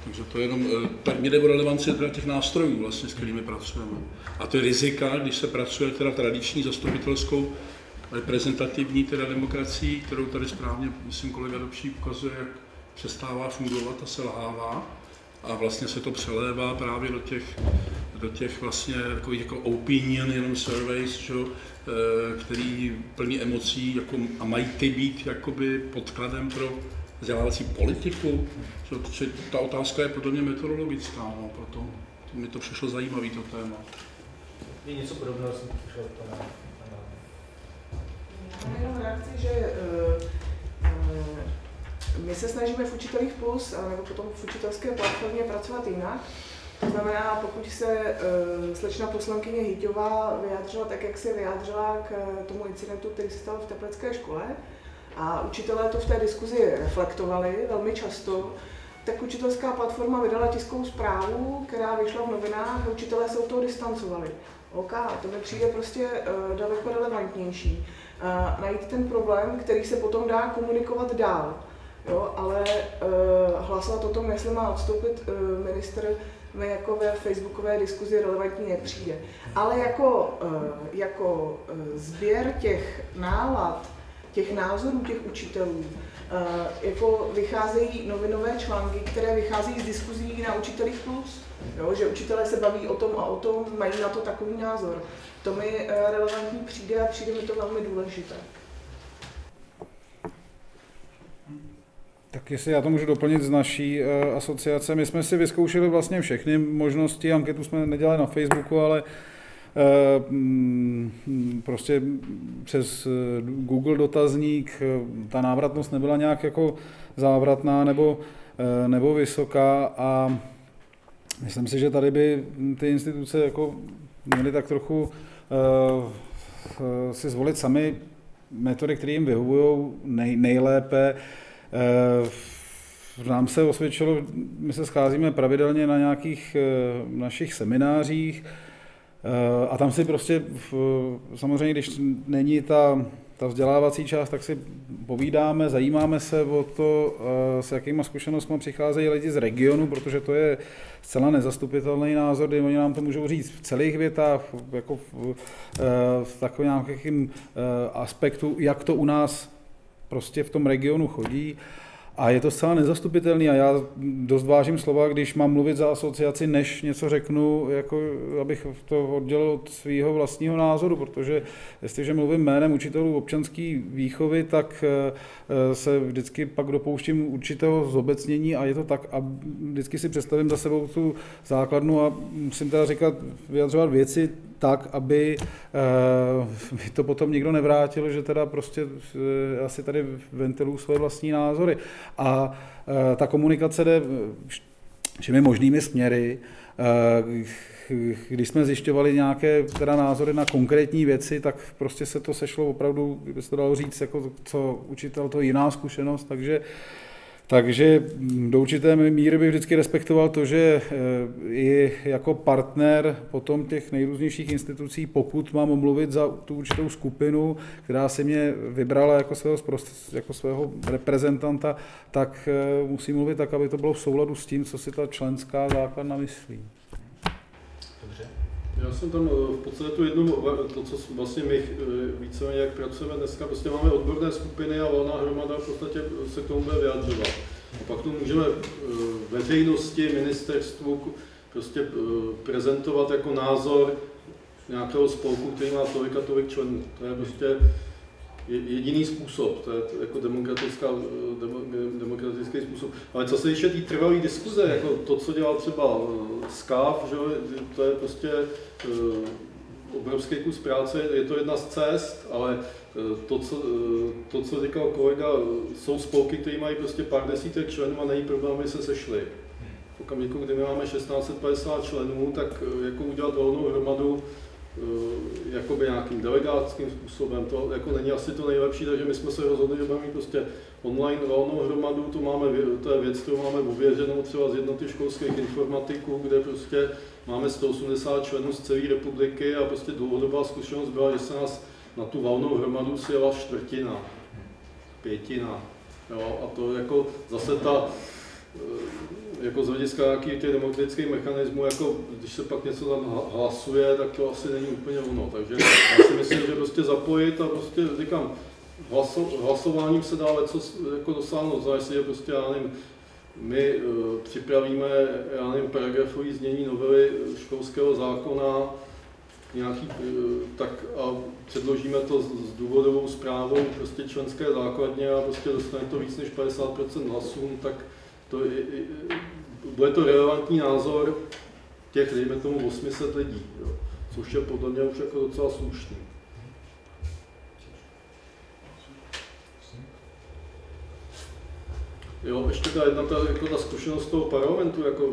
Takže to je jenom, tak mě jde o relevanci teda těch nástrojů, vlastně, s kterými pracujeme. A to je rizika, když se pracuje teda tradiční zastupitelskou reprezentativní teda demokracií, kterou tady správně, myslím, kolega Dobší ukazuje, jak přestává fungovat a selhává. A vlastně se to přelévá právě do těch, do těch vlastně takových jako opinion jenom surveys, že, který plní emocí jako, a mají ty být jakoby podkladem pro vzdělávací politiku. Že, ta otázka je podle mě metodologická, no, proto mi to přišlo zajímavý to téma. Je něco podobného jsem přišel to na... Já mám jenom reakci, že uh, uh, my se snažíme v Učitelích Plus, nebo potom v učitelské platformě pracovat jinak. To znamená, pokud se uh, slečna poslankyně Hyťová vyjádřila tak, jak se vyjádřila k uh, tomu incidentu, který se stal v Teplické škole, a učitelé to v té diskuzi reflektovali velmi často, tak učitelská platforma vydala tiskovou zprávu, která vyšla v novinách a učitelé se od toho distancovali. OK, to mi přijde prostě uh, daleko relevantnější. Uh, najít ten problém, který se potom dá komunikovat dál. Jo, ale uh, hlasovat o tom, jestli má odstoupit uh, ministr, mi jako ve facebookové diskuzi relevantní nepřijde. Ale jako, uh, jako uh, sběr těch nálad, těch názorů těch učitelů, uh, jako vycházejí novinové články, které vycházejí z diskuzí na Učitelích Plus. Jo, že učitelé se baví o tom a o tom, mají na to takový názor. To mi uh, relevantní přijde a přijde mi to velmi důležité. Tak jestli já to můžu doplnit z naší uh, asociace, my jsme si vyzkoušeli vlastně všechny možnosti, anketu jsme nedělali na Facebooku, ale uh, mm, prostě přes uh, Google dotazník uh, ta návratnost nebyla nějak jako závratná nebo, uh, nebo vysoká a myslím si, že tady by ty instituce jako měly tak trochu uh, uh, si zvolit sami metody, které jim vyhovují nej, nejlépe. Nám se osvědčilo, my se scházíme pravidelně na nějakých našich seminářích a tam si prostě, samozřejmě když není ta, ta vzdělávací část, tak si povídáme, zajímáme se o to, s jakýma zkušenostmi přicházejí lidi z regionu, protože to je zcela nezastupitelný názor, kdy oni nám to můžou říct v celých větách, jako v, v takovém nějakým aspektu, jak to u nás prostě v tom regionu chodí a je to zcela nezastupitelný a já dost vážím slova, když mám mluvit za asociaci, než něco řeknu, jako abych to oddělil od svého vlastního názoru, protože jestliže mluvím jménem učitelů občanské výchovy, tak se vždycky pak dopouštím určitého zobecnění a je to tak a vždycky si představím za sebou tu základnu a musím teda říkat, vyjadřovat věci tak, aby mi to potom nikdo nevrátil, že teda prostě asi tady ventiluju své vlastní názory. A ta komunikace jde všemi možnými směry. Když jsme zjišťovali nějaké teda názory na konkrétní věci, tak prostě se to sešlo opravdu, kdyby se to dalo říct, jako co učitel, to je jiná zkušenost, takže Takže do určité míry bych vždycky respektoval to, že i jako partner potom těch nejrůznějších institucí, pokud mám omluvit za tu určitou skupinu, která si mě vybrala jako svého, jako svého reprezentanta, tak musím mluvit tak, aby to bylo v souladu s tím, co si ta členská základna myslí. Dobře. Já jsem tam v podstatě tu jednu, to, co vlastně my víceméně jak pracujeme dneska, prostě máme odborné skupiny a valná hromada v podstatě se k tomu bude vyjadřovat. A pak to můžeme veřejnosti, ministerstvu prostě prezentovat jako názor nějakého spolku, který má tolik a tolik členů. To je prostě jediný způsob, to je jako demokratická, demokratický způsob. Ale co se ještě té trvalé diskuze, jako to, co dělal třeba SCAF, že, to je prostě obrovský kus práce, je to jedna z cest, ale to, co, to, co říkal kolega, jsou spolky, které mají prostě pár desítek členů a není problém, aby se sešli. V okamžiku, kdy my máme tisíc šest set padesát členů, tak jako udělat volnou hromadu jakoby nějakým delegátským způsobem, to jako není asi to nejlepší, takže my jsme se rozhodli, že budeme mít prostě online valnou hromadu, to, máme, to je věc, kterou máme ověřenou třeba z jednoty školských informatiků, kde prostě máme sto osmdesát členů z celé republiky a prostě dlouhodobá zkušenost byla, že se nás na tu valnou hromadu sjela čtvrtina, pětina, jo, a to jako zase ta jako z hlediska nějakých těch demokratických mechanismů, jako když se pak něco tam hlasuje, tak to asi není úplně ono. Takže já si myslím, že prostě zapojit a prostě říkám, hlaso, hlasováním se dá leco jako dosáhnout. Znamená, že prostě já nevím, my uh, připravíme, já nevím, paragrafový znění novely školského zákona, nějaký, tak a předložíme to s, s důvodovou zprávou prostě členské základně a prostě dostane to víc než padesát procent hlasů, tak to je, bude to relevantní názor těch, dejme tomu, osm set lidí, jo, což je podle mě už jako docela slušný. Jo, ještě ta jedna ta, jako ta zkušenost toho parlamentu, jako,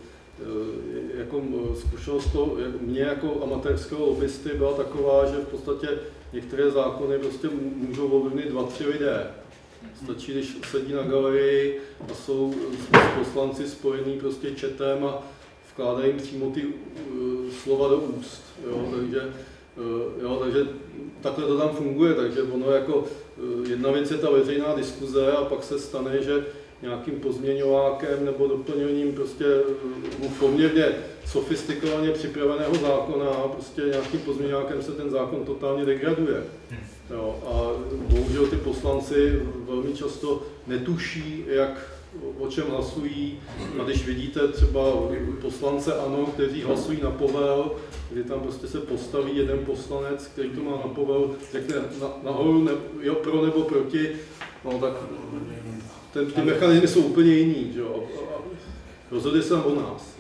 jako zkušenost toho, mě jako amatérského lobbysty byla taková, že v podstatě některé zákony prostě můžou ovlivnit dva, tři lidé. Stačí, když sedí na galerii a jsou poslanci spojení prostě četem a vkládají jim přímo ty uh, slova do úst. Jo, takže, uh, jo, takže takhle to tam funguje, takže ono jako uh, jedna věc je ta veřejná diskuze a pak se stane, že nějakým pozměňovákem nebo doplněním prostě uh, poměrně sofistikovaně připraveného zákona a prostě nějakým pozměňovákem se ten zákon totálně degraduje. Jo, a bohužel ty poslanci velmi často netuší, jak, o čem hlasují. A když vidíte třeba poslance ANO, kteří hlasují na povel, kdy tam prostě se postaví jeden poslanec, který to má na povel, řekne na, nahoru ne, jo, pro nebo proti, no tak ten, ty mechanismy jsou úplně jiný, že jo, a, a rozhoduje se tam o nás.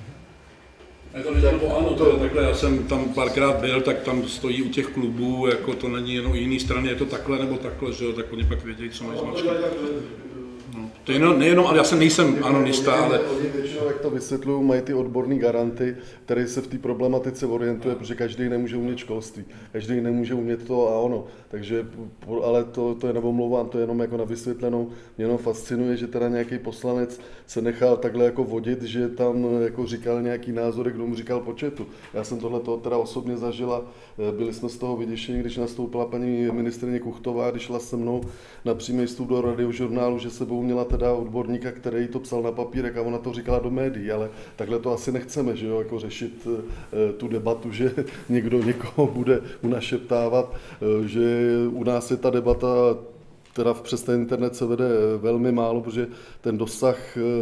Je to není po ANO, to je takhle, já jsem tam párkrát byl, tak tam stojí u těch klubů, jako to není jenom u jiné strany, je to takhle nebo takhle, že jo, tak oni pak vědějí, co mají značky. No, to je jenom, nejenom, ale já jsem nejsem anonista, ale... Oni většinou, jak to vysvětlují, mají ty odborní garanty, který se v té problematice orientuje, protože každý nemůže umět školství, každý nemůže umět to a ono, takže, ale to, to je neomlouvám, to je jenom jako na vysvětlenou, mě jenom fascinuje, že teda nějaký poslanec se nechal takhle jako vodit, že tam jako říkal nějaký názory, kdo mu říkal početu. Já jsem tohle toho teda osobně zažila, byli jsme z toho vyděšení, když nastoupila paní ministryně Kuchtová, když šla se mnou na přímý vstup do radiožurnálu, že sebou měla teda odborníka, který to psal na papírek a ona to říkala do médií, ale takhle to asi nechceme, že jo, jako řešit e, tu debatu, že někdo někoho bude unašeptávat, e, že u nás je ta debata, teda přes ten internet se vede velmi málo, protože ten dosah, e,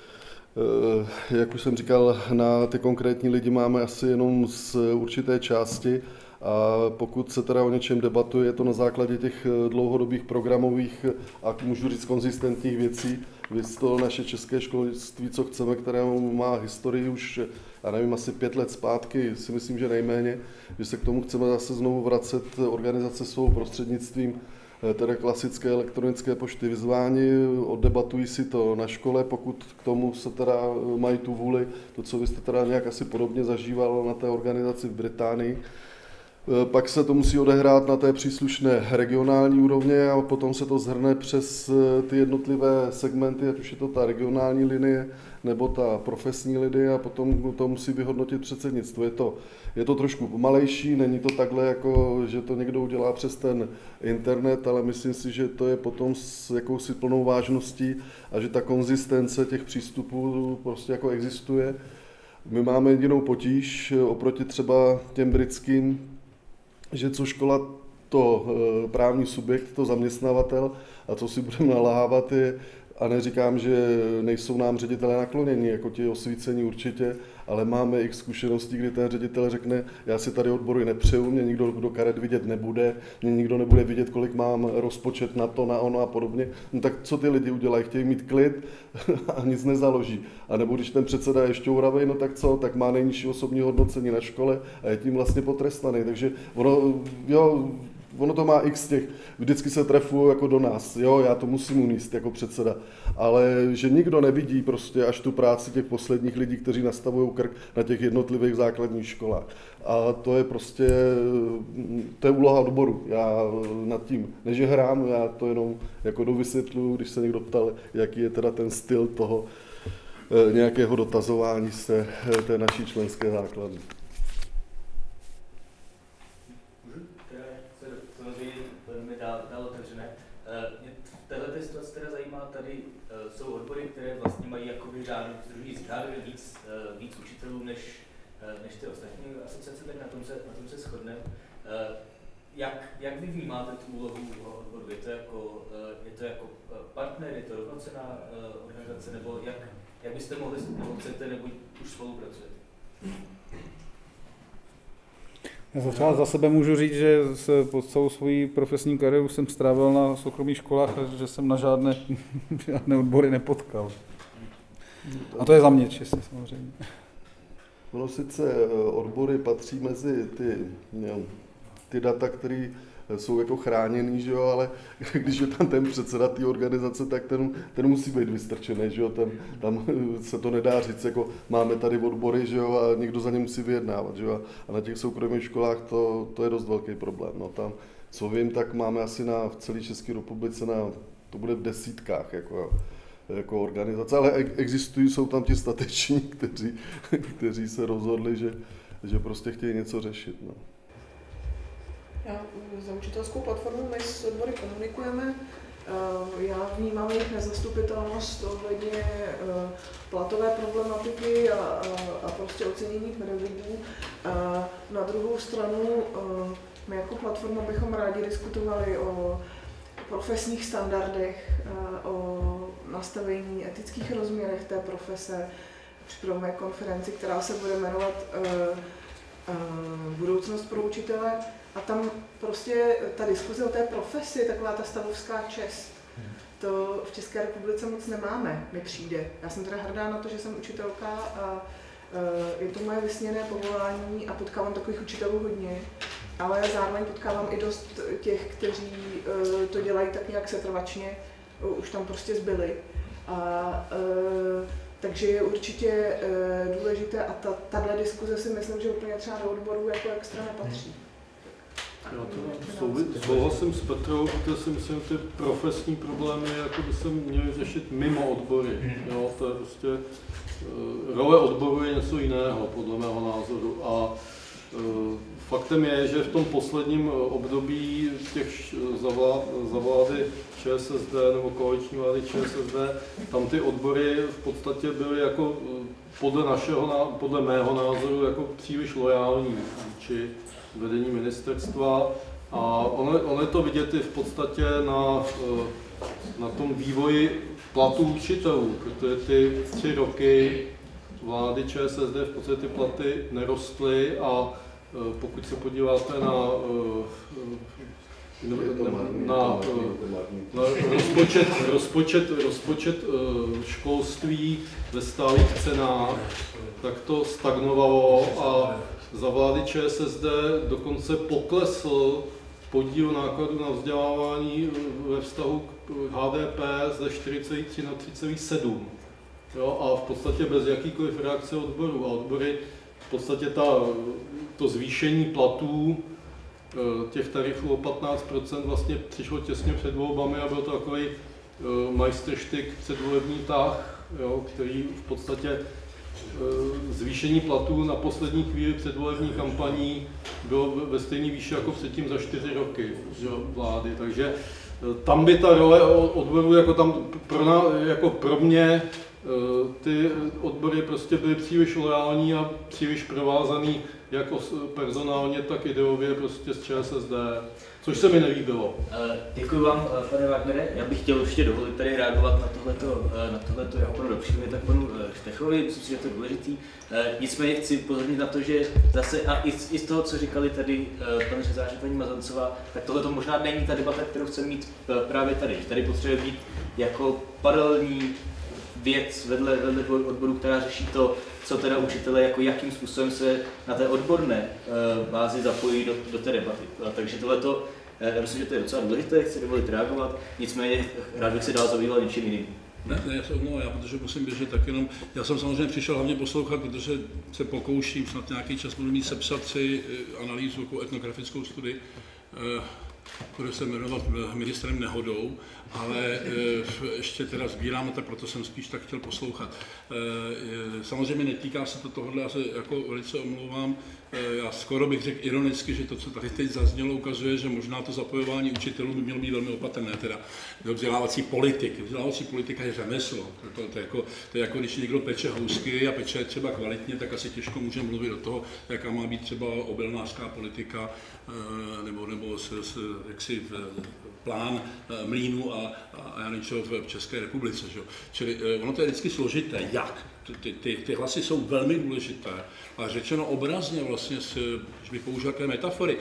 e, jak už jsem říkal, na ty konkrétní lidi máme asi jenom z určité části. A pokud se teda o něčem debatuje, je to na základě těch dlouhodobých programových a můžu říct konzistentních věcí. Víc to naše české školství, co chceme, které má historii už, já nevím, asi pět let zpátky, si myslím, že nejméně, že se k tomu chceme zase znovu vracet, organizace svou prostřednictvím, tedy klasické elektronické pošty vyzvání, oddebatují si to na škole, pokud k tomu se teda mají tu vůli, to, co vy jste teda nějak asi podobně zažíval na té organizaci v Británii. Pak se to musí odehrát na té příslušné regionální úrovně a potom se to zhrne přes ty jednotlivé segmenty, ať už je to ta regionální linie nebo ta profesní linie a potom to musí vyhodnotit předsednictvo. Je to, je to trošku pomalejší, není to takhle, jako, že to někdo udělá přes ten internet, ale myslím si, že to je potom s jakousi plnou vážností a že ta konzistence těch přístupů prostě jako existuje. My máme jedinou potíž oproti třeba těm britským, že co škola, to právní subjekt, to zaměstnavatel a co si budeme naláhávat je, a neříkám, že nejsou nám ředitelé nakloněni, jako ti osvícení určitě, ale máme i zkušeností, kdy ten ředitel řekne, já si tady odbory nepřeju, mě nikdo do karet vidět nebude, mě nikdo nebude vidět, kolik mám rozpočet na to, na ono a podobně. No tak co ty lidi udělají? Chtějí mít klid a nic nezaloží. A nebo když ten předseda je šťouravej, no tak co? Tak má nejnižší osobní hodnocení na škole a je tím vlastně potrestaný. Takže ono, jo, ono to má x těch, vždycky se trefují jako do nás, jo, já to musím unést jako předseda, ale že nikdo nevidí prostě až tu práci těch posledních lidí, kteří nastavují krk na těch jednotlivých základních školách. A to je prostě, to je úloha odboru, já nad tím nežehrám, já to jenom jako dovysvětluju, když se někdo ptal, jaký je teda ten styl toho nějakého dotazování se té naší členské základny. Velmi dál, dál otevřené. Mě v této situaci teda zajímá, tady uh, jsou odbory, které vlastně mají jakoby řádově víc, uh, víc učitelů než, uh, než ty ostatní asociace, tak na tom se, na tom se shodneme. Uh, jak, jak vy vnímáte tu úlohu odboru? Je to jako, uh, je to jako partner, je to rovnocenná uh, organizace, nebo jak, jak byste mohli, nebo chcete, nebo už spolupracujete? Já třeba za sebe můžu říct, že se po celou svou profesní kariéru jsem strávil na soukromých školách a že jsem na žádné, žádné odbory nepotkal. A to je za mě čistě samozřejmě. No sice odbory patří mezi ty, jo, ty data, které jsou jako chráněný, že jo, ale když je tam ten předseda té organizace, tak ten, ten musí být vystrčený, že jo, ten, tam se to nedá říct, jako máme tady odbory, že jo, a někdo za ně musí vyjednávat, že jo, a na těch soukromých školách to, to je dost velký problém, no, tam, co vím, tak máme asi na, v celé České republice, na, to bude v desítkách, jako, jako organizace, ale existují, jsou tam ti stateční, kteří, kteří se rozhodli, že, že prostě chtějí něco řešit, no. Já za učitelskou platformu my s odbory komunikujeme. Já vnímám jejich nezastupitelnost ohledně platové problematiky a, a, a prostě ocenění pedagogů. Na druhou stranu my jako platforma bychom rádi diskutovali o profesních standardech, o nastavení etických rozměrech té profese. Připravujeme konferenci, která se bude jmenovat Budoucnost pro učitele. A tam prostě ta diskuze o té profesi je taková ta stavovská čest. To v České republice moc nemáme, mi přijde. Já jsem teda hrdá na to, že jsem učitelka a je to moje vysněné povolání a potkávám takových učitelů hodně, ale zároveň potkávám i dost těch, kteří to dělají tak nějak setrvačně, už tam prostě zbyli. A takže je určitě e, důležité a ta, tahle diskuze si myslím, že úplně třeba do odboru jako extra nepatří. Já to souhlasím s Petrou, protože si myslím, že ty profesní problémy jako by se měly řešit mimo odbory. Jo, to je prostě, e, role odboru je něco jiného, podle mého názoru. A e, faktem je, že v tom posledním období těch za, vlád, za vlády ČSSD nebo koaliční vlády ČSSD, tam ty odbory v podstatě byly jako podle našeho, podle mého názoru jako příliš lojální vůči vedení ministerstva. A ono, ono je to vidět i v podstatě na, na tom vývoji platů učitelů, protože ty tři roky vlády ČSSD v podstatě ty platy nerostly a pokud se podíváte na, na, na, na rozpočet, rozpočet, rozpočet školství ve stálých cenách, tak to stagnovalo a za vlády ČSSD dokonce poklesl podíl nákladů na vzdělávání ve vztahu k H D P ze čtyři celá tři na tři celá sedm. Jo, a v podstatě bez jakýkoliv reakce odborů. A odbory v podstatě ta, to zvýšení platů těch tarifů o patnáct procent vlastně přišlo těsně před volbami a byl to takový majstrštyk předvolební tah, jo, který v podstatě zvýšení platů na poslední chvíli předvolební kampaní bylo ve stejné výši jako předtím za čtyři roky, že, vlády. Takže tam by ta role odborů jako tam pro, na, jako pro mě ty odbory prostě byly příliš loajální a příliš provázaný jak personálně, tak ideově prostě z ČSSD, což se mi nelíbilo. Děkuji vám, pane Wagnere. Já bych chtěl ještě dovolit tady reagovat na tohleto, na tohleto jak panu Dobšími, tak panu Štechovi, myslím si, že to je důležitý. Nicméně chci upozornit na to, že zase, a i z, i z toho, co říkali tady pan Řezář a paní Mazancová, tak tohle to možná není ta debata, kterou chceme mít právě tady. Tady potřebuje být jako paralelní věc vedle, vedle odboru, která řeší to, co teda učitelé, jako jakým způsobem se na té odborné uh, bázi zapojí do, do té debaty. A takže tohleto, uh, já myslím, že to je docela důležité, chci dovolit reagovat, nicméně rád bych se dál zabýval něčím jiným. Ne, ne, no, já protože musím běžet tak jenom, já jsem samozřejmě přišel hlavně poslouchat, protože se pokouším snad nějaký čas budu mít sepsat si analýzu, jako etnografickou studii. bude se jmenovat ministrem nehodou, ale ještě teda sbíráme, tak proto jsem spíš tak chtěl poslouchat. Samozřejmě netýká se to tohohle, já se jako velice omlouvám, já skoro bych řekl ironicky, že to, co tady teď zaznělo, ukazuje, že možná to zapojování učitelů by mělo být velmi opatrné, teda do vzdělávací politiky. Vzdělávací politika je řemeslo, to, to, to, jako, to je jako když někdo peče housky a peče třeba kvalitně, tak asi těžko může mluvit o toho, jaká má být třeba obelnářská politika nebo, nebo s, s, jaksi plán mlýnu a, a já nevím, v České republice. Že? Čili ono to je vždycky složité, jak. Ty, ty, ty hlasy jsou velmi důležité, ale řečeno obrazně vlastně, když bych použil takové metafory,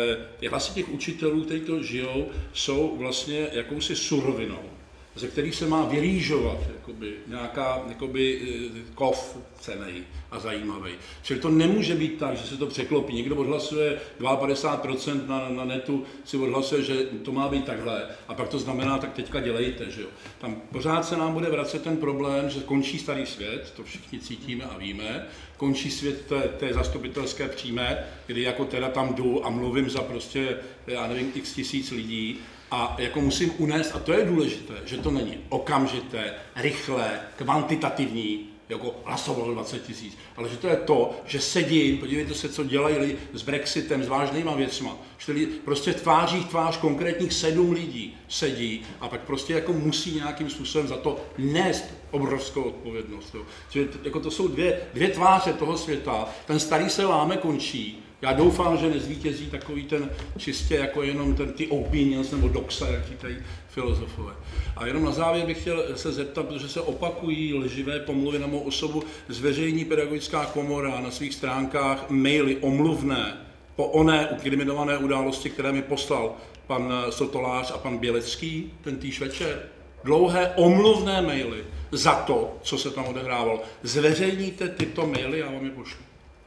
ty hlasy těch učitelů, kteří to žijou, jsou vlastně jakousi surovinou, ze kterých se má vyrýžovat jakoby, nějaká jakoby, kov cennej a zajímavý. Čili to nemůže být tak, že se to překlopí. Někdo odhlasuje padesát dva procent na, na netu, si odhlasuje, že to má být takhle a pak to znamená, tak teďka dělejte. Že jo. Tam pořád se nám bude vracet ten problém, že končí starý svět, to všichni cítíme a víme, končí svět té, té zastupitelské přímé, kdy jako teda tam jdu a mluvím za prostě, já nevím, x tisíc lidí, a jako musím unést, a to je důležité, že to není okamžité, rychlé, kvantitativní, jako hlasovalo dvacet tisíc, ale že to je to, že sedím, podívejte se, co dělají lidi s Brexitem, s vážnýma věcma, že prostě tváří tvář konkrétních sedm lidí sedí a pak prostě jako musí nějakým způsobem za to nést obrovskou odpovědnost. Jo. Čili jako to jsou dvě, dvě tváře toho světa, ten starý se láme, končí. Já doufám, že nezvítězí takový ten čistě jako jenom ten ty opinions nebo doxa, jak říkají filozofové. A jenom na závěr bych chtěl se zeptat, protože se opakují lživé pomluvy na mou osobu, zveřejní Pedagogická komora na svých stránkách maily omluvné po oné ukriminované události, které mi poslal pan Sotolář a pan Bělecký ten týž večer. Dlouhé omluvné maily za to, co se tam odehrávalo. Zveřejníte tyto maily, já vám je pošlu.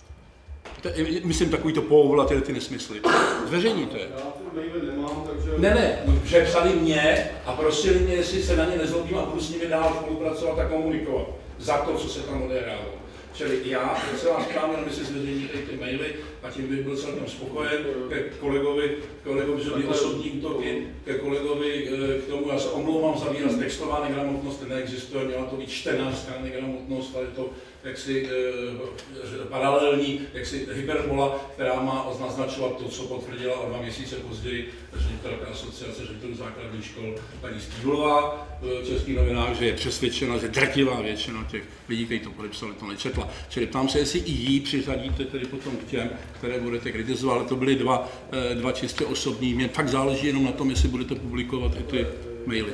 Myslím takový to povolat, tyhle ty nesmysly. Zveřejníte. Já ty maily nemám, takže... Ne, ne, že psali mě a prosili mě, jestli se na ně nezlobím a budu s nimi dál spolupracovat a komunikovat za to, co se tam odehrávalo. Čili já se vás ptám, jenom si zveřejníte ty maily a tím bych byl celkem spokojen ke kolegovi, kolegovi, že by osobní útoky, ke kolegovi k tomu, já se omlouvám za výraz textová negramotnost, neexistuje, měla to být čtenářská negramotnost, ale to jaksi eh, paralelní jaksi hyperbola, která má naznačovat to, co potvrdila o dva měsíce později ředitelka asociace ředitelů základních škol paní Stýblová v Českých novinách, že je přesvědčena, že drtivá většina těch lidí, kteří to podepsali, to nečetla. Čili ptám se, jestli i jí přiřadíte tedy potom k těm, které budete kritizovat, ale to byly dva, eh, dva čistě osobní. Mně fakt záleží jenom na tom, jestli budete publikovat i ty maily.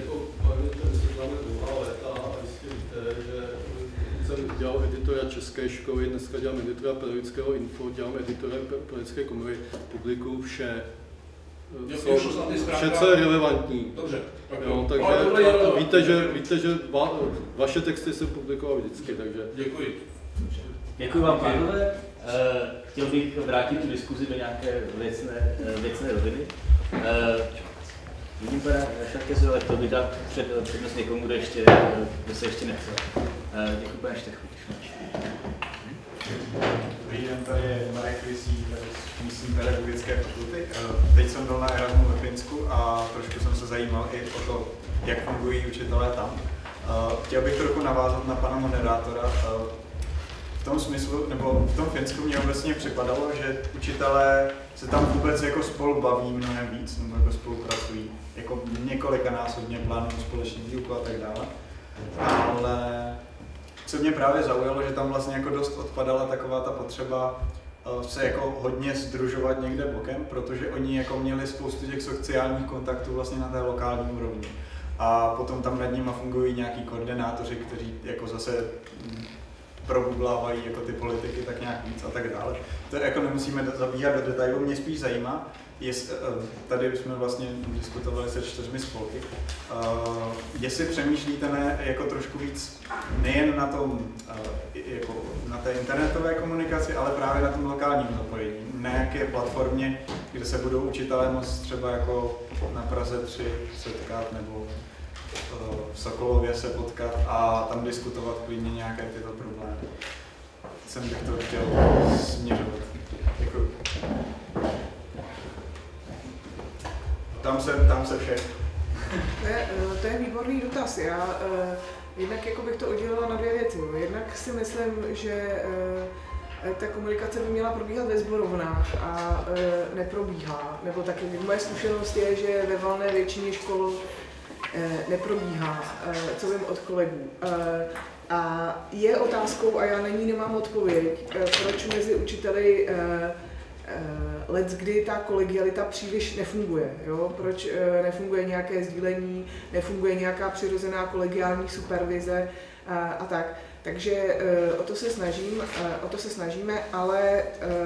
Dělal editora České školy, dneska dělám editora Pedagogického info, dělám editora Pedagogické komory, publikuju vše, co, vše, co je relevantní. Dobře. Jo, takže a víte, že, víte, že va, vaše texty jsem publikoval vždycky, takže... Děkuji. Děkuji vám, pánové. Chtěl bych vrátit tu diskuzi do nějaké věcné, věcné roviny. Vidím pana Šarkezu, ale to by dát před, přednost někomu, kdo, ještě, kdo se ještě nechce. Děkuji, pane Štechu. Dobrý den, tady je Marek Vysí z místní pedagogické fakulty. Teď jsem byl na Erasmu ve Finsku a trošku jsem se zajímal i o to, jak fungují učitelé tam. Chtěl bych trochu navázat na pana moderátora. V tom smyslu, nebo v tom Finsku mě obecně připadalo, že učitelé se tam vůbec jako spolu baví mnohem víc, nebo jako spolupracují, jako několikanásobně plánují společný výuku a tak dále. Ale co mě právě zaujalo, že tam vlastně jako dost odpadala taková ta potřeba se jako hodně sdružovat někde bokem, protože oni jako měli spoustu těch sociálních kontaktů vlastně na té lokální úrovni. A potom tam nad nimi fungují nějaký koordinátoři, kteří jako zase probublávají jako ty politiky tak nějak víc a tak dále. To jako nemusíme zabíhat do detailů, mě spíš zajímá, jest, tady jsme vlastně diskutovali se čtyřmi spolky, uh, jestli přemýšlíte ne, jako trošku víc nejen na tom, uh, jako na té internetové komunikaci, ale právě na tom lokálním zapojení, na nějaké platformě, kde se budou učitelé moct třeba jako na Praze tři setkat nebo v Sokolově se potkat a tam diskutovat klidně nějaké tyto problémy. Jsem bych to chtěl směřovat. Děkuji. tam se, tam se vše. To je, to je výborný dotaz. Já jednak jako bych to oddělila na dvě věci. Jednak si myslím, že ta komunikace by měla probíhat ve sborovnách a e, neprobíhá. Nebo taky moje zkušenost je, že ve valné většině škol e, neprobíhá, e, co vím od kolegů. E, a je otázkou, a já na ní nemám odpověď, e, proč mezi učiteli e, e, leckdy ta kolegialita příliš nefunguje. Jo? Proč e, nefunguje nějaké sdílení, nefunguje nějaká přirozená kolegiální supervize a, a tak. Takže o to se snažím, o to se snažíme, ale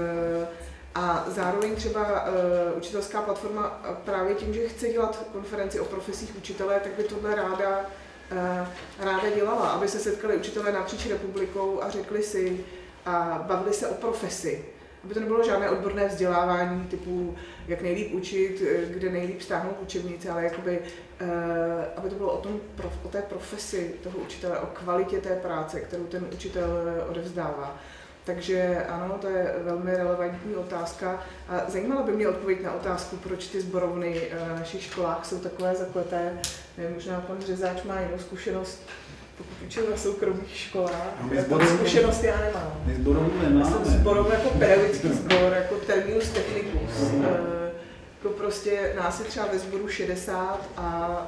a zároveň třeba učitelská platforma právě tím, že chce dělat konferenci o profesích učitele, tak by tohle ráda, ráda dělala, aby se setkali učitelé napříč republikou a řekli si a bavili se o profesi. Aby to nebylo žádné odborné vzdělávání typu, jak nejlíp učit, kde nejlíp stáhnout učebnice, ale jakoby, aby to bylo o, tom, o té profesi toho učitele, o kvalitě té práce, kterou ten učitel odevzdává. Takže ano, to je velmi relevantní otázka. A zajímala by mě odpověď na otázku, proč ty sborovny v našich školách jsou takové zakleté. Nevím, možná pan Řezáč má jinou zkušenost, pokud učil na soukromých školách. No, tu zkušenost já nemám. My sborovnu nemáme. Já jsem sborovnu jako pedagogický sbor, jako terminus technicus. Mm. E, jako prostě nás je třeba ve sboru šedesát a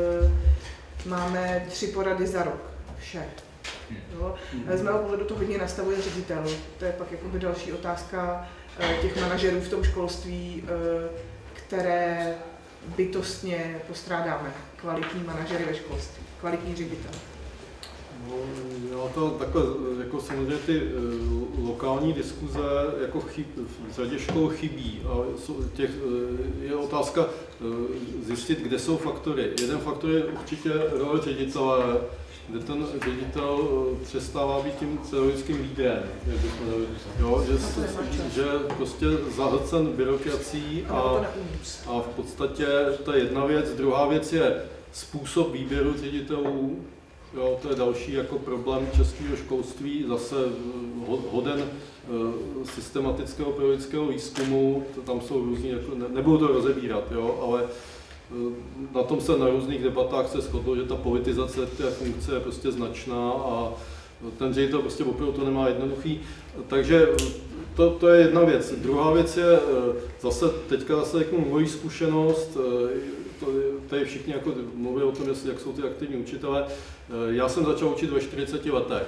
e, máme tři porady za rok. Vše. Jo? Mm. Z mého pohledu to hodně nastavuje ředitel. To je pak jakoby další otázka e, těch manažerů v tom školství, e, které bytostně postrádáme. Kvalitní manažery ve školství, kvalitní ředitel. No, já to takhle, jako samozřejmě ty uh, lokální diskuze jako chyb, v řadě škol chybí a těch, uh, je otázka uh, zjistit, kde jsou faktory. Jeden faktor je určitě role ředitele, kde ten ředitel uh, přestává být tím pedagogickým lídrem, jo, že, že prostě zahlcen byrokracií a, a v podstatě to je jedna věc. Druhá věc je způsob výběru ředitelů. Jo, to je další jako problém českého školství, zase hoden systematického pedagogického výzkumu, to tam jsou různý, jako, ne, nebudu to rozebírat, jo, ale na tom se na různých debatách se shodlo, že ta politizace té funkce je prostě značná a ten ředitel prostě opravdu to nemá jednoduchý. Takže to, to je jedna věc. Druhá věc je zase, teďka zase řeknu moji zkušenost, tady všichni jako mluví o tom, jak jsou ty aktivní učitelé. Já jsem začal učit ve čtyřiceti letech.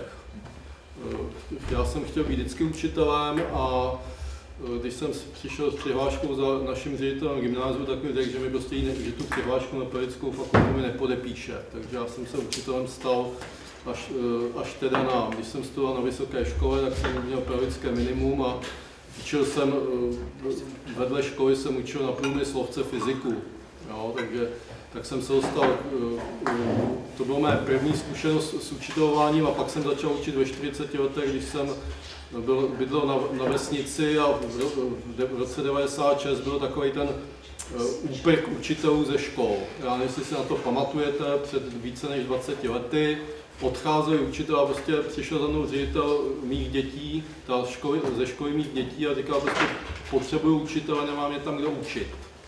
Já jsem chtěl být vždycky učitelem a když jsem přišel s přihláškou za naším ředitelem gymnáziu, tak mi řekl, že mi prostě ne, že tu přihlášku na pedagogickou fakultu mi nepodepíše. Takže já jsem se učitelem stal až, až teda na, když jsem studoval na vysoké škole, tak jsem měl pedagogické minimum a učil jsem, vedle školy jsem učil na průmyslovce fyziku. Jo, takže tak jsem se dostal, to byla moje první zkušenost s učitelováním a pak jsem začal učit ve čtyřiceti letech, když jsem byl, bydlel na, na vesnici a v roce devadesát šest byl takový ten úprk učitelů ze škol. Já nevím, jestli si na to pamatujete, před více než dvaceti lety odcházeli učitelé a prostě přišel za mnou ředitel mých dětí, ta školy, ze školy mých dětí a říkal, prostě potřebuju učitele, nemám je tam kdo učit.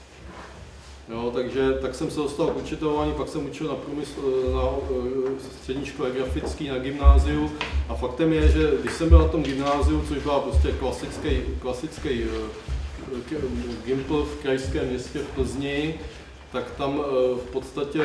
Jo, takže tak jsem se dostal k učitelování, pak jsem učil na, průmysl, na střední škole grafický, na gymnáziu a faktem je, že když jsem byl na tom gymnáziu, což byla prostě klasický, klasický gimpl v krajském městě v Plzni, tak tam v podstatě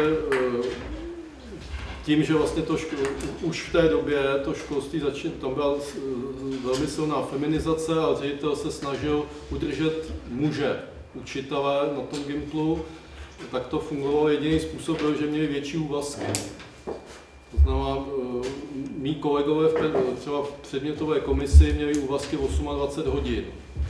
tím, že vlastně to ško, už v té době to školství začín, tam byla velmi silná feminizace a ředitel se snažil udržet muže učitele na tom gimplu, tak to fungovalo. Jediný způsob byl, že měli větší úvazky. To znamená, mí kolegové v, třeba v předmětové komisi měli úvazky dvacet osm hodin.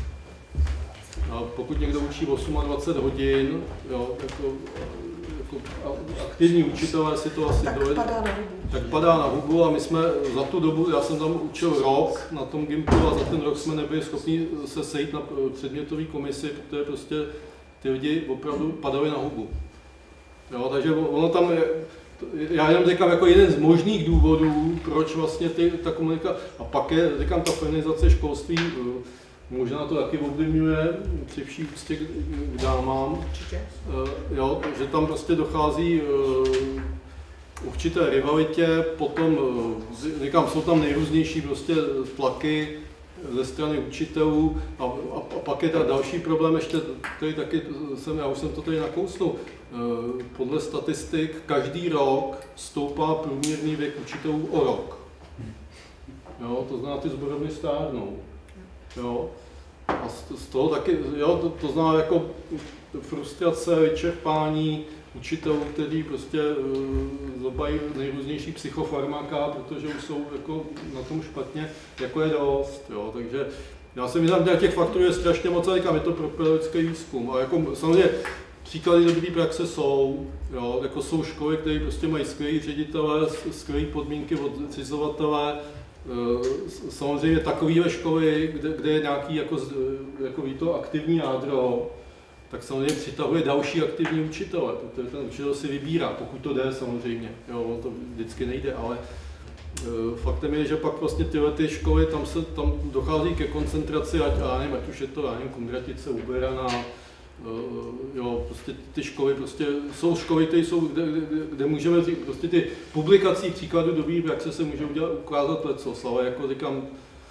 A pokud někdo učí dvacet osm hodin, jo, jako, jako aktivní učitelé si to asi tak dovedou, padá na hubu. tak padá na hubu a my jsme za tu dobu, já jsem tam učil rok na tom gimplu a za ten rok jsme nebyli schopni se sejít na předmětové komisi, protože prostě ty lidi opravdu padali na hubu. Jo, takže ono tam, je, já jenom říkám jako jeden z možných důvodů, proč vlastně ty, ta komunikace, a pak je, říkám, ta feminizace školství, možná to taky ovlivňuje při vší úctě k dámám. Určitě. Jo, že tam prostě dochází určité rivalitě, potom, říkám, jsou tam nejrůznější prostě tlaky ze strany učitelů a, a, a pak je ta další problém ještě, který taky jsem, já už jsem to tady nakousnul, podle statistik každý rok stoupá průměrný věk učitelů o rok. Jo, to znamená, ty sborovny stárnou. Jo. A z toho taky, jo, to, to znamená jako frustrace, vyčerpání učitelů, kteří prostě uh, zobají nejrůznější psychofarmaka, protože už jsou jako na tom špatně, jako je dost. Jo. Takže já si myslím, že těch faktorů je strašně moc, a říkám, je to pro pedagogický výzkum. A jako samozřejmě příklady dobré praxe jsou, jo, jako jsou školy, které prostě mají skvělý ředitele, skvělé podmínky od zřizovatele. Samozřejmě takovéhle školy, kde, kde je nějaký jako, jako to aktivní jádro, tak samozřejmě přitahuje další aktivní učitele, protože ten učitel si vybírá, pokud to jde samozřejmě, jo, to vždycky nejde, ale faktem je, že pak vlastně tyhle ty školy, tam, se, tam dochází ke koncentraci, ať, já nevím, ať už je to, já nevím, Kunratice, Uberana, jo, prostě ty školy, prostě jsou školy, které jsou, kde, kde, kde můžeme říct, prostě ty publikací příkladů dobrý praxe se můžou udělat, ukázat lecos, ale jako říkám,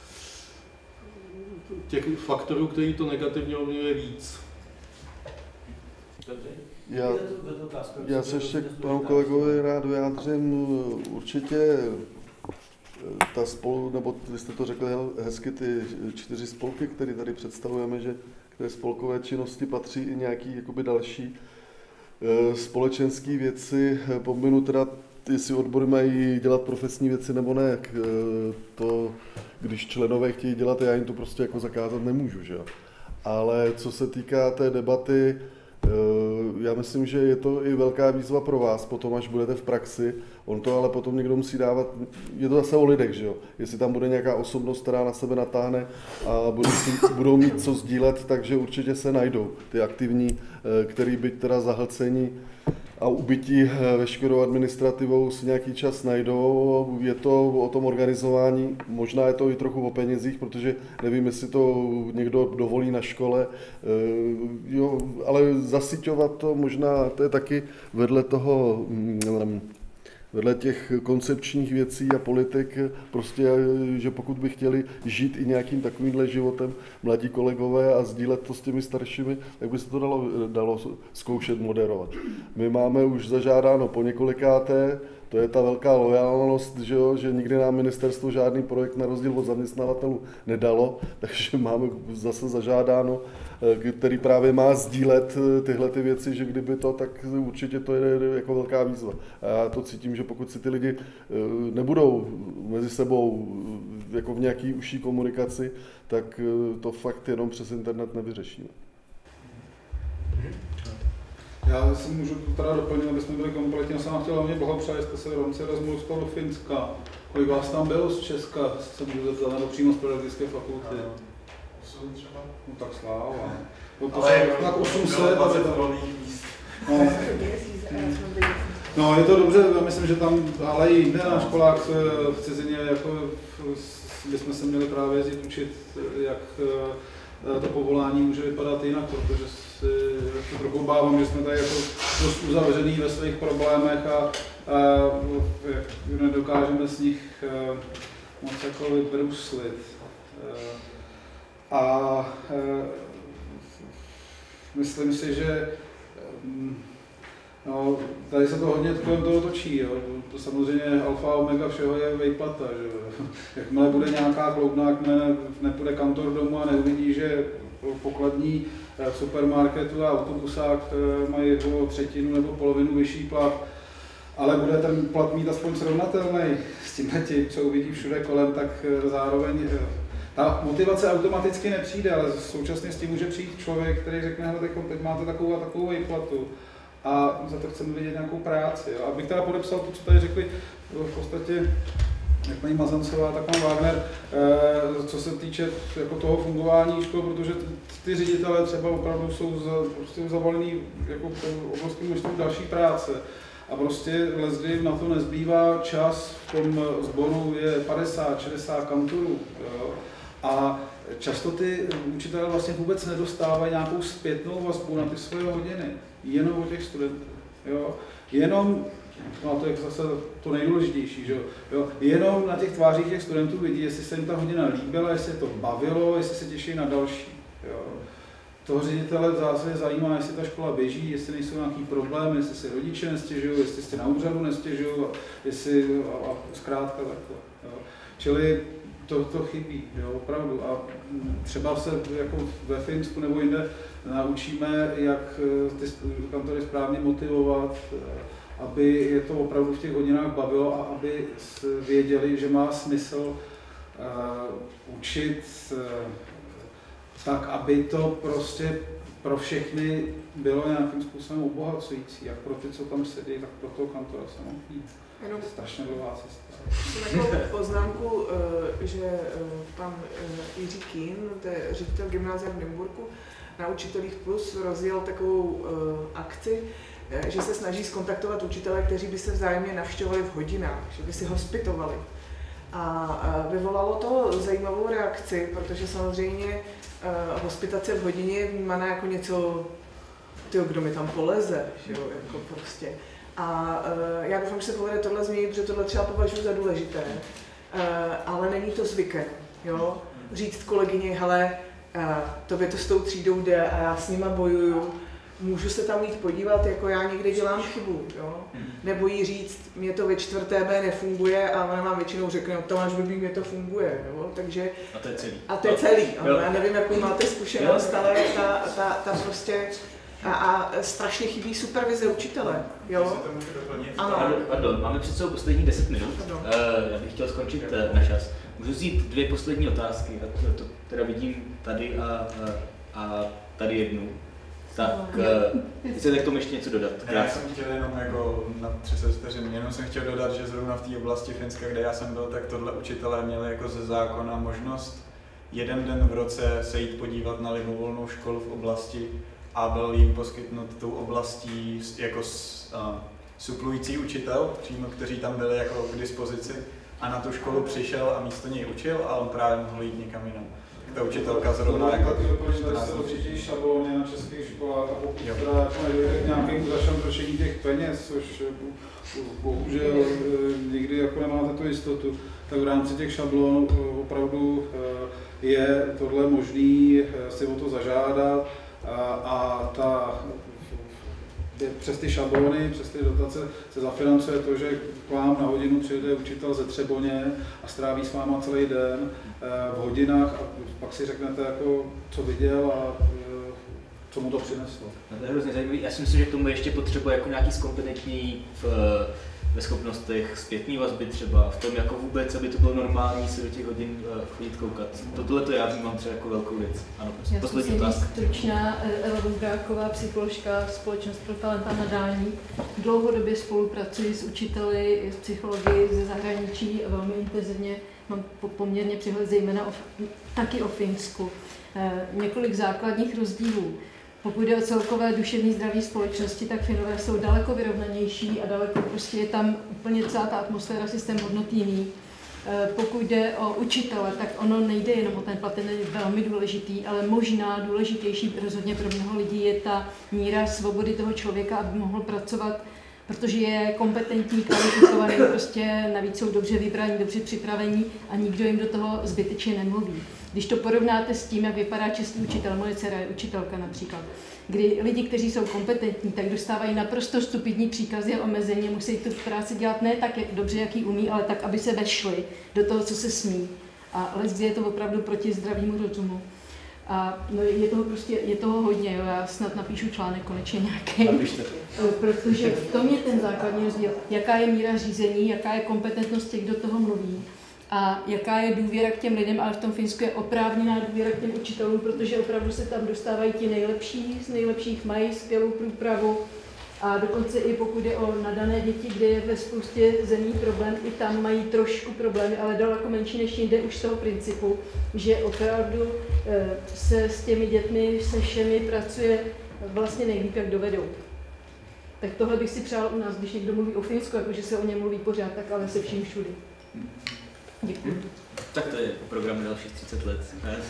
těch faktorů, který to negativně ovlivňuje víc. Já, já se ještě k panu kolegovi rád vyjádřím, určitě ta spolu, nebo vy jste to řekli hezky, ty čtyři spolky, které tady představujeme, že k té spolkové činnosti patří i nějaký jakoby další společenské věci, pominu teda, jestli odbory mají dělat profesní věci nebo ne, to, když členové chtějí dělat, já jim to prostě jako zakázat nemůžu, že? Ale co se týká té debaty, já myslím, že je to i velká výzva pro vás, potom až budete v praxi, on to ale potom někdo musí dávat, je to zase o lidech, že jo, jestli tam bude nějaká osobnost, která na sebe natáhne a budou, budou mít co sdílet, takže určitě se najdou ty aktivní, který byť teda zahlcení a ubytí veškerou administrativou si nějaký čas najdou, je to o tom organizování, možná je to i trochu o penězích, protože nevím, jestli to někdo dovolí na škole, jo, ale zasyťovat to možná, to je taky vedle toho, vedle těch koncepčních věcí a politik, prostě, že pokud by chtěli žít i nějakým takovýmhle životem mladí kolegové a sdílet to s těmi staršími, tak by se to dalo, dalo zkoušet moderovat. My máme už zažádáno po několikáté, to je ta velká loajálnost, že, jo, že nikdy nám ministerstvo žádný projekt na rozdíl od zaměstnavatelů nedalo, takže máme zase zažádáno, který právě má sdílet tyhle ty věci, že kdyby to, tak určitě to je jako velká výzva. A já to cítím, že pokud si ty lidi nebudou mezi sebou jako v nějaký užší komunikaci, tak to fakt jenom přes internet nevyřešíme. Já si můžu teda doplnit, aby jsme byli kompletně. Já jsem vám chtěl hlavně blahopřát, jste se v rámci Erasmu dostal do Finska. Kolik vás tam bylo z Česka, se můžu zeptat, nebo přímo z pedagogické fakulty? osm třeba. No tak sláva. No, ale je tak osm set, aby to bylo. No. No, je to dobře, já myslím, že tam, ale i jinde na školách v cizině, jako bychom se měli právě jezdit učit, jak to povolání může vypadat jinak, protože si trochu bávám, že jsme tady jako dost uzavřený ve svých problémech a, a jak nedokážeme z nich moc jako vybruslit. A, a myslím si, že no, tady se to hodně kolem toho točí, jo. To samozřejmě alfa a omega všeho je vejplata, že jakmile bude nějaká kloubna, jakmile nepůjde kantor domů a neuvidí, že pokladní v supermarketu a autobusák mají o třetinu nebo polovinu vyšší plat, ale bude ten plat mít aspoň srovnatelný s tím tím, co uvidí všude kolem, tak zároveň ta motivace automaticky nepřijde, ale současně s tím může přijít člověk, který řekne, hele, teď máte takovou a takovou výplatu a za to chceme vidět nějakou práci. Jo. Abych teda podepsal to, co tady řekli, v podstatě jak paní Mazancová, tak pan Wagner, co se týče jako toho fungování škol, protože ty ředitelé třeba opravdu jsou za, prostě zavalený jako obrovským množstvím další práce. A prostě lezdě na to nezbývá čas, v tom sboru je padesát šedesát kantorů. Jo. A často ty učitelé vlastně vůbec nedostávají nějakou zpětnou vazbu na ty svoje hodiny, jenom od těch studentů. Jo? Jenom, no a to je zase to nejdůležitější, že jo? Jenom na těch tvářích těch studentů vidí, jestli se jim ta hodina líbila, jestli to bavilo, jestli se těší na další. Jo? Toho ředitele v zásadě zajímá, jestli ta škola běží, jestli nejsou nějaký problémy, jestli si rodiče nestěžují, jestli si na úřadu nestěžují, jestli a, a zkrátka takhle. Jo? Čili to, to chybí, jo, opravdu. A třeba se jako ve Finsku nebo jinde naučíme, jak ty kantory správně motivovat, aby je to opravdu v těch hodinách bavilo a aby věděli, že má smysl uh, učit uh, tak, aby to prostě pro všechny bylo nějakým způsobem obohacující, jak pro ty, co tam sedí, tak pro toho kantora samotný. Jenom strašně dlouhá cesta. Takovou poznámku, že pan Jiří Kín, to je ředitel gymnázia v Nymburku, na Učitelích Plus rozjel takovou akci, že se snaží zkontaktovat učitele, kteří by se vzájemně navštěvovali v hodinách, že by si hospitovali. A vyvolalo to zajímavou reakci, protože samozřejmě hospitace v hodině je vnímaná jako něco, tyjo, kdo mi tam poleze, že jo, jako prostě. A uh, já doufám, že se povede tohle změnit, protože tohle třeba považuji za důležité, uh, ale není to zvykem, jo. Říct kolegyně, hele, uh, tobě to s tou třídou jde a já s nima bojuju, můžu se tam jít podívat, jako já někde dělám chybu, jo. Nebo jí říct, mě to ve čtvrté B nefunguje a ona nám většinou řekne, no to máš blbý, mě to funguje, jo. Takže... A to je celý. A to je celý, ano, já nevím, jakou máte zkušenost, ale ta, ta, ta prostě... A, a strašně chybí supervize učitele, jo? Ano. Pardon, máme před sebou poslední deset minut. Uh, já bych chtěl skončit uh, na čas. Můžu vzít dvě poslední otázky, a to, to teda vidím tady a, a, a tady jednu. Tak, uh, chcete k tomu ještě něco dodat? Ne, já jsem chtěl jenom jako na třicet vteřin, jenom jsem chtěl dodat, že zrovna v té oblasti Finska, kde já jsem byl, tak tohle učitelé měli jako ze zákona možnost jeden den v roce se jít podívat na libovolnou školu v oblasti, a byl jim poskytnut tou oblastí jako uh, suplující učitel, přímo, kteří tam byli jako k dispozici a na tu školu přišel a místo něj učil a on právě mohl jít někam jinam. Ta učitelka zrovna jako... To se určitě šablony na českých školách a pokud teda nedojde k nějakému zašantrošení těch peněz, což bohužel nikdy jako nemáte tu jistotu, tak v rámci těch šablonů opravdu je tohle možný si o to zažádat. A, a ta, přes ty šablony, přes ty dotace se zafinancuje to, že k vám na hodinu přijde učitel ze Třeboně a stráví s váma celý den v hodinách a pak si řeknete, jako, co viděl a co mu to přineslo. No to je hrozně zajímavý. Já si myslím, že k tomu ještě potřebuje jako nějaký zkompetentní v, ve schopnostech zpětný vazby třeba, v tom jako vůbec, aby to bylo normální se do těch hodin chodit koukat. Tohle to já vnímám třeba jako velkou věc. Ano, já poslední otázka. Stručná, Ela Vondráková, psycholožka, společnost pro talenta nadání. Dlouhodobě spolupracuji s učiteli, s psychologi ze zahraničí a velmi intenzivně mám poměrně přehled zejména o, taky o Finsku. E, několik základních rozdílů. Pokud jde o celkové duševní zdraví společnosti, tak Finové jsou daleko vyrovnanější a daleko prostě je tam úplně celá ta atmosféra, systém hodnot jiný. Pokud jde o učitele, tak ono nejde jenom o ten plat, ten je velmi důležitý, ale možná důležitější rozhodně pro mnoho lidí je ta míra svobody toho člověka, aby mohl pracovat, protože je kompetentní, kvalifikovaný, prostě navíc jsou dobře vybraní, dobře připravení a nikdo jim do toho zbytečně nemluví. Když to porovnáte s tím, jak vypadá český učitel, moje dcera je učitelka například, kdy lidi, kteří jsou kompetentní, tak dostávají naprosto stupidní příkazy a omezení, musí tu práci dělat ne tak jak dobře, jak ji umí, ale tak, aby se vešli do toho, co se smí. A leckdy je to opravdu proti zdravému rozumu. A no, je toho prostě, je toho hodně, jo. Já snad napíšu článek konečně nějaký, protože v tom je ten základní rozdíl, jaká je míra řízení, jaká je kompetentnost těch, kdo toho mluví. A jaká je důvěra k těm lidem, ale v tom Finsku je oprávněná důvěra k těm učitelům, protože opravdu se tam dostávají ti nejlepší, z nejlepších mají skvělou průpravu. A dokonce i pokud je o nadané děti, kde je ve spoustě zemí problém, i tam mají trošku problémy, ale daleko menší než jinde už z toho principu, že opravdu se s těmi dětmi, se všemi pracuje vlastně nejlíp, jak dovedou. Tak tohle bych si přál u nás, když někdo mluví o Finsku, jakože se o něm mluví pořád, tak ale se vším všudy. Děkuji. Tak to je program dalších třicet let.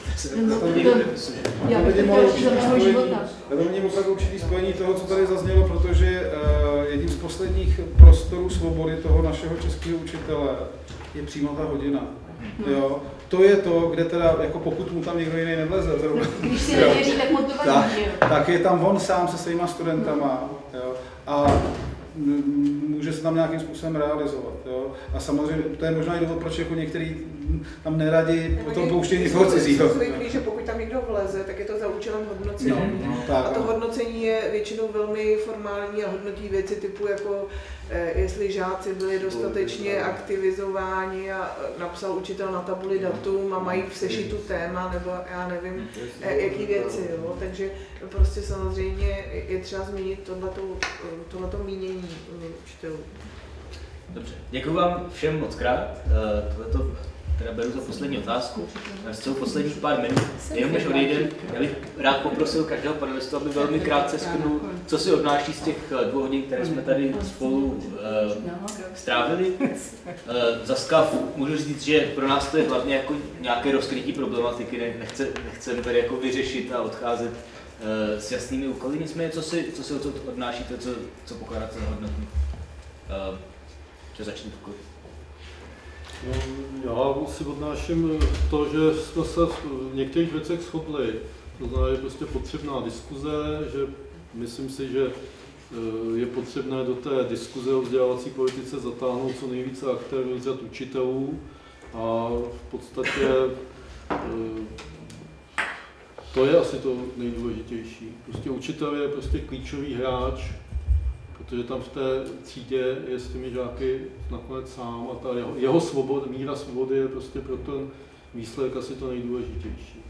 Já bych to chtěla za mého života. Já to vidím opravdu určitý spojení toho, co tady zaznělo, protože uh, jedním z posledních prostorů svobody toho našeho českého učitele je přímo ta hodina. Hmm. Jo? To je to, kde teda, jako pokud mu tam někdo jiný nevleze, zrovna, když si nevěří, tak motivovaný, tak, že jo? tak je tam on sám se svýma studentama, jo? A může se tam nějakým způsobem realizovat. Jo? A samozřejmě to je možná i důvod, proč jako některý tam neradi potom pouštějí někoho cizího. Zvyklí, že pokud tam někdo vleze, tak je to za účelem hodnocení. No, no, tak, a to no. hodnocení je většinou velmi formální a hodnotí věci typu jako eh, jestli žáci byli dostatečně aktivizováni a napsal učitel na tabuli datum a mají v sešitu téma nebo já nevím, eh, jaký věci. Jo? Takže prostě samozřejmě je třeba změnit tohleto, tohleto mínění učitelů. Dobře, děkuji vám všem moc krát. Tohleto teda beru za poslední otázku. Z celou posledních pár minut, jenom než odejdem, já bych rád poprosil každého panelistu, aby velmi krátce shrnul, co si odnáší z těch dvou hodin, které jsme tady spolu uh, strávili. Uh, za SCAF můžu říct, že pro nás to je hlavně jako nějaké rozkrytí problematiky, ne, nechce, nechceme tady jako vyřešit a odcházet uh, s jasnými úkoly, nicméně co si, co si odnášíte, co, co pokládáte za hodnotný. Uh, že začne pokud. No, já si odnáším to, že jsme se v některých věcech shodli. To znamená, že je prostě potřebná diskuze, že myslím si, že je potřebné do té diskuze o vzdělávací politice zatáhnout co nejvíce aktérů z řad učitelů a v podstatě to je asi to nejdůležitější. Prostě učitel je prostě klíčový hráč, protože tam v té třídě je s těmi žáky nakonec sám a ta jeho, jeho svobod, míra svobody je prostě pro ten výsledek asi to nejdůležitější.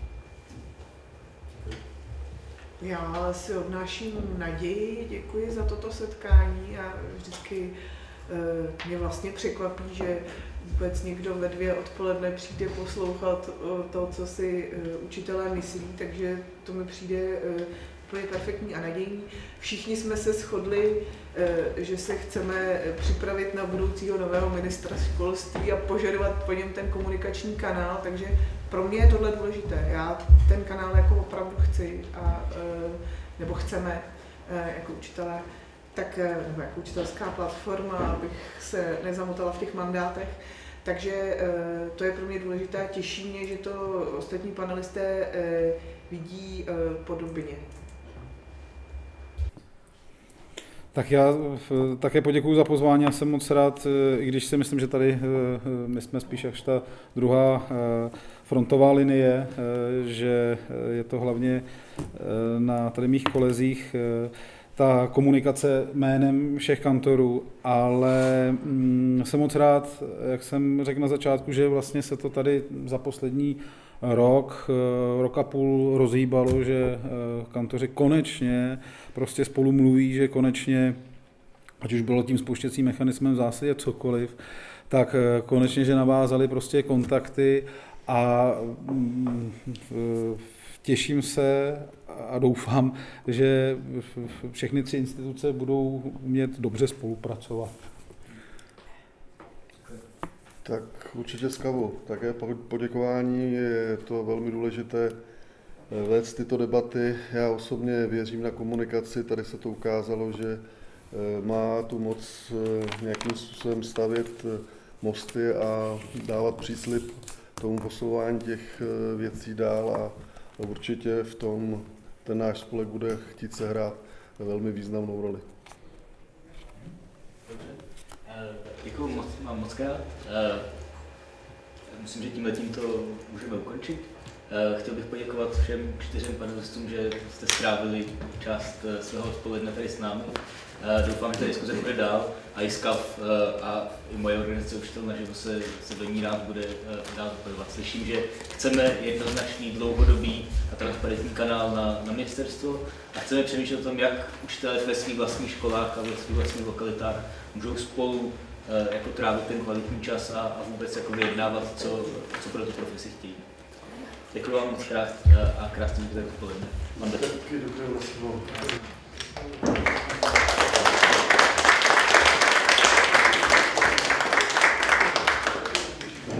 Já si odnáším naději, děkuji za toto setkání a vždycky e, mě vlastně překvapí, že vůbec někdo ve dvě odpoledne přijde poslouchat to, co si e, učitelé myslí, takže to mi přijde e, úplně perfektní a nadějný. Všichni jsme se shodli, že se chceme připravit na budoucího nového ministra školství a požadovat po něm ten komunikační kanál, takže pro mě je tohle důležité. Já ten kanál jako opravdu chci, a, nebo chceme jako učitelé, tak, nebo jako učitelská platforma, abych se nezamotala v těch mandátech. Takže to je pro mě důležité a těší mě, že to ostatní panelisté vidí podobně. Tak já také poděkuji za pozvání, já jsem moc rád, i když si myslím, že tady my jsme spíš až ta druhá frontová linie, že je to hlavně na tady mých kolezích ta komunikace jménem všech kantorů, ale jsem moc rád, jak jsem řekl na začátku, že vlastně se to tady za poslední rok, rok a půl rozhýbalo, že kantoři konečně prostě spolu mluví, že konečně, ať už bylo tím spouštěcím mechanismem v zásadě cokoliv, tak konečně, že navázali prostě kontakty a těším se a doufám, že všechny tři instituce budou umět dobře spolupracovat. Tak určitě SCAFu také poděkování, je to velmi důležité vést tyto debaty. Já osobně věřím na komunikaci, tady se to ukázalo, že má tu moc nějakým způsobem stavět mosty a dávat příslib tomu posouvání těch věcí dál a určitě v tom ten náš spolek bude chtít sehrát velmi významnou roli. Děkuji moc, mám moc krát. Myslím, že tímhle tímto můžeme ukončit. Chtěl bych poděkovat všem čtyřem panelistům, že jste strávili část svého odpoledne tady s námi. Doufám, že ta diskuze bude dál a i SCAF a i moje organizace Učitel naživo se, se do ní rád bude dál zapojovat. Slyším, že chceme jednoznačný, dlouhodobý a transparentní kanál na, na ministerstvo a chceme přemýšlet o tom, jak učitelé ve svých vlastních školách a ve svých vlastních lokalitách můžou spolu jako trávit ten kvalitní čas a, a vůbec jako vyjednávat, co, co pro tu profesi chtějí. Děkuji vám moc krát a krásný odpoledne. Mám